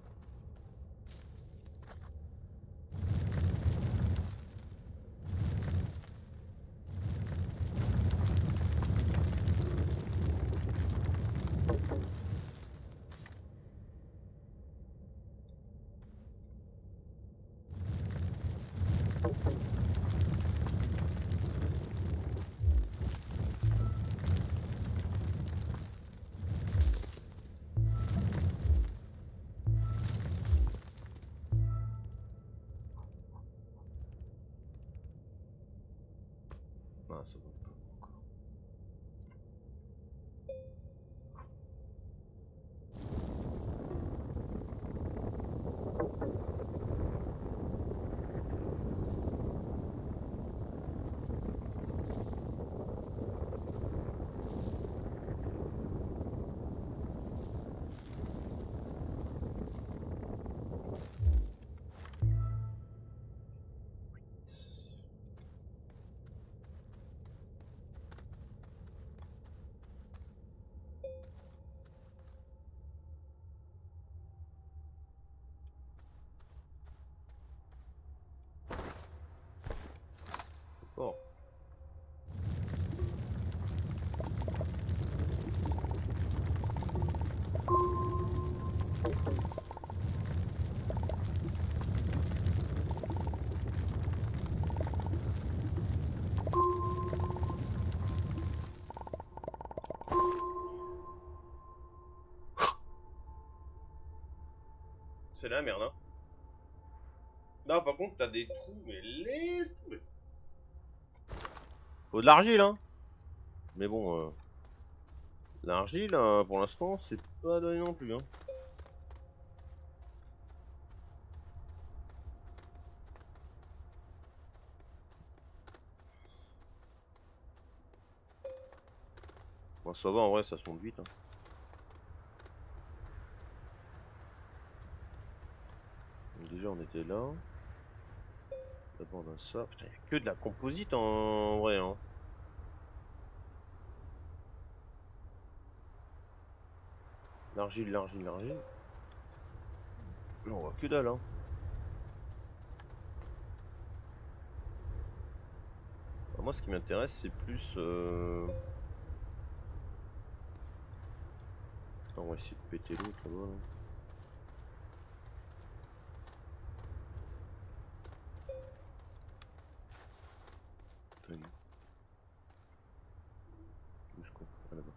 Speaker 1: Ah, ça va pas encore. Bon. C'est la merde, hein. Là, par contre, t'as des trous, mais laisse tomber. Faut de l'argile, hein. Mais bon, l'argile, pour l'instant, c'est pas donné non plus, hein. Bon, ça va, en vrai, ça se monte vite, hein. Donc déjà, on était là. D'abord, on a ça. Putain, y a que de la composite en vrai, hein. L'argile, l'argile, l'argile. On voit que dalle, hein. Alors moi, ce qui m'intéresse, c'est plus... On va essayer de péter l'autre là-bas. Là. Putain, où est-ce qu'on... Ah, là-bas.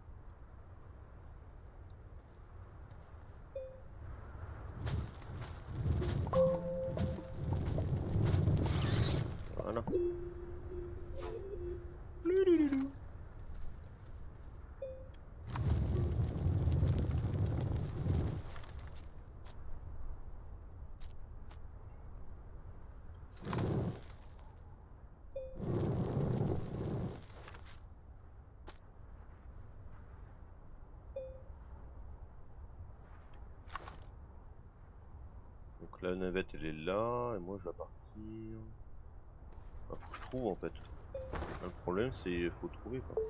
Speaker 1: Voilà. Donc la navette elle est là, et moi je vais partir. Bah, faut que je trouve en fait. Le problème c'est faut trouver quoi.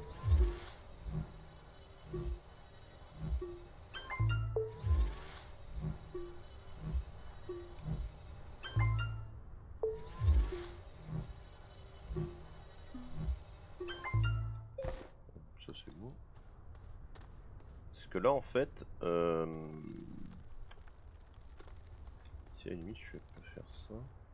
Speaker 1: Ça c'est bon. Parce que là en fait, si à la limite je peux faire ça.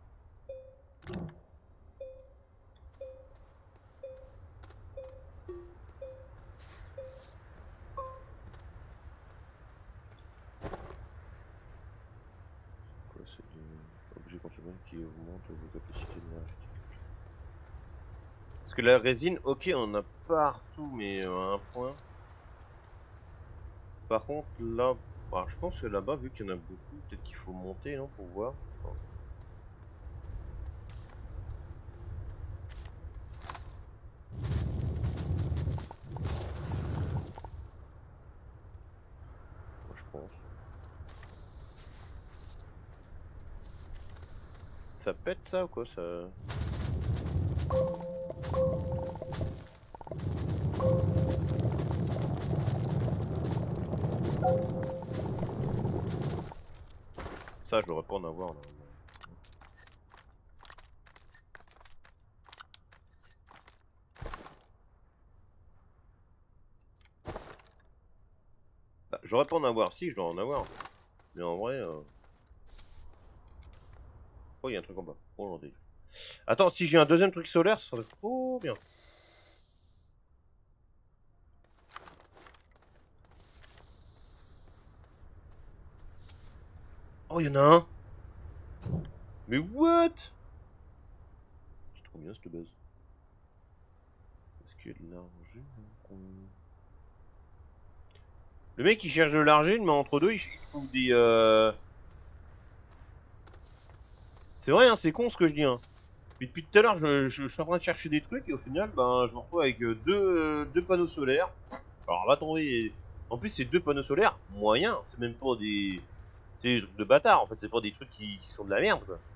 Speaker 1: C'est objet consommable qui augmente vos capacités énergétiques. Parce que la résine, ok, on en a partout, mais à un point. Par contre, là, bah, je pense que là-bas, vu qu'il y en a beaucoup, peut-être qu'il faut monter, non, pour voir. Moi, je pense. Ça pète ça ou quoi ça? Ça, je devrais pas en avoir là. Bah, j'aurais pas en avoir, si, je dois en avoir. Mais en vrai. Oh, il y a un truc en bas. Oh, j'en ai. Attends, si j'ai un deuxième truc solaire, ça serait trop bien. Oh, il y en a un. Mais what? C'est trop bien cette base. Est-ce qu'il y a de l'argile? Le mec il cherche de l'argile, mais entre deux il trouve des. C'est vrai, hein, c'est con ce que je dis. Hein. Mais depuis tout à l'heure, je suis en train de chercher des trucs et au final, ben, je me retrouve avec deux panneaux solaires. Alors, va tomber. En plus, c'est deux panneaux solaires moyens. C'est même pas des. C'est des trucs de bâtard en fait. C'est pas des trucs qui sont de la merde quoi.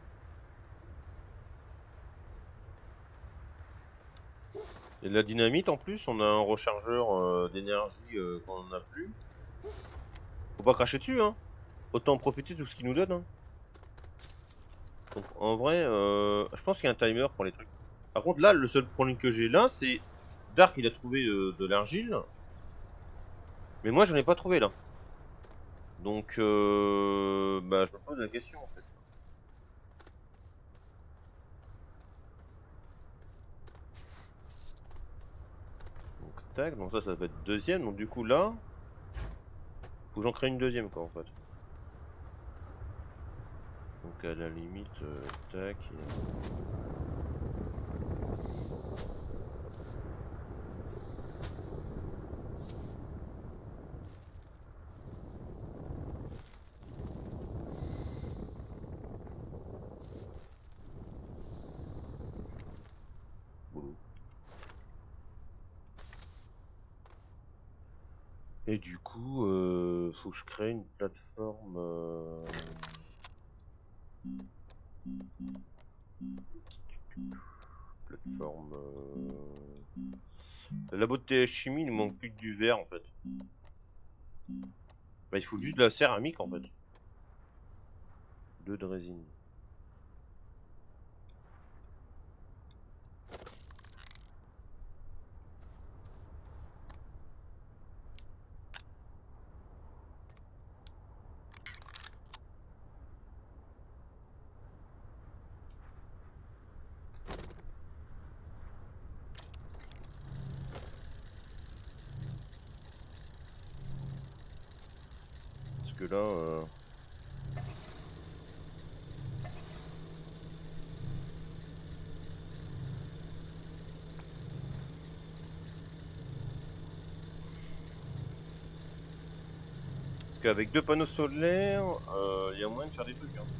Speaker 1: Et de la dynamite en plus, on a un rechargeur d'énergie qu'on en a plus. Faut pas cracher dessus, hein. Autant en profiter de tout ce qu'il nous donne. Hein. Donc en vrai, je pense qu'il y a un timer pour les trucs. Par contre là, le seul problème que j'ai là, c'est Dark il a trouvé de l'argile. Mais moi j'en ai pas trouvé là. Donc bah je me pose la question en fait. Donc tac, donc ça va être deuxième. Donc du coup là, faut que j'en crée une deuxième quoi en fait. Donc à la limite, tac. Boulot. Et du coup, faut que je crée une plateforme. Plateforme. Le labo de chimie, il nous manque plus que du verre en fait. Bah, il faut juste de la céramique en fait. 2 de résine. Parce que là. Parce qu'avec 2 panneaux solaires, il y a moyen de faire des trucs. Hein.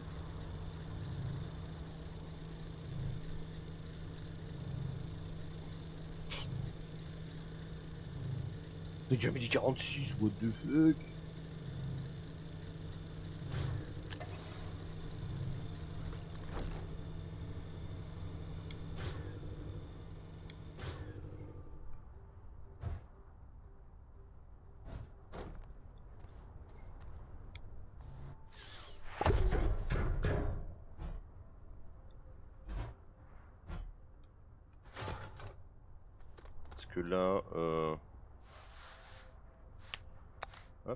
Speaker 1: J'ai déjà mis 46, what the fuck? Parce que là, hop.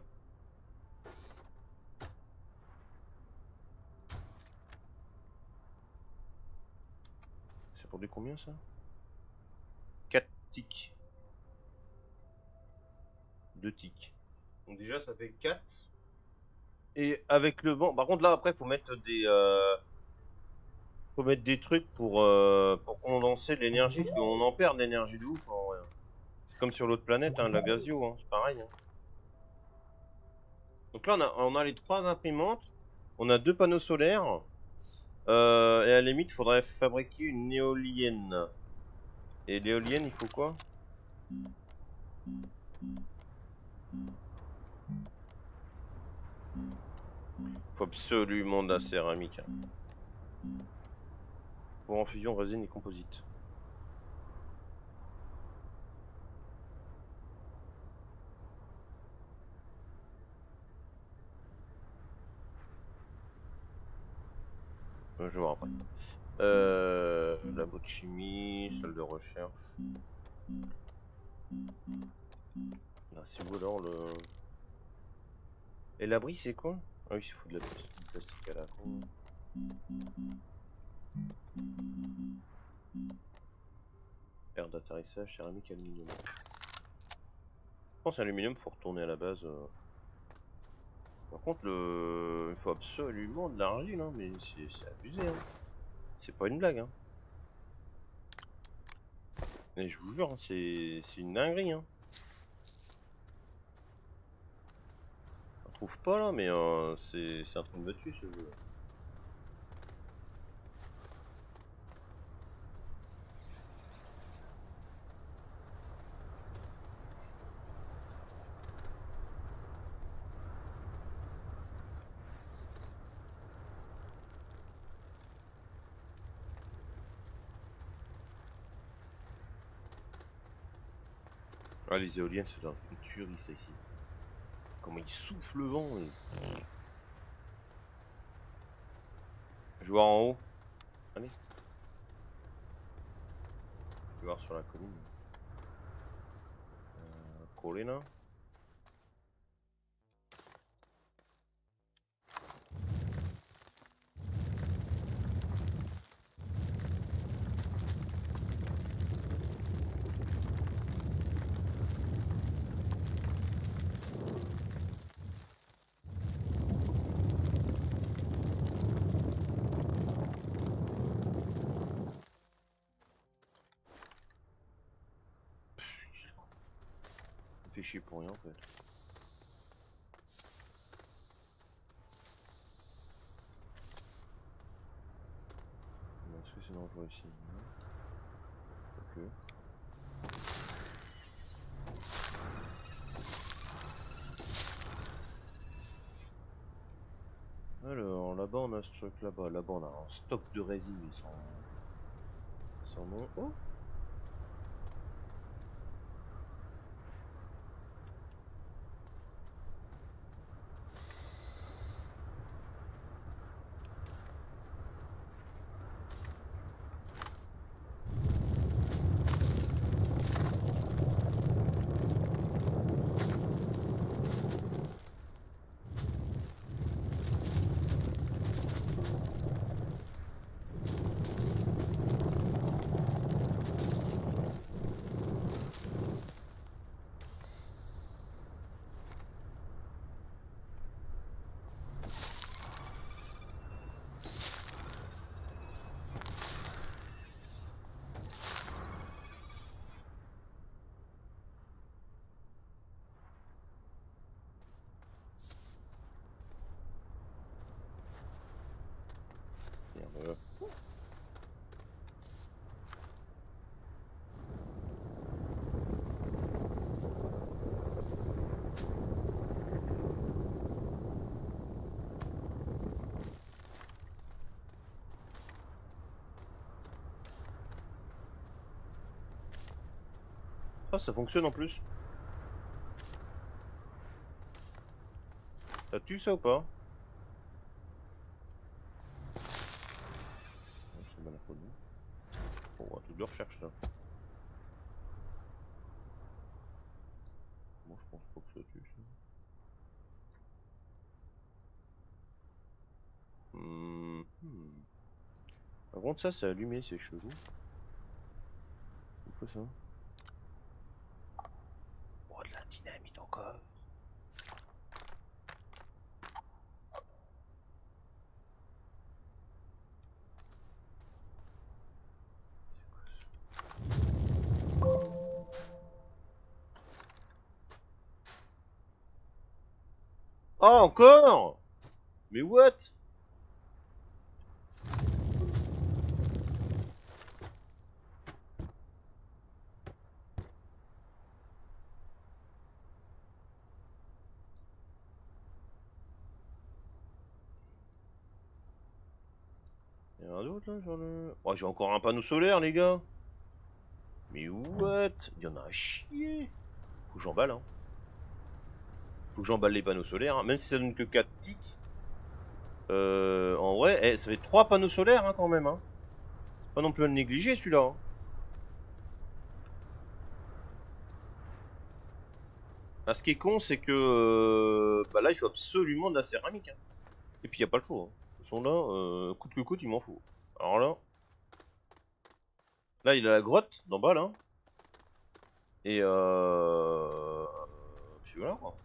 Speaker 1: C'est pour du combien ça? 4 ticks. 2 ticks. Donc déjà ça fait 4. Et avec le vent, par contre là après faut mettre des trucs pour condenser de l'énergie, parce qu'on en perd de l'énergie de ouf en vrai. C'est comme sur l'autre planète, hein, la Gazio, hein, c'est pareil. Hein. Donc là on a les 3 imprimantes, on a 2 panneaux solaires, et à la limite il faudrait fabriquer une éolienne. Et l'éolienne il faut quoi? Faut absolument de la céramique. Hein. Pour en fusion, résine et composite. je vais voir après. Labo de chimie, salle de recherche. Ah, c'est où alors le... Et l'abri c'est quoi? Ah oui, il faut de la plastique à la con. Air d'atterrissage, céramique, aluminium. Je pense aluminium, faut retourner à la base. Par contre, il faut absolument de l'argile, hein, mais c'est abusé. Hein. C'est pas une blague. Hein. Mais je vous jure, hein, c'est une dinguerie. Hein. On trouve pas là, mais c'est un truc de dessus ce jeu. Ah, les éoliennes, c'est une tuerie ça ici. Comment il souffle le vent. Je vais voir en haut. Allez. Je vais voir sur la colline. Colline. Fait chier pour rien en fait. Est-ce que c'est dangereux ici? Ok. Alors là-bas on a ce truc là-bas. Là-bas on a un stock de résine mais sans nom. Oh! Merde. Ah, ça fonctionne en plus. Ça tue ça ou pas? C'est mal inconnu. Bon, un truc de recherche là. Moi je pense pas que ça tue ça. Par contre ça c'est allumé, c'est chelou. C'est quoi ça? Oh, de la dynamite encore. Ah, encore? Mais what? Y'a rien d'autre là sur le... Oh, j'ai encore un panneau solaire les gars. Mais what? Il y en a à chier. Faut que j'emballe hein. Faut que j'emballe les panneaux solaires, hein. Même si ça donne que 4 tics. En vrai, ça fait 3 panneaux solaires hein, quand même. Hein. Pas non plus à le négliger celui-là. Hein. Ah, ce qui est con, c'est que bah là, il faut absolument de la céramique. Hein. Et puis, il n'y a pas le choix. Hein. De toute façon, là, coûte que coûte, il m'en faut. Alors là, il a la grotte d'en bas, là. Et puis voilà, quoi.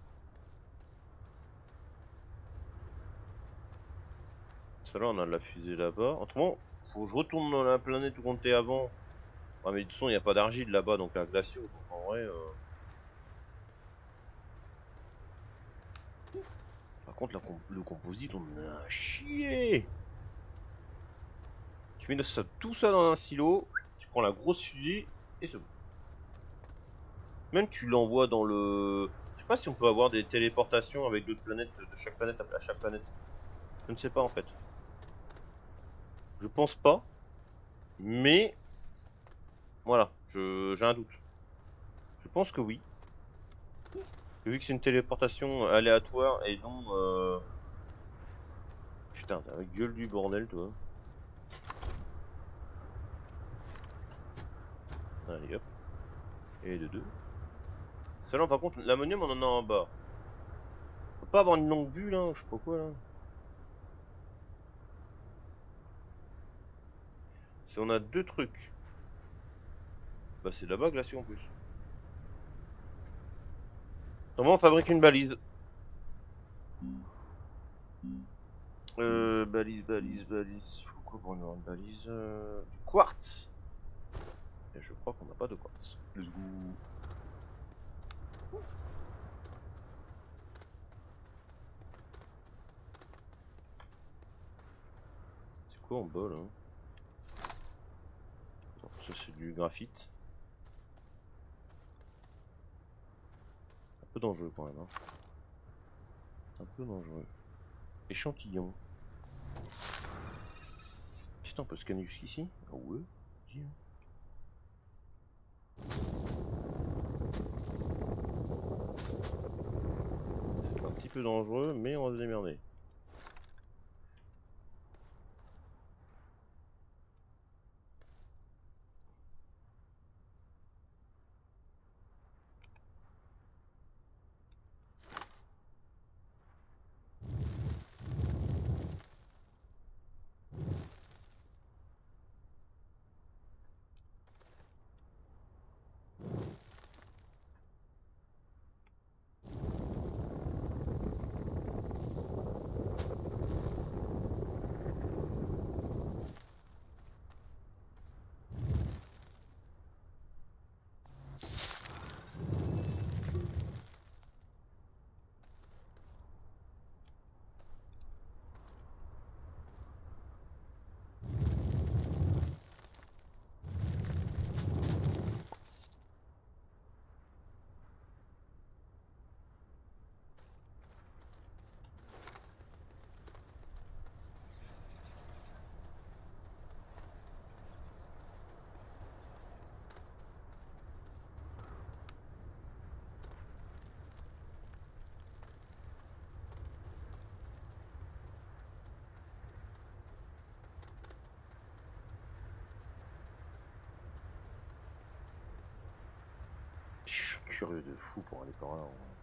Speaker 1: Ça, là, on a de la fusée là-bas. Autrement, faut que je retourne dans la planète où on était avant. Ah, mais de toute façon, il n'y a pas d'argile là-bas, donc un glaciaux. Donc en vrai. Par contre, le composite, on en a chier. Tu mets tout ça dans un silo, tu prends la grosse fusée et c'est bon. Même tu l'envoies dans le. Je sais pas si on peut avoir des téléportations avec d'autres planètes, de chaque planète à chaque planète. Je ne sais pas en fait. Je pense pas, mais voilà, j'ai un doute. Je pense que oui. Vu que c'est une téléportation aléatoire et non. Putain, t'as la gueule du bordel, toi. Allez hop. Et de deux. Seulement, par contre, l'ammonium, on en a en bas. On peut pas avoir une longue vue là, je sais pas quoi là. Si on a deux trucs. Bah, c'est là-bas glacé en plus. Comment on fabrique une balise? Balise. Il faut quoi pour avoir une balise? Du quartz. Et je crois qu'on n'a pas de quartz. Let's go. C'est quoi en bas là? Non, ça c'est du graphite. Un peu dangereux quand même. Hein. Un peu dangereux. Échantillon. Putain, on peut scanner jusqu'ici? Ah ouais? Dis, hein. C'est un petit peu dangereux, mais on va se démerder. Je suis curieux de fou pour aller par là.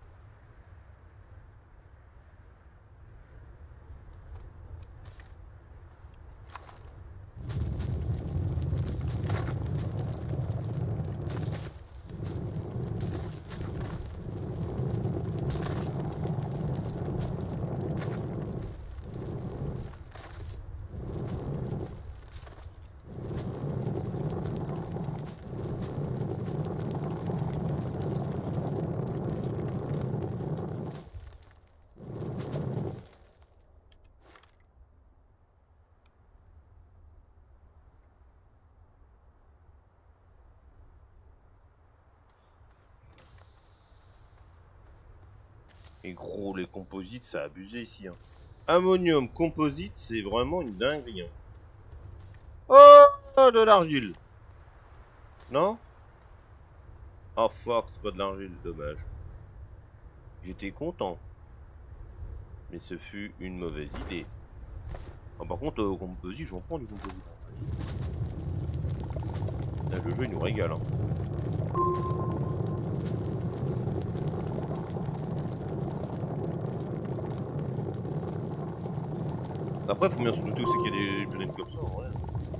Speaker 1: Et gros, les composites, ça a abusé ici. Hein. Ammonium composite, c'est vraiment une dinguerie. Hein. Oh, de l'argile. Non? Oh fuck, c'est pas de l'argile, dommage. J'étais content. Mais ce fut une mauvaise idée. Ah, par contre, composite, j'en prends du composite. Là, le jeu il nous régale. Hein. Après, faut bien se douter aussi qu'il y a des planètes comme ça, en vrai.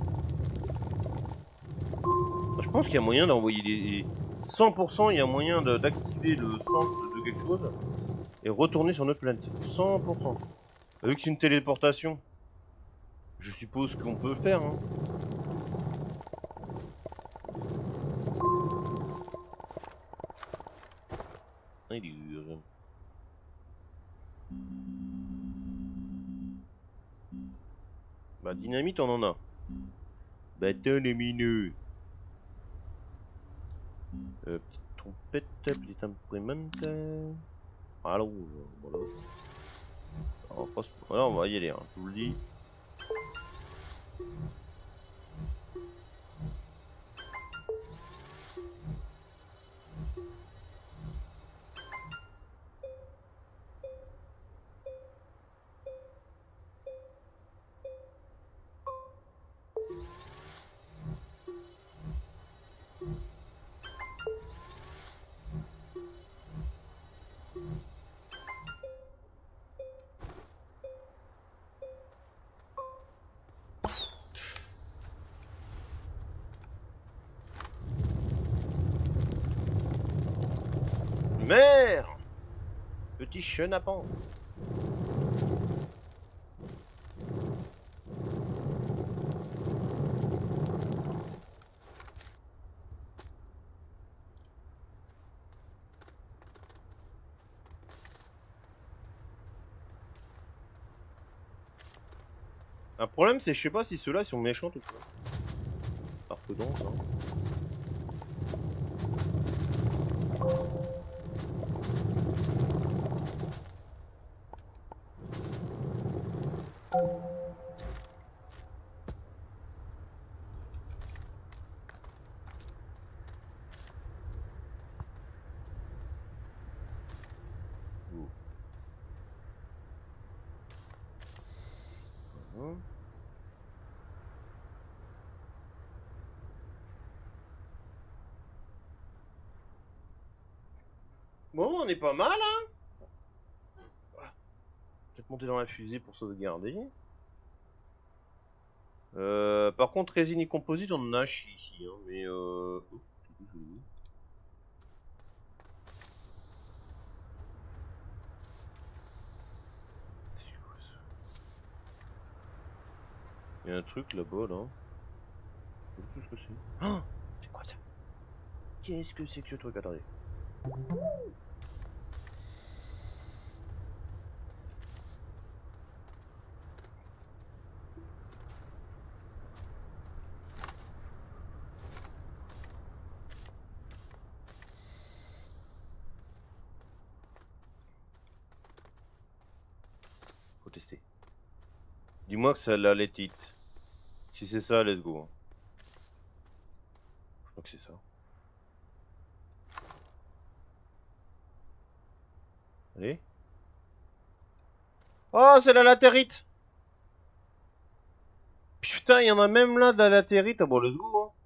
Speaker 1: Je pense qu'il y a moyen d'envoyer des... 100%, il y a moyen d'activer le centre de quelque chose et retourner sur notre planète. 100%. Vu que c'est une téléportation, je suppose qu'on peut le faire. Hein. Il est dur. Bah, dynamite, on en a. Bâton lumineux. Petite trompette, petite imprimante. Alors, voilà. Alors, on va y aller, hein, je vous le dis. Merde! Petit chenapan. Un problème, c'est je sais pas si ceux-là sont méchants ou pas. Par prudence, hein. Oh. Voilà. Bon, on est pas mal, hein. Peut-être monter dans la fusée pour sauvegarder. Par contre, résine et composite, on en a ici, hein, mais oh, il y a un truc là-bas, là. Je sais plus ce que c'est. Oh, c'est quoi ça? Qu'est-ce que c'est que ce truc? Attendez. Faut tester. Dis-moi que ça l'a let it. Si c'est ça, let's go. Je crois que c'est ça. Allez. Oh, c'est la latérite! Putain, il y en a même là de la latérite. Ah bon, let's go, hein.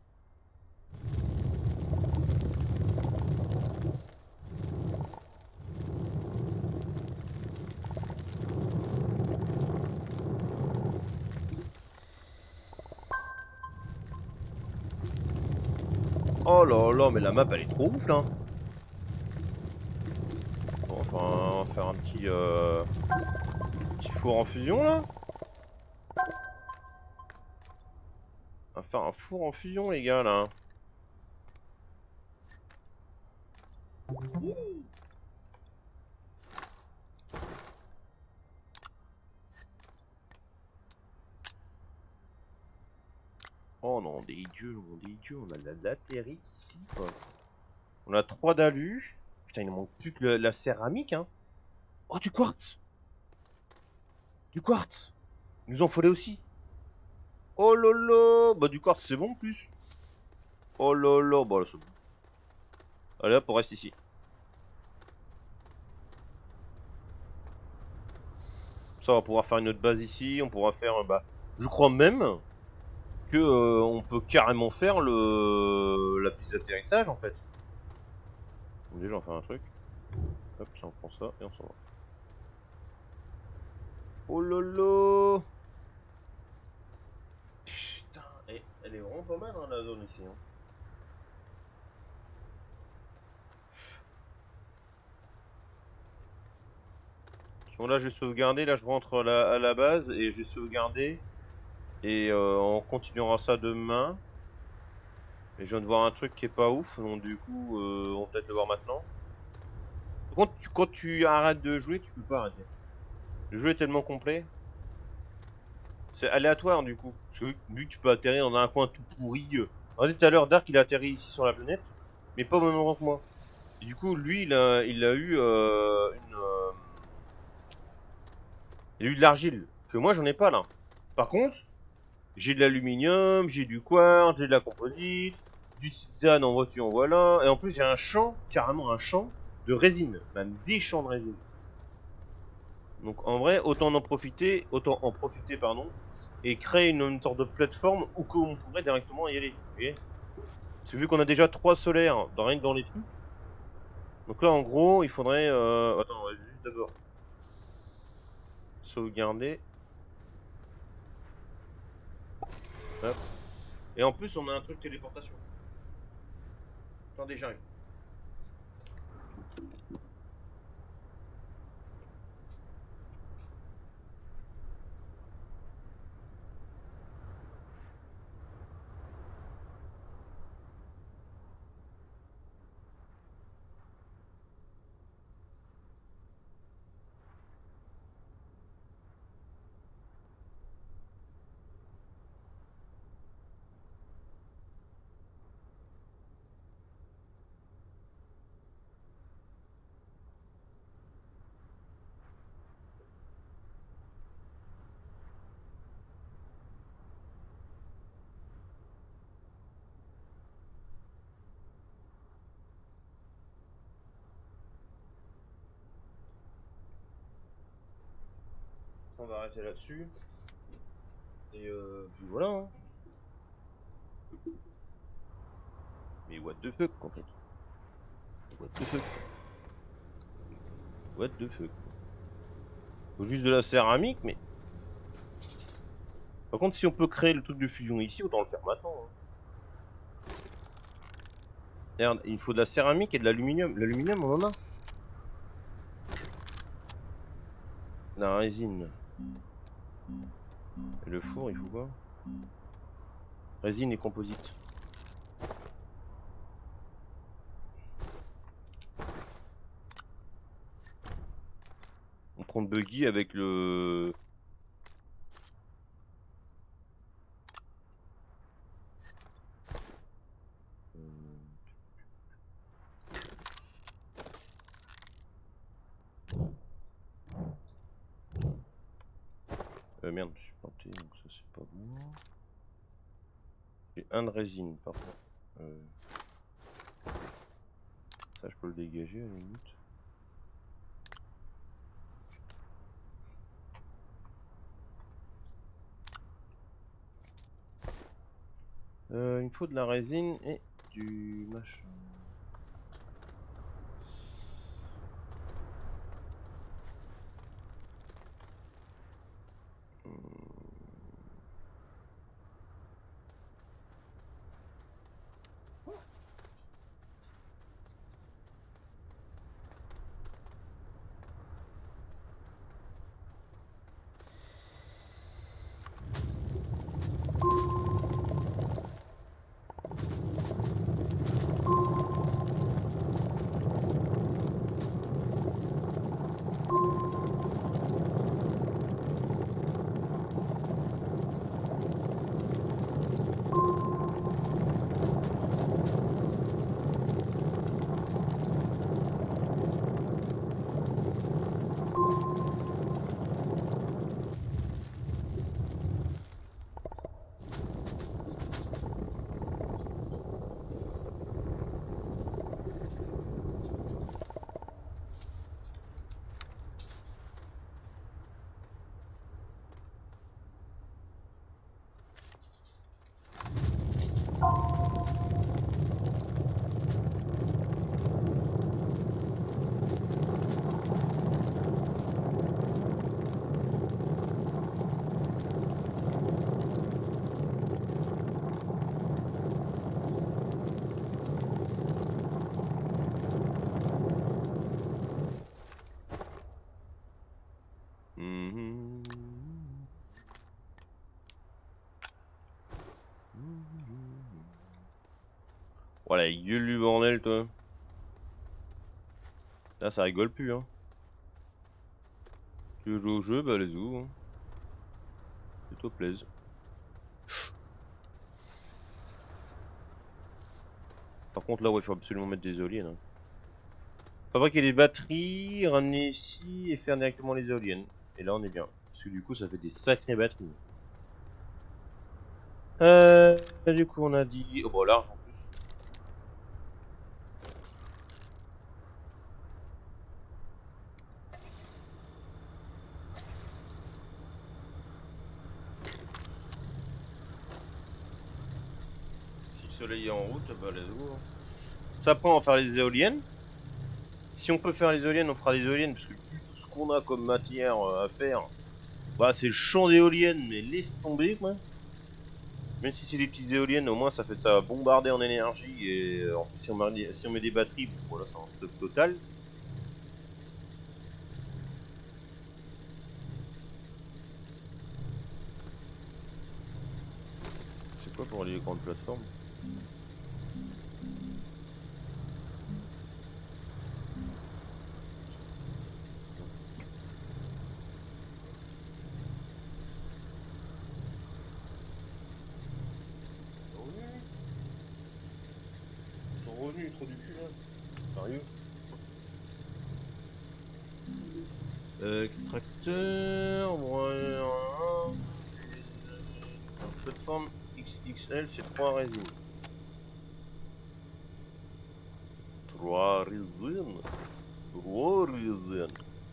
Speaker 1: Oh là là, mais la map elle est trop ouf là. Bon, on va faire un petit four en fusion là. On va faire un four en fusion les gars là. Oh non, des idiots, on a de la latérite ici quoi. On a 3 d'alu. Putain, il ne manque plus que la céramique hein. Oh, du quartz. Du quartz. Il nous en fallait aussi. Oh lolo. Bah du quartz c'est bon en plus. Oh lolo. Bah là c'est bon. Allez hop, on reste ici. Ça, on va pouvoir faire une autre base ici. On pourra faire, bah, je crois même que on peut carrément faire la piste d'atterrissage en fait. Donc déjà, on va faire un truc. Hop, ça, on prend ça et on s'en va. Oh lolo! Putain, elle est vraiment pas mal hein, la zone ici. Hein. Bon là, je vais sauvegarder. Là, je rentre à la base et je vais sauvegarder. Et on continuera ça demain. Et je viens de voir un truc qui est pas ouf, donc du coup, on va peut-être le voir maintenant. Par contre, quand tu arrêtes de jouer, tu peux pas arrêter. Le jeu est tellement complet. C'est aléatoire du coup. Parce que vu que tu peux atterrir dans un coin tout pourri. Regardez tout à l'heure, Dark il a atterri ici sur la planète, mais pas au même endroit que moi. Et du coup, lui, il a eu il a eu de l'argile, que moi j'en ai pas là. Par contre, j'ai de l'aluminium, j'ai du quartz, j'ai de la composite, du titane en vois-tu en voilà. Et en plus, j'ai un champ, carrément un champ de résine, même des champs de résine. Donc en vrai, autant en profiter, pardon, et créer une sorte de plateforme où on pourrait directement y aller. Vous voyez? Parce que vu qu'on a déjà 3 solaires rien que dans les trucs. Donc là, en gros, il faudrait. Attends, on va juste d'abord sauvegarder. Hop. Et en plus, on a un truc téléportation. Attendez, j'arrive. On va arrêter là-dessus. Et puis voilà. Hein. Mais what the fuck en fait. What the fuck. What the fuck. Faut juste de la céramique, mais. Par contre, si on peut créer le truc de fusion ici, autant le faire maintenant. Hein. Regarde, il faut de la céramique et de l'aluminium. L'aluminium, on en a. La résine. Et le four, il faut quoi? Résine et composite. On prend le buggy avec le... merde, je suis planté, donc ça c'est pas bon. J'ai un de résine par contre. Ça je peux le dégager à la limite. Il me faut de la résine et du machin. Voilà, gueule du bordel, toi. Là, ça rigole plus, hein. Tu veux jouer au jeu, bah allez-y, hein. Fais-toi plaisir. Par contre, là, ouais, il faut absolument mettre des éoliennes. Hein. Fabriquer des batteries, ramener ici et faire directement les éoliennes. Et là, on est bien. Parce que du coup, ça fait des sacrées batteries. Du coup, on a dit... Oh, bah, large en plus. Si le soleil est en route, bah, let's go. Hein. Ça, après, on va faire les éoliennes. Si on peut faire les éoliennes, on fera les éoliennes. Parce que vu tout ce qu'on a comme matière à faire, bah, c'est le champ d'éoliennes, mais laisse tomber, quoi. Même si c'est des petites éoliennes, au moins ça fait ça bombarder en énergie et en plus si on met des batteries, bon, voilà, c'est un stock total. C'est quoi pour les grandes plateformes? Ils sont revenus, trop du cul là. Sérieux? Extracteur, voilà. Plateforme XXL, c'est 3 résines. 3 résines. 3 résines.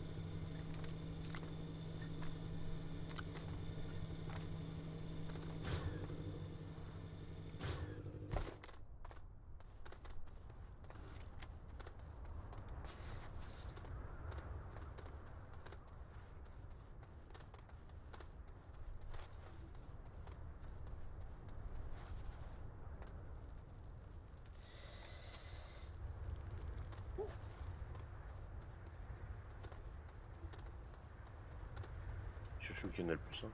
Speaker 1: Je suis au canal plus. Hein.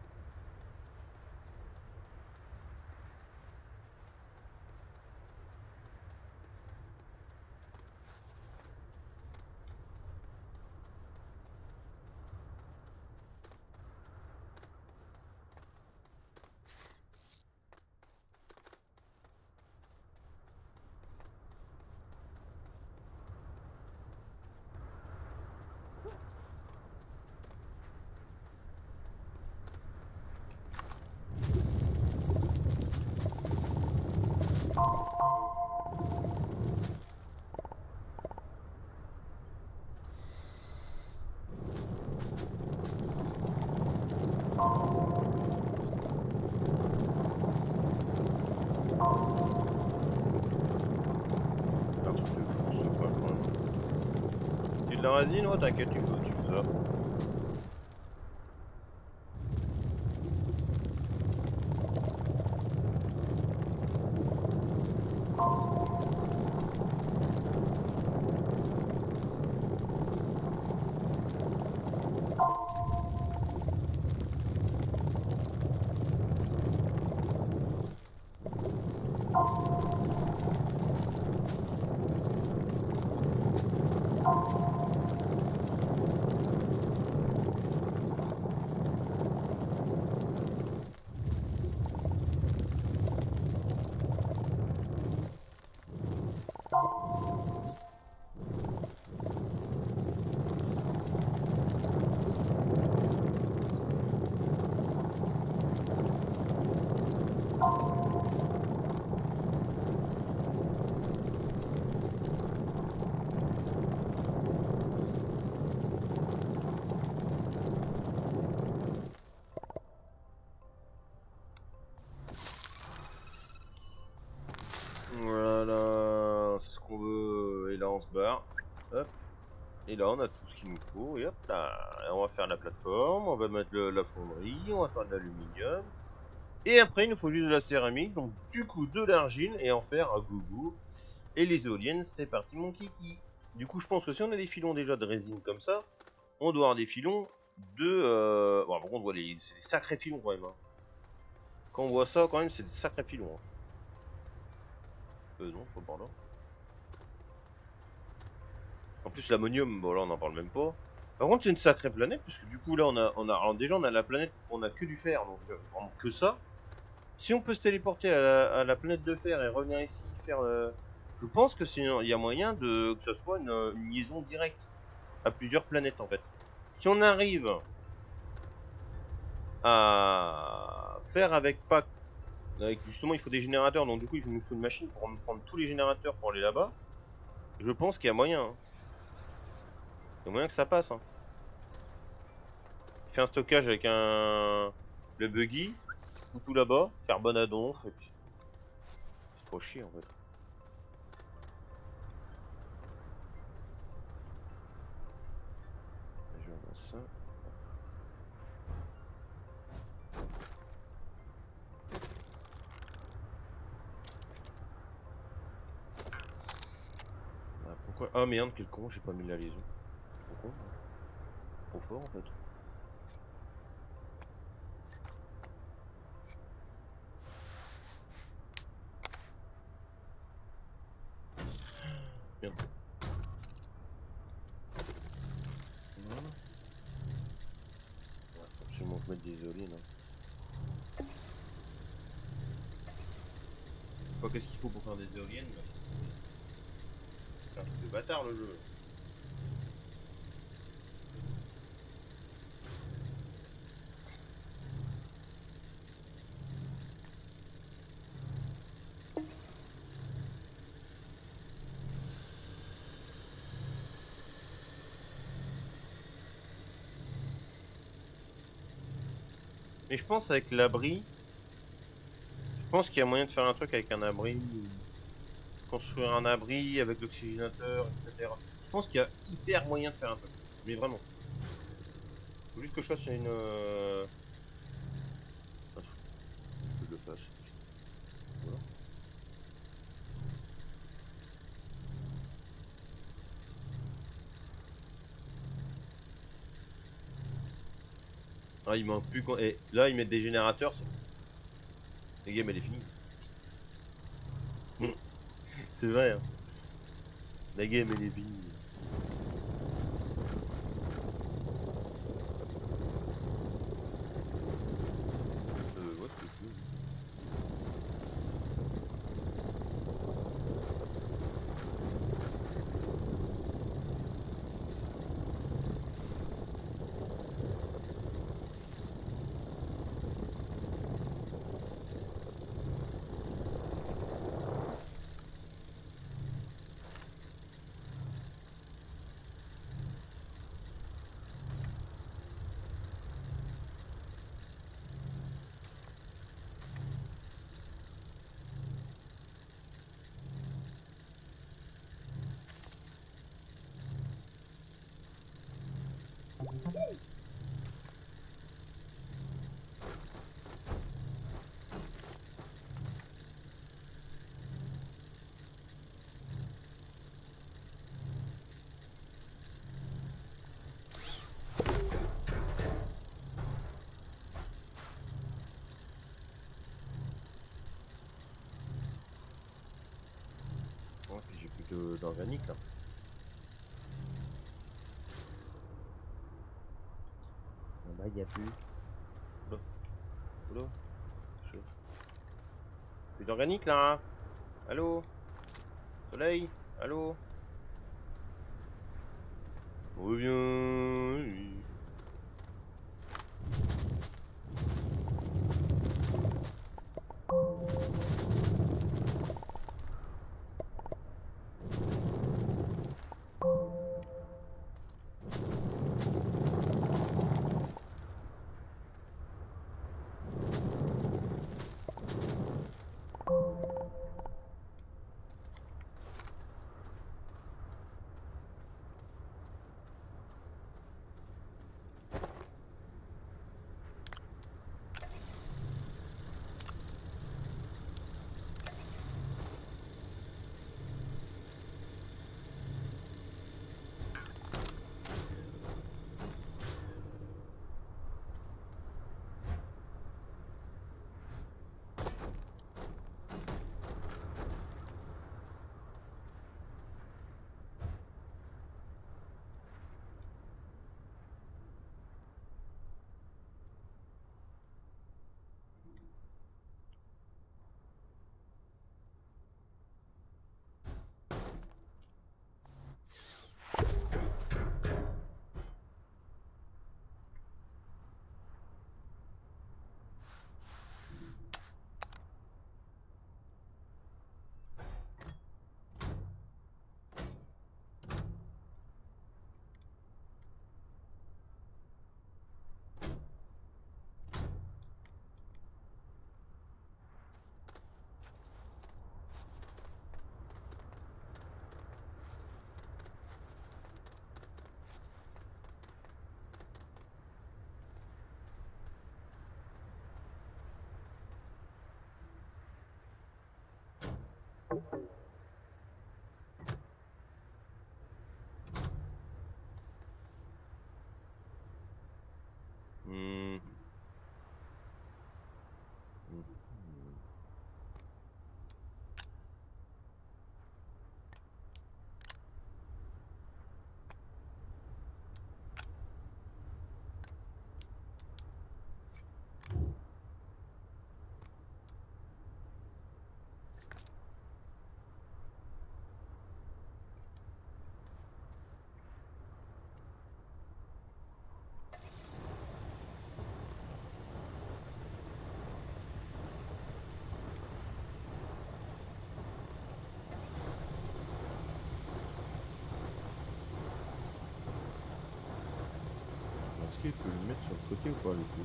Speaker 1: Un truc de fou, ce quoi, quand même. Tu de la résine, ouais, t'inquiète, tu fais ça. Voilà, c'est ce qu'on veut. Et là, on se barre. Hop. Et là, on a tout ce qu'il nous faut. Et hop là. Et on va faire la plateforme. On va mettre la fonderie. On va faire de l'aluminium. Et après, il nous faut juste de la céramique. Donc, du coup, de l'argile. Et en faire à gogo. Et les éoliennes, c'est parti, mon kiki. Du coup, je pense que si on a des filons déjà de résine comme ça, on doit avoir des filons de. Bon, par contre, c'est des sacrés filons quand même. Hein. Quand on voit ça, quand même, c'est des sacrés filons. Hein. Non, c'est pas par là. En plus, l'ammonium, bon là, on n'en parle même pas. Par contre, c'est une sacrée planète, parce que du coup, là, alors déjà, on a la planète, on a que du fer, donc vraiment que ça. Si on peut se téléporter à la planète de fer et revenir ici, faire. Je pense que il y a moyen que ça soit une liaison directe à plusieurs planètes, en fait. Si on arrive à faire avec Pac, justement, il faut des générateurs, donc du coup, il nous faut une machine pour prendre tous les générateurs pour aller là-bas. Je pense qu'il y a moyen. Hein. Il y a moyen que ça passe. Hein. Il fait un stockage avec le buggy, fout tout là-bas, carbone à donf, et puis. C'est trop chier en fait. Je vais voir ça. Ah, pourquoi? Ah merde, quel con, j'ai pas mis la liaison. Trop con. Hein. Trop fort en fait. Merde. Voilà. Ouais, faut absolument que je mette des éoliennes. Hein. Quoi, qu'est-ce qu'il faut pour faire des éoliennes là? C'est un truc de bâtard le jeu. Mais je pense avec l'abri, je pense qu'il y a moyen de faire un truc avec un abri, construire un abri avec l'oxygénateur, etc. Je pense qu'il y a hyper moyen de faire un truc. Mais vraiment. Faut juste que je fasse une. Un truc que je le fasse. Voilà. Ah, il manque plus. Et là, ils mettent des générateurs. La game, elle est finie. C'est vrai. Hein. La game, elle est finie. Ouais, c'est cool. Ouais, puis j'ai plus d'organique là. En bas, il n'y a plus. Oula, oula, chaud. Plus d'organique là. Hein. Allô? Soleil? Allô? Reviens. Hmm. Est-ce qu'il peut le mettre sur le côté ou pas, le coup?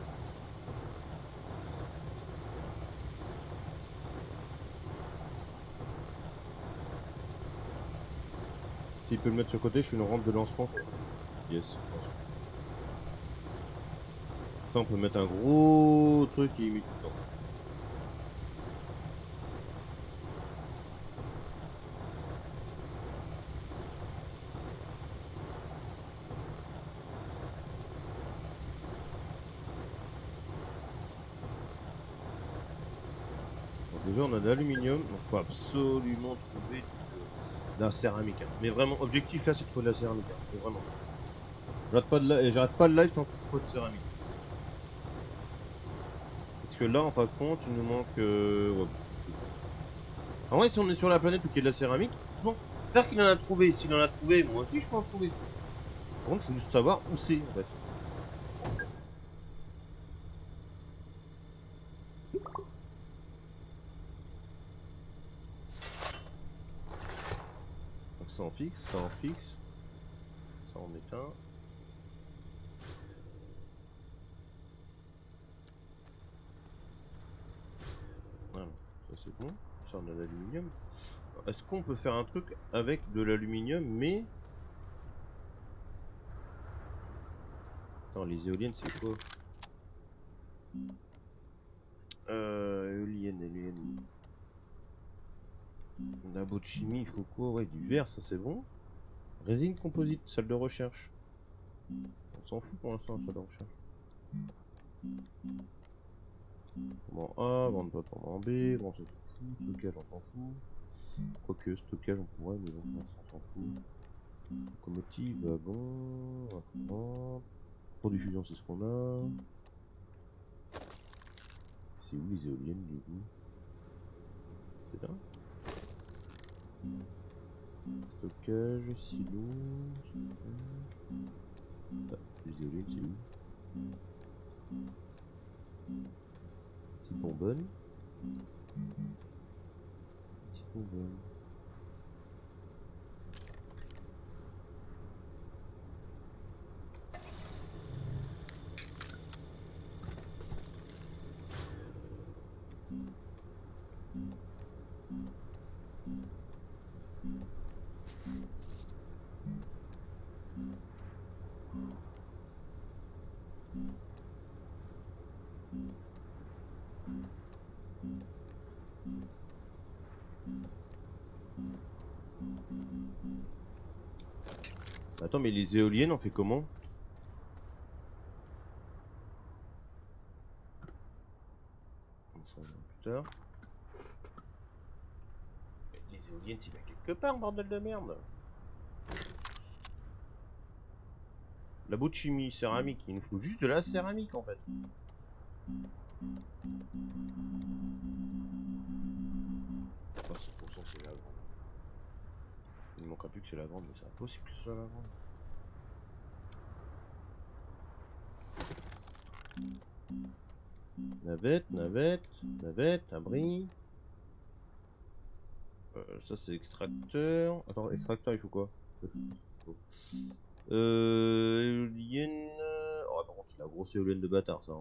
Speaker 1: S'il peut le mettre sur le côté, je suis une rampe de lancement. Yes. Ça, on peut mettre un gros truc qui imite tout le temps. Donc déjà, on a de l'aluminium, donc faut absolument trouver de la céramique. Hein. Mais vraiment, objectif là, c'est de trouver de la céramique. Hein. Mais vraiment. J'arrête pas le live tant que je trouve pas de céramique. Parce que là, en fin de compte, il nous manque. Ouais. En vrai, si on est sur la planète où il y a de la céramique, bon, j'espère qu'il en a trouvé. S'il en a trouvé, moi aussi je peux en trouver. Par contre, il faut juste savoir où c'est en fait. Donc ça en fixe, ça en fixe. Ça en éteint. Voilà, ça c'est bon. Ça on a de l'aluminium. Est-ce qu'on peut faire un truc avec de l'aluminium mais... Attends, les éoliennes c'est quoi? Éolienne. Labo de chimie, il faut quoi? Ouais, du verre, ça c'est bon. Résine composite, salle de recherche. On s'en fout pour l'instant, la salle de recherche. Command A, grande pas command B, grand on s'en fout, stockage on s'en fout. Quoique stockage on pourrait, mais bon, on s'en fout. Locomotive, wagon, imprimante. Pour diffusion c'est ce qu'on a. C'est où les éoliennes du coup? C'est là. Stockage, silo. Ah, les éoliennes c'est où? Petite bonbonne. Petite bonbonne. Attends, mais les éoliennes on fait comment? On se revoit plus tard. Les éoliennes c'est bien quelque part, bordel de merde. Labo de chimie, céramique, il nous faut juste de la céramique en fait. Enfin, 100% c'est la grande. Il ne manquera plus que c'est la grande, mais c'est impossible que ce soit la grande. Navette, abri. Ça c'est extracteur. Attends, extracteur il faut quoi? Éolienne. Oh, par contre, c'est la grosse éolienne de bâtard ça. Hein.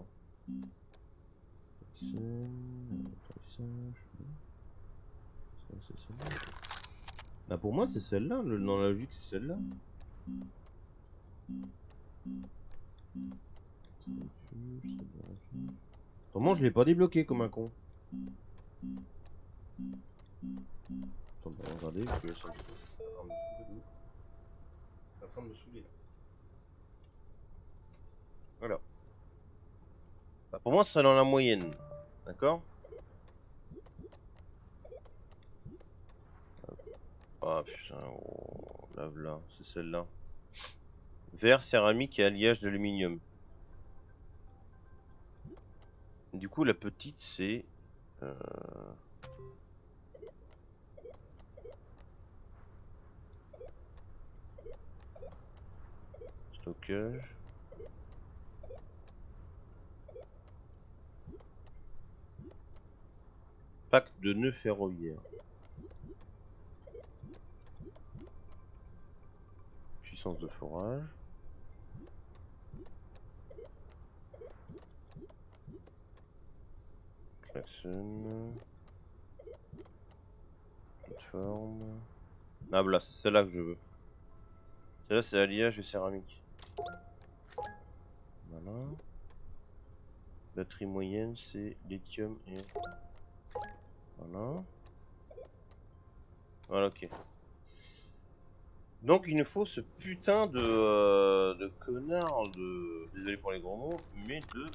Speaker 1: Ça, c'est celle-là. Bah, pour moi, c'est celle-là. Dans la logique, c'est celle-là. Comment je l'ai pas débloqué comme un con? Regardez, je peux laisser la fin de me saouler là. Voilà. Bah, pour moi, ce serait dans la moyenne. D'accord? Ah putain, oh, là, c'est celle-là. Verre, céramique et alliage d'aluminium. Du coup, la petite, c'est... stockage. Pack de nœuds ferroviaires. Puissance de forage. Klaxon. Plateforme. Ah voilà, c'est celle-là que je veux. Celle-là, c'est alliage et céramique. Voilà. Batterie moyenne, c'est lithium et... Voilà. Voilà, ok. Donc il nous faut ce putain de connard de... Désolé pour les gros mots, mais de...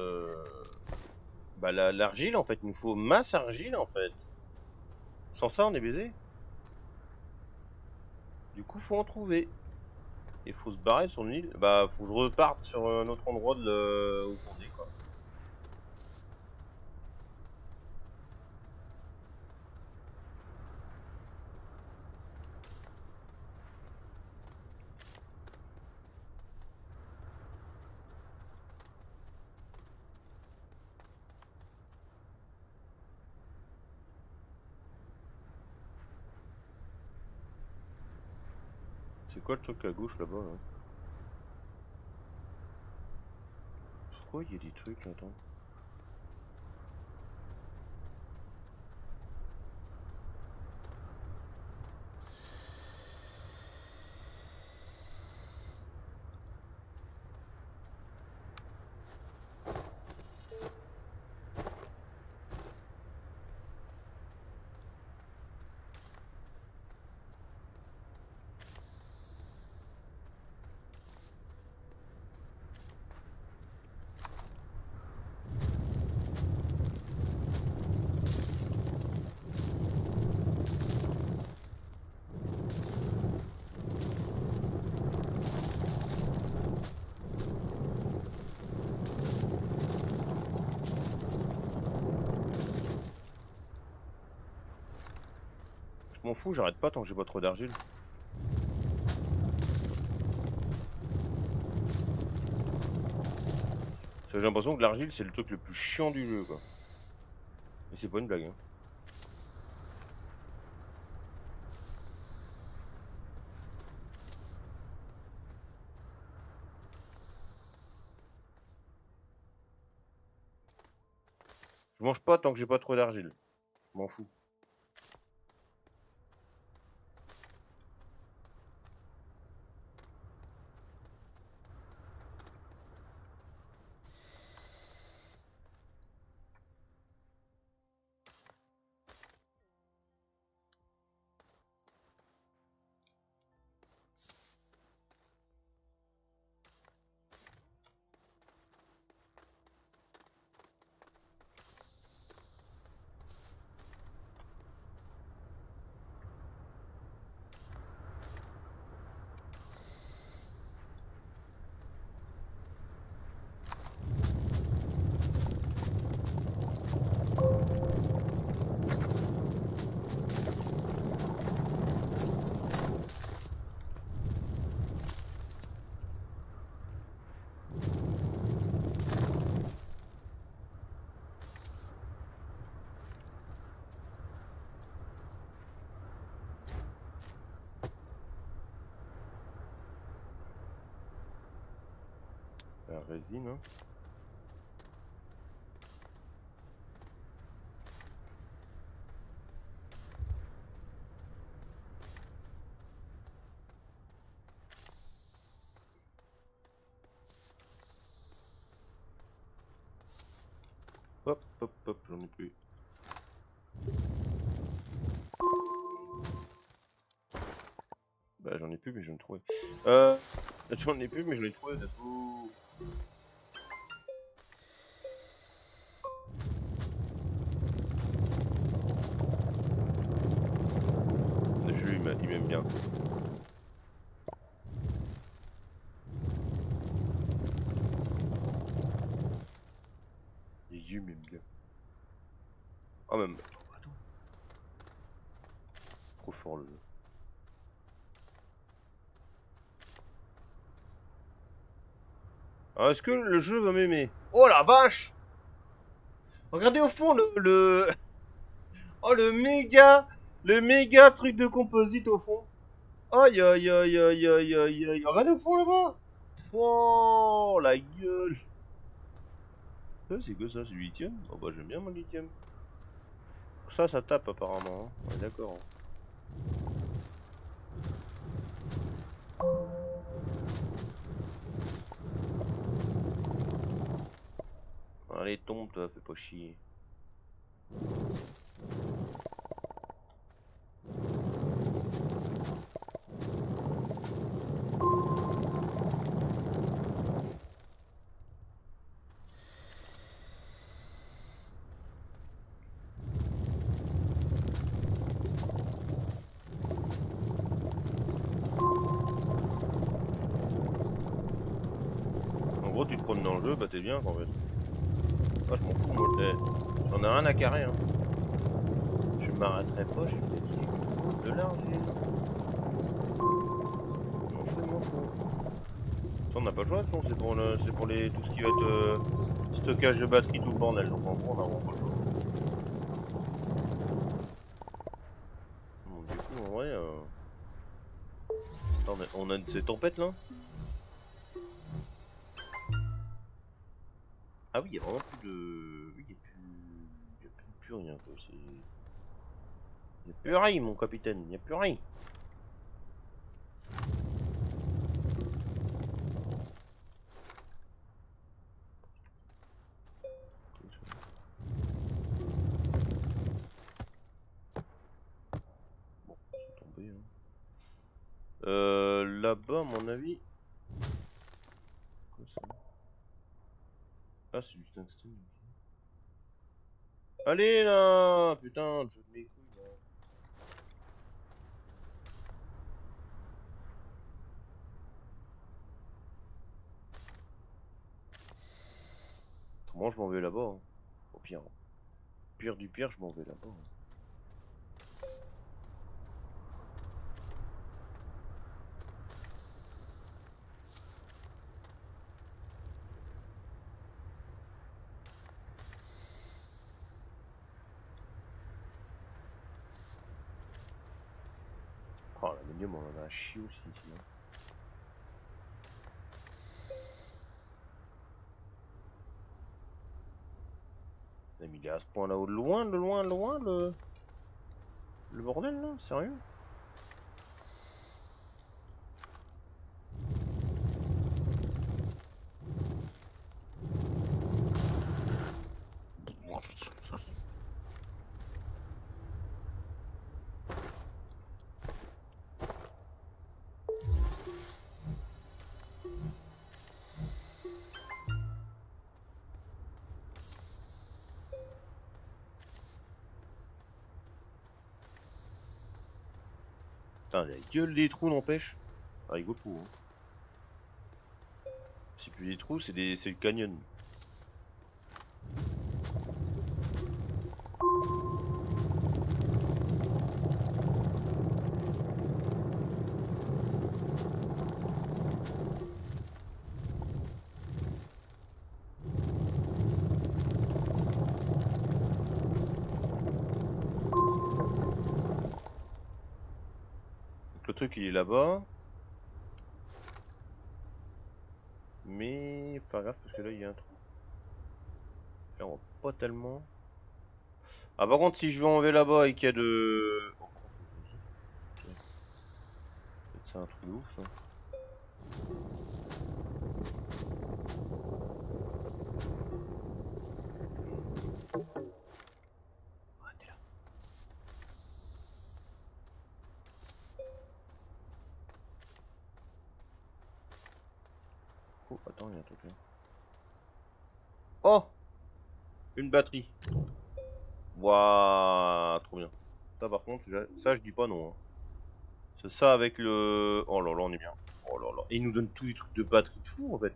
Speaker 1: Bah l'argile en fait, il nous faut masse argile en fait. Sans ça on est baisé. Du coup faut en trouver. Il faut se barrer sur une île. Bah faut que je reparte sur un autre endroit de où on est quoi. C'est quoi le truc à gauche là-bas là? Pourquoi il y a des trucs là-dedans? Je m'en fous, j'arrête pas tant que j'ai pas trop d'argile. J'ai l'impression que l'argile c'est le truc le plus chiant du jeu quoi. Et c'est pas une blague hein. Je mange pas tant que j'ai pas trop d'argile. Je m'en fous. La résine hein. Hop, hop, hop, j'en ai plus. ai plus, mais je l'ai trouvé. J'en ai plus, mais je l'ai trouvé. Le jeu, il m'aime bien. Les yeux m'aiment bien. Ah, même. Attends. Trop fort le jeu. Alors, est-ce que le jeu va m'aimer? Oh la vache! Regardez au fond Oh le méga truc de composite au fond. Aïe aïe aïe aïe aïe aïe aïe. Regardez au fond là-bas. Oh la gueule. Ça c'est que ça, c'est du lithium? Oh bah j'aime bien mon lithium. Ça tape apparemment. Hein. Ouais, d'accord. Allez tombe toi, fais pas chier. En gros tu te prônes dans le jeu, bah t'es bien en fait. Ah je m'en fous moi, j'en ai rien à carrer hein. Je m'arrêterai pas, je fais de l'argile. Je m'en fous. Ça, on n'a pas le choix, c'est pour, tout ce qui va être stockage de batterie, tout le bordel. Donc en gros, on n'a vraiment pas le choix. Bon, du coup, en vrai, on a ces tempêtes là. Ah oui, il n'y a vraiment plus de. Oui, il n'y a plus rien quoi. Il n'y a plus rien, mon capitaine, il n'y a plus rien. Bon, c'est tombé. Hein. Là-bas, à mon avis. Quoi ça? Ah, c'est du tungstène. Allez là! Putain, je de mes couilles là. Autrement, je m'en vais là-bas. Hein. Au pire. Pire du pire, je m'en vais là-bas. Hein. Oh, l'aluminium, on en a un chier aussi ici. Hein. Mais il est à ce point là-haut, loin, le bordel là, sérieux? Putain, la gueule des trous n'empêche. Ah, il vaut le coup. Hein. C'est plus des trous, c'est le canyon. Le truc il est là-bas. Mais faut faire gaffe parce que là il y a un trou. Là on va pas tellement. Ah par contre si je vais enlever là-bas et qu'il y a de. Peut-être c'est un trou de ouf ça. Ah, t'es là. Oh, attends, il y a un truc là. Oh! Une batterie. Waouh, trop bien. Ça par contre, ça je dis pas non. Hein. C'est ça avec le... Oh là là, on est bien. Oh là là. Et il nous donne tous les trucs de batterie de fou en fait.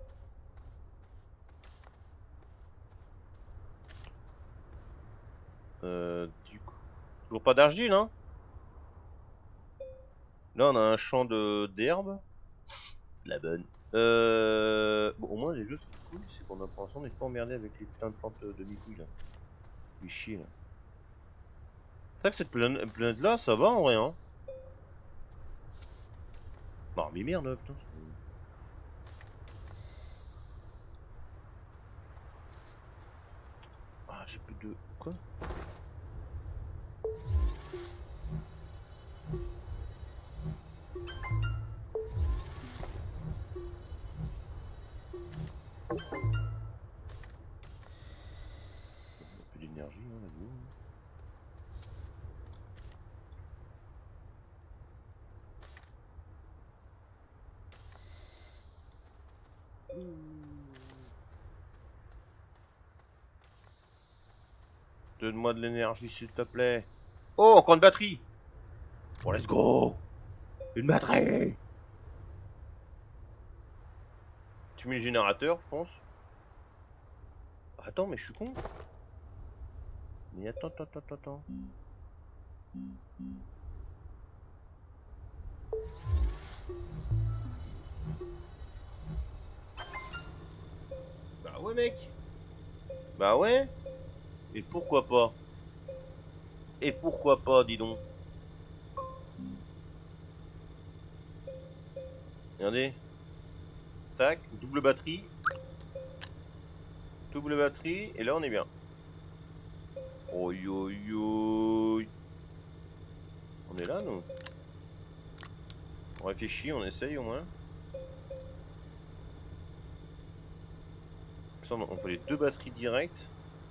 Speaker 1: Du coup... Toujours pas d'argile, hein? Là, on a un champ d'herbe. La bonne. Bon, au moins, les jeux, ce qui est cool, c'est qu'on a pour l'instant, on n'est pas emmerdé avec les putains de plantes de mi-couilles là. Du chier là. C'est vrai que cette planète là, ça va en vrai, hein? Non, mais merde, putain. Ah, j'ai plus de. Quoi? Plus d'énergie, hein, là-dedans. Donne-moi de l'énergie, s'il te plaît. Oh, encore une batterie! Bon, let's go! Une batterie! Tu mets le générateur, je pense. Attends, mais je suis con. Mais attends. Bah ouais, mec. Bah ouais. Et pourquoi pas? Et pourquoi pas, dis donc. Regardez. Tac, double batterie. Double batterie, et là on est bien. Oh yo yo. On est là, nous. On réfléchit, on essaye au moins. Ça, on fait les deux batteries directes.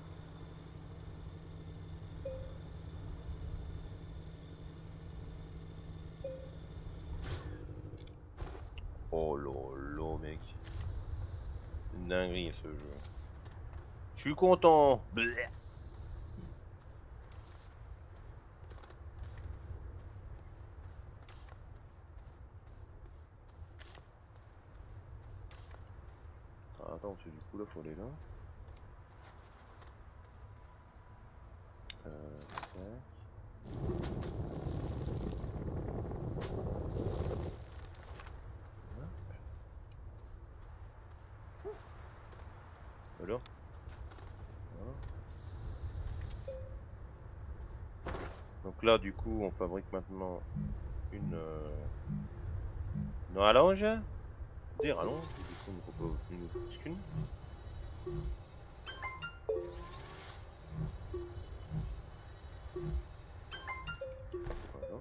Speaker 1: Oh lolo, mec. C'est une dinguerie ce jeu. Je suis content. Bleh. Ah, attends, parce que du coup là faut aller là. Tac. Alors voilà. Donc là du coup on fabrique maintenant une rallonge. Des rallonges, du coup on ne propose une plus qu'une. Voilà.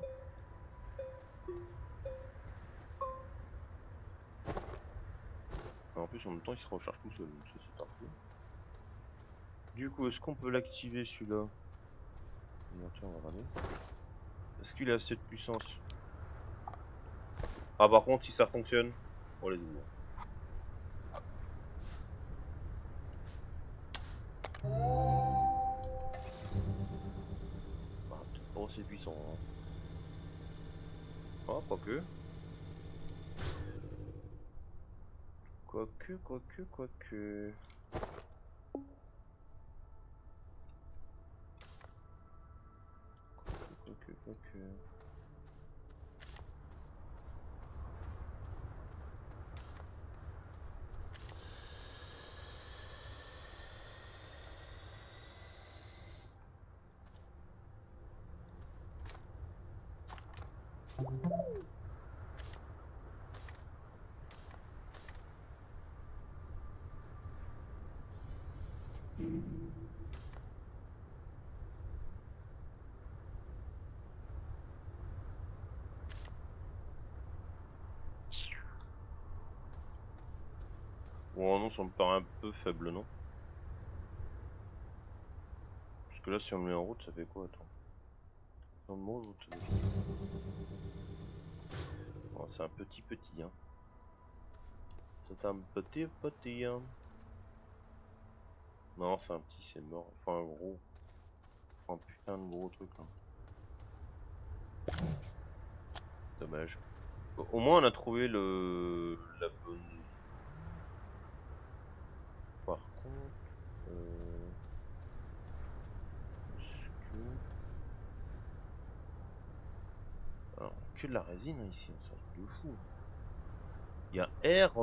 Speaker 1: En plus en même temps il se recharge tout seul, donc ça c'est parfait. Du coup est-ce qu'on peut l'activer celui-là? Tiens, on va regarder. Est-ce qu'il a assez de puissance? Ah par contre si ça fonctionne, on les ouvre. Ah, peut-être pas aussi puissant. Hein. Ah, quoique. Quoique. Quoique. Oh non, ça me paraît un peu faible, non? Parce que là, si on le met en route, ça fait quoi? Attends. Dans le mode, oh, c'est un petit, hein. Ça, C'est un petit. Non, c'est un petit, c'est mort. Il faut un gros. Il faut un putain de gros truc là. Dommage. Au moins on a trouvé la bonne. Par contre, est-ce que... Alors, que de la résine hein, ici, c'est un truc de fou. Il y a R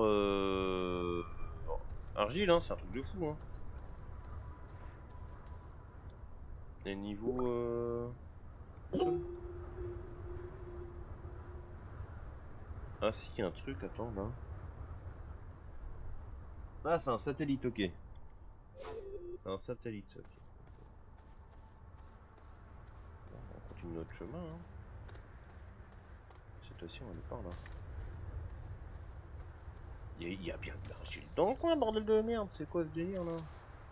Speaker 1: argile, hein, c'est un truc de fou. Hein. Et niveau sol. Ah si, il y a un truc, attends là. Ah, c'est un satellite, ok. C'est un satellite, ok. On continue notre chemin. Hein. Cette fois-ci, on est par là. Il y a bien de l'argile dans le coin, bordel de merde. C'est quoi ce délire là?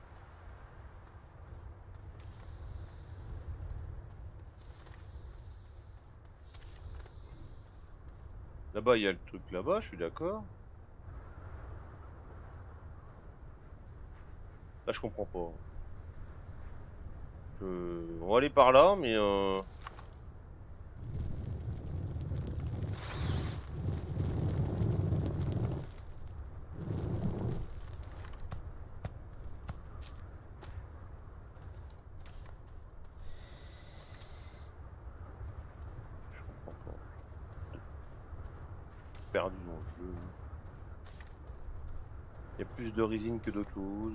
Speaker 1: Là-bas, il y a le truc là-bas, je suis d'accord. Là, je comprends pas. On va aller par là, mais je comprends pas. Perdu dans le jeu. Il y a plus de résine que d'autres choses.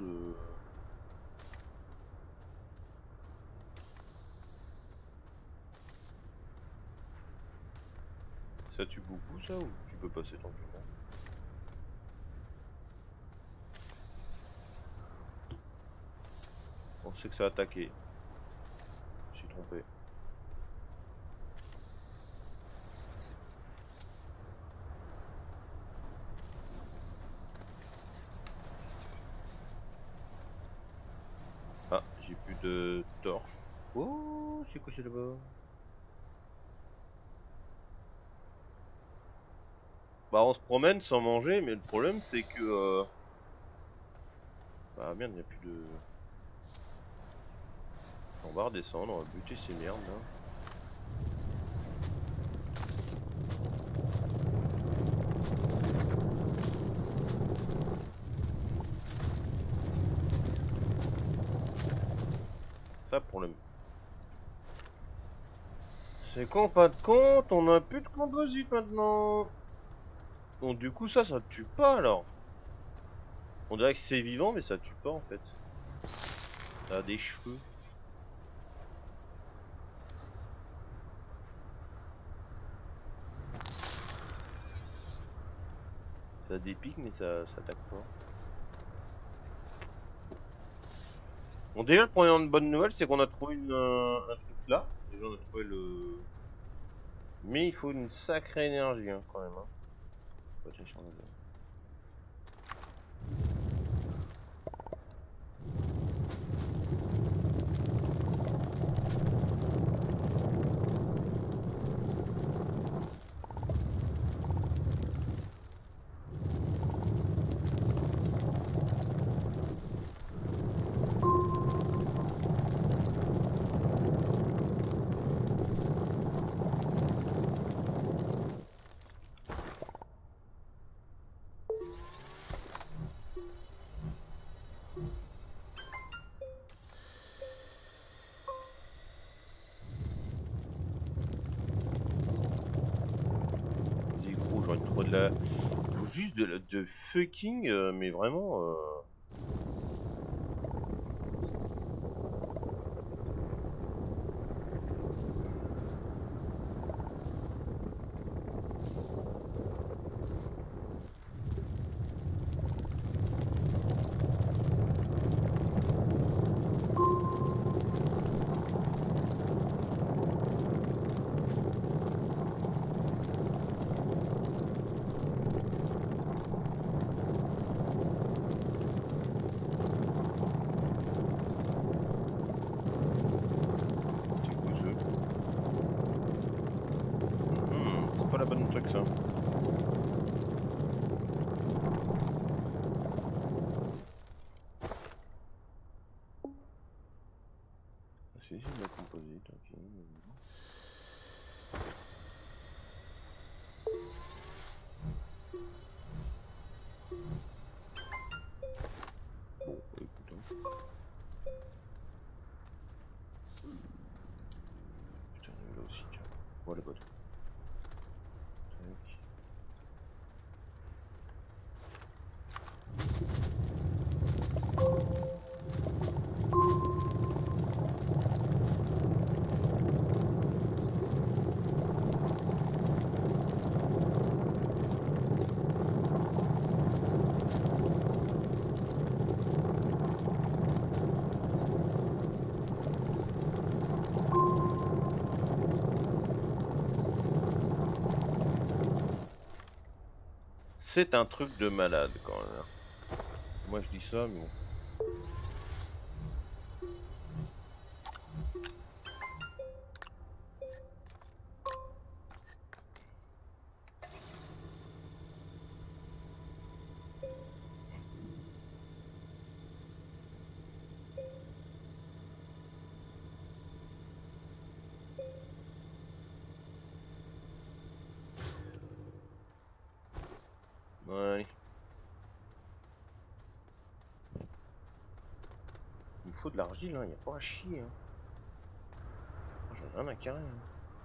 Speaker 1: Ça tue beaucoup ça ou tu peux passer tranquillement? On sait que ça a attaqué. Je suis trompé. Ah, j'ai plus de torche. Oh, c'est quoi c'est là-bas? Bah on se promène sans manger, mais le problème c'est que... Ah merde, il n'y a plus de... On va redescendre, on va buter ces merdes là. Ça problème. C'est qu'en fin de compte, on a plus de composite maintenant. Donc du coup ça tue pas alors. On dirait que c'est vivant mais ça tue pas en fait. Ça a des cheveux. Ça a des pics mais ça attaque pas. Bon déjà la première bonne nouvelle c'est qu'on a trouvé un truc là. Déjà on a trouvé le... Mais il faut une sacrée énergie hein, quand même. Hein. J'aurais trop de la... Faut juste de fucking... mais vraiment... c'est pas la bonne truc ça. les bottes. Tac. C'est un truc de malade quand même. Moi je dis ça, mais bon. Ouais. Il me faut de l'argile, hein. Y a pas à chier. Hein. J'en ai rien à carrer. Hein.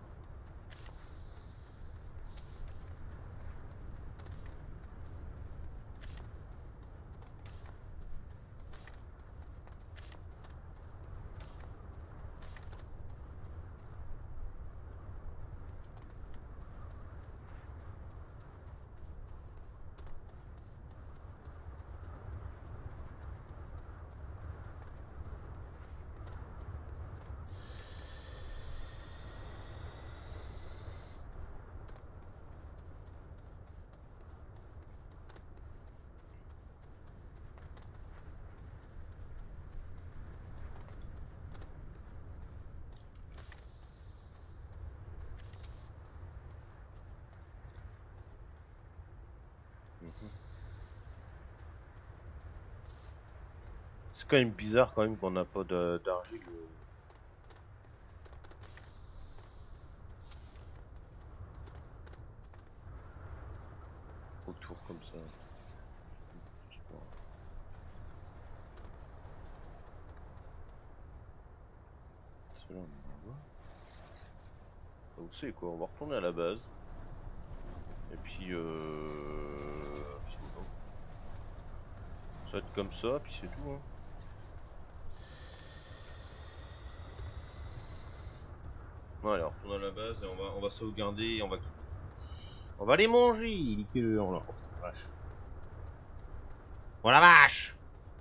Speaker 1: C'est quand même bizarre quand même qu'on n'a pas d'argile. Autour comme ça. Celui-là, on va voir. Vous savez quoi, on va retourner à la base. Et puis ça va être comme ça, puis c'est tout. Hein. Bon, allez, on retourne à la base et on va sauvegarder et on va les manger. Il est quelle heure là? Oh, la vache. Oh la vache!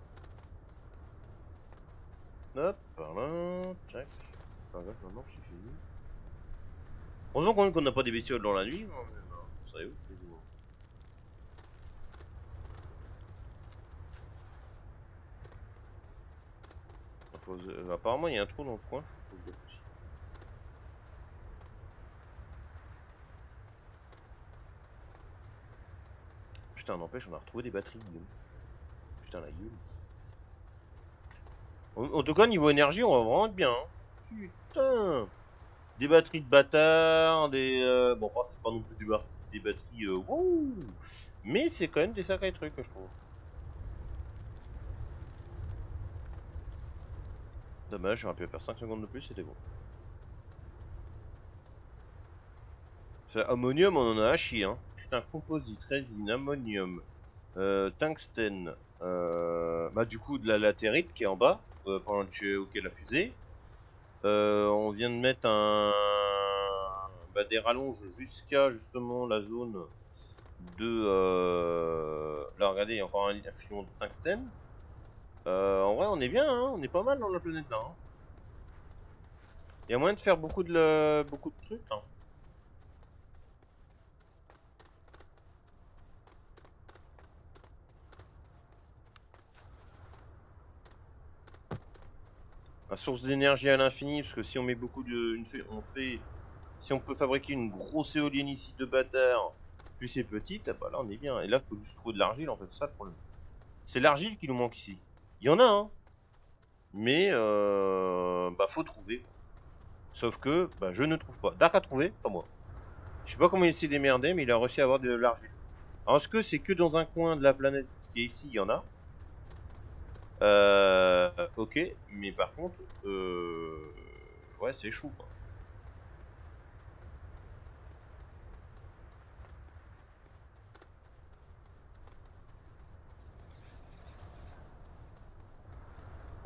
Speaker 1: Hop, par là, tac. Enfin, là, maintenant c'est fini. Heureusement quand même qu'on n'a pas des bestioles dans la nuit. Non, mais non, ça serait ouf, les animaux. Apparemment, il y a un trou dans le coin. Putain, n'empêche, on a retrouvé des batteries. Putain, la gueule. En tout cas, niveau énergie, on va vraiment être bien. Hein. Putain! Des batteries de bâtard, des. Bon, c'est pas non plus des batteries. Wouh! Mais c'est quand même des sacrés trucs, je trouve. Dommage, j'aurais pu faire 5 secondes de plus, c'était bon. Ammonium, on en a à chier. Hein. Putain, composite, résine, ammonium, tungstène. Bah, du coup, de la latérite qui est en bas, pendant auquel la fusée. On vient de mettre des rallonges jusqu'à justement la zone de. Là, regardez, il y a encore un filon de tungstène. En vrai, on est bien, hein, on est pas mal dans la planète là. Hein. Il y a moyen de faire beaucoup de trucs. Hein. La source d'énergie à l'infini, parce que si on met beaucoup de. Si on peut fabriquer une grosse éolienne ici de bâtard, plus c'est petite, bah là on est bien. Et là, il faut juste trouver de l'argile en fait, c'est ça le problème. C'est l'argile qui nous manque ici. Il y en a, hein. Mais faut trouver. Sauf que je ne trouve pas. Dark a trouvé, pas moi. Je sais pas comment il s'est démerdé, mais il a réussi à avoir de l'argile. Alors est-ce que c'est que dans un coin de la planète qui est ici, il y en a ok, mais par contre, ouais, c'est chaud quoi.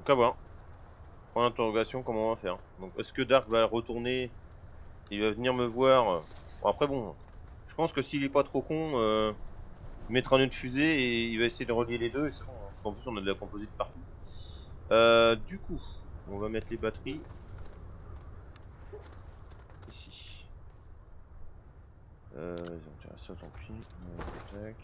Speaker 1: Donc à voir. Point d'interrogation, comment on va faire. Donc est-ce que Dark va retourner? Il va venir me voir. Bon, après bon, je pense que s'il est pas trop con, il mettra une autre fusée et il va essayer de relier les deux et c'est bon. Parce qu'en plus on a de la composite partout. Du coup, on va mettre les batteries ici. Donc ça tant pis. Tac.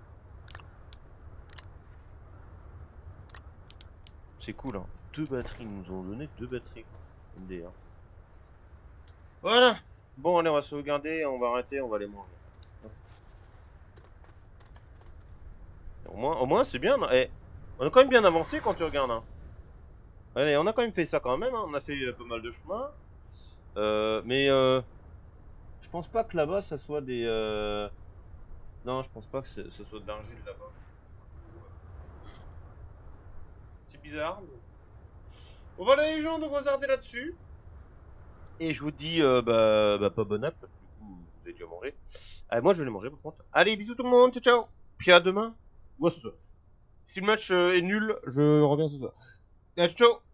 Speaker 1: C'est cool hein. 2 batteries, ils nous ont donné 2 batteries. MDR. Voilà. Bon allez on va sauvegarder, on va arrêter, on va les manger. Au moins c'est bien. Eh, on a quand même bien avancé quand tu regardes. Hein. Allez, on a quand même fait ça quand même. Hein. On a fait pas mal de chemin. Mais je pense pas que là-bas ça soit des. Non, je pense pas que ce soit de l'argile là-bas. C'est bizarre. On va les gens, donc on va s'arrêter là-dessus. Et je vous dis pas bon app parce que du coup vous avez déjà mangé. Moi je vais les manger par contre. Allez, bisous tout le monde, ciao ciao. Puis à demain. Ouais, c'est ça. Si le match est nul, je reviens ce soir. Ciao ciao.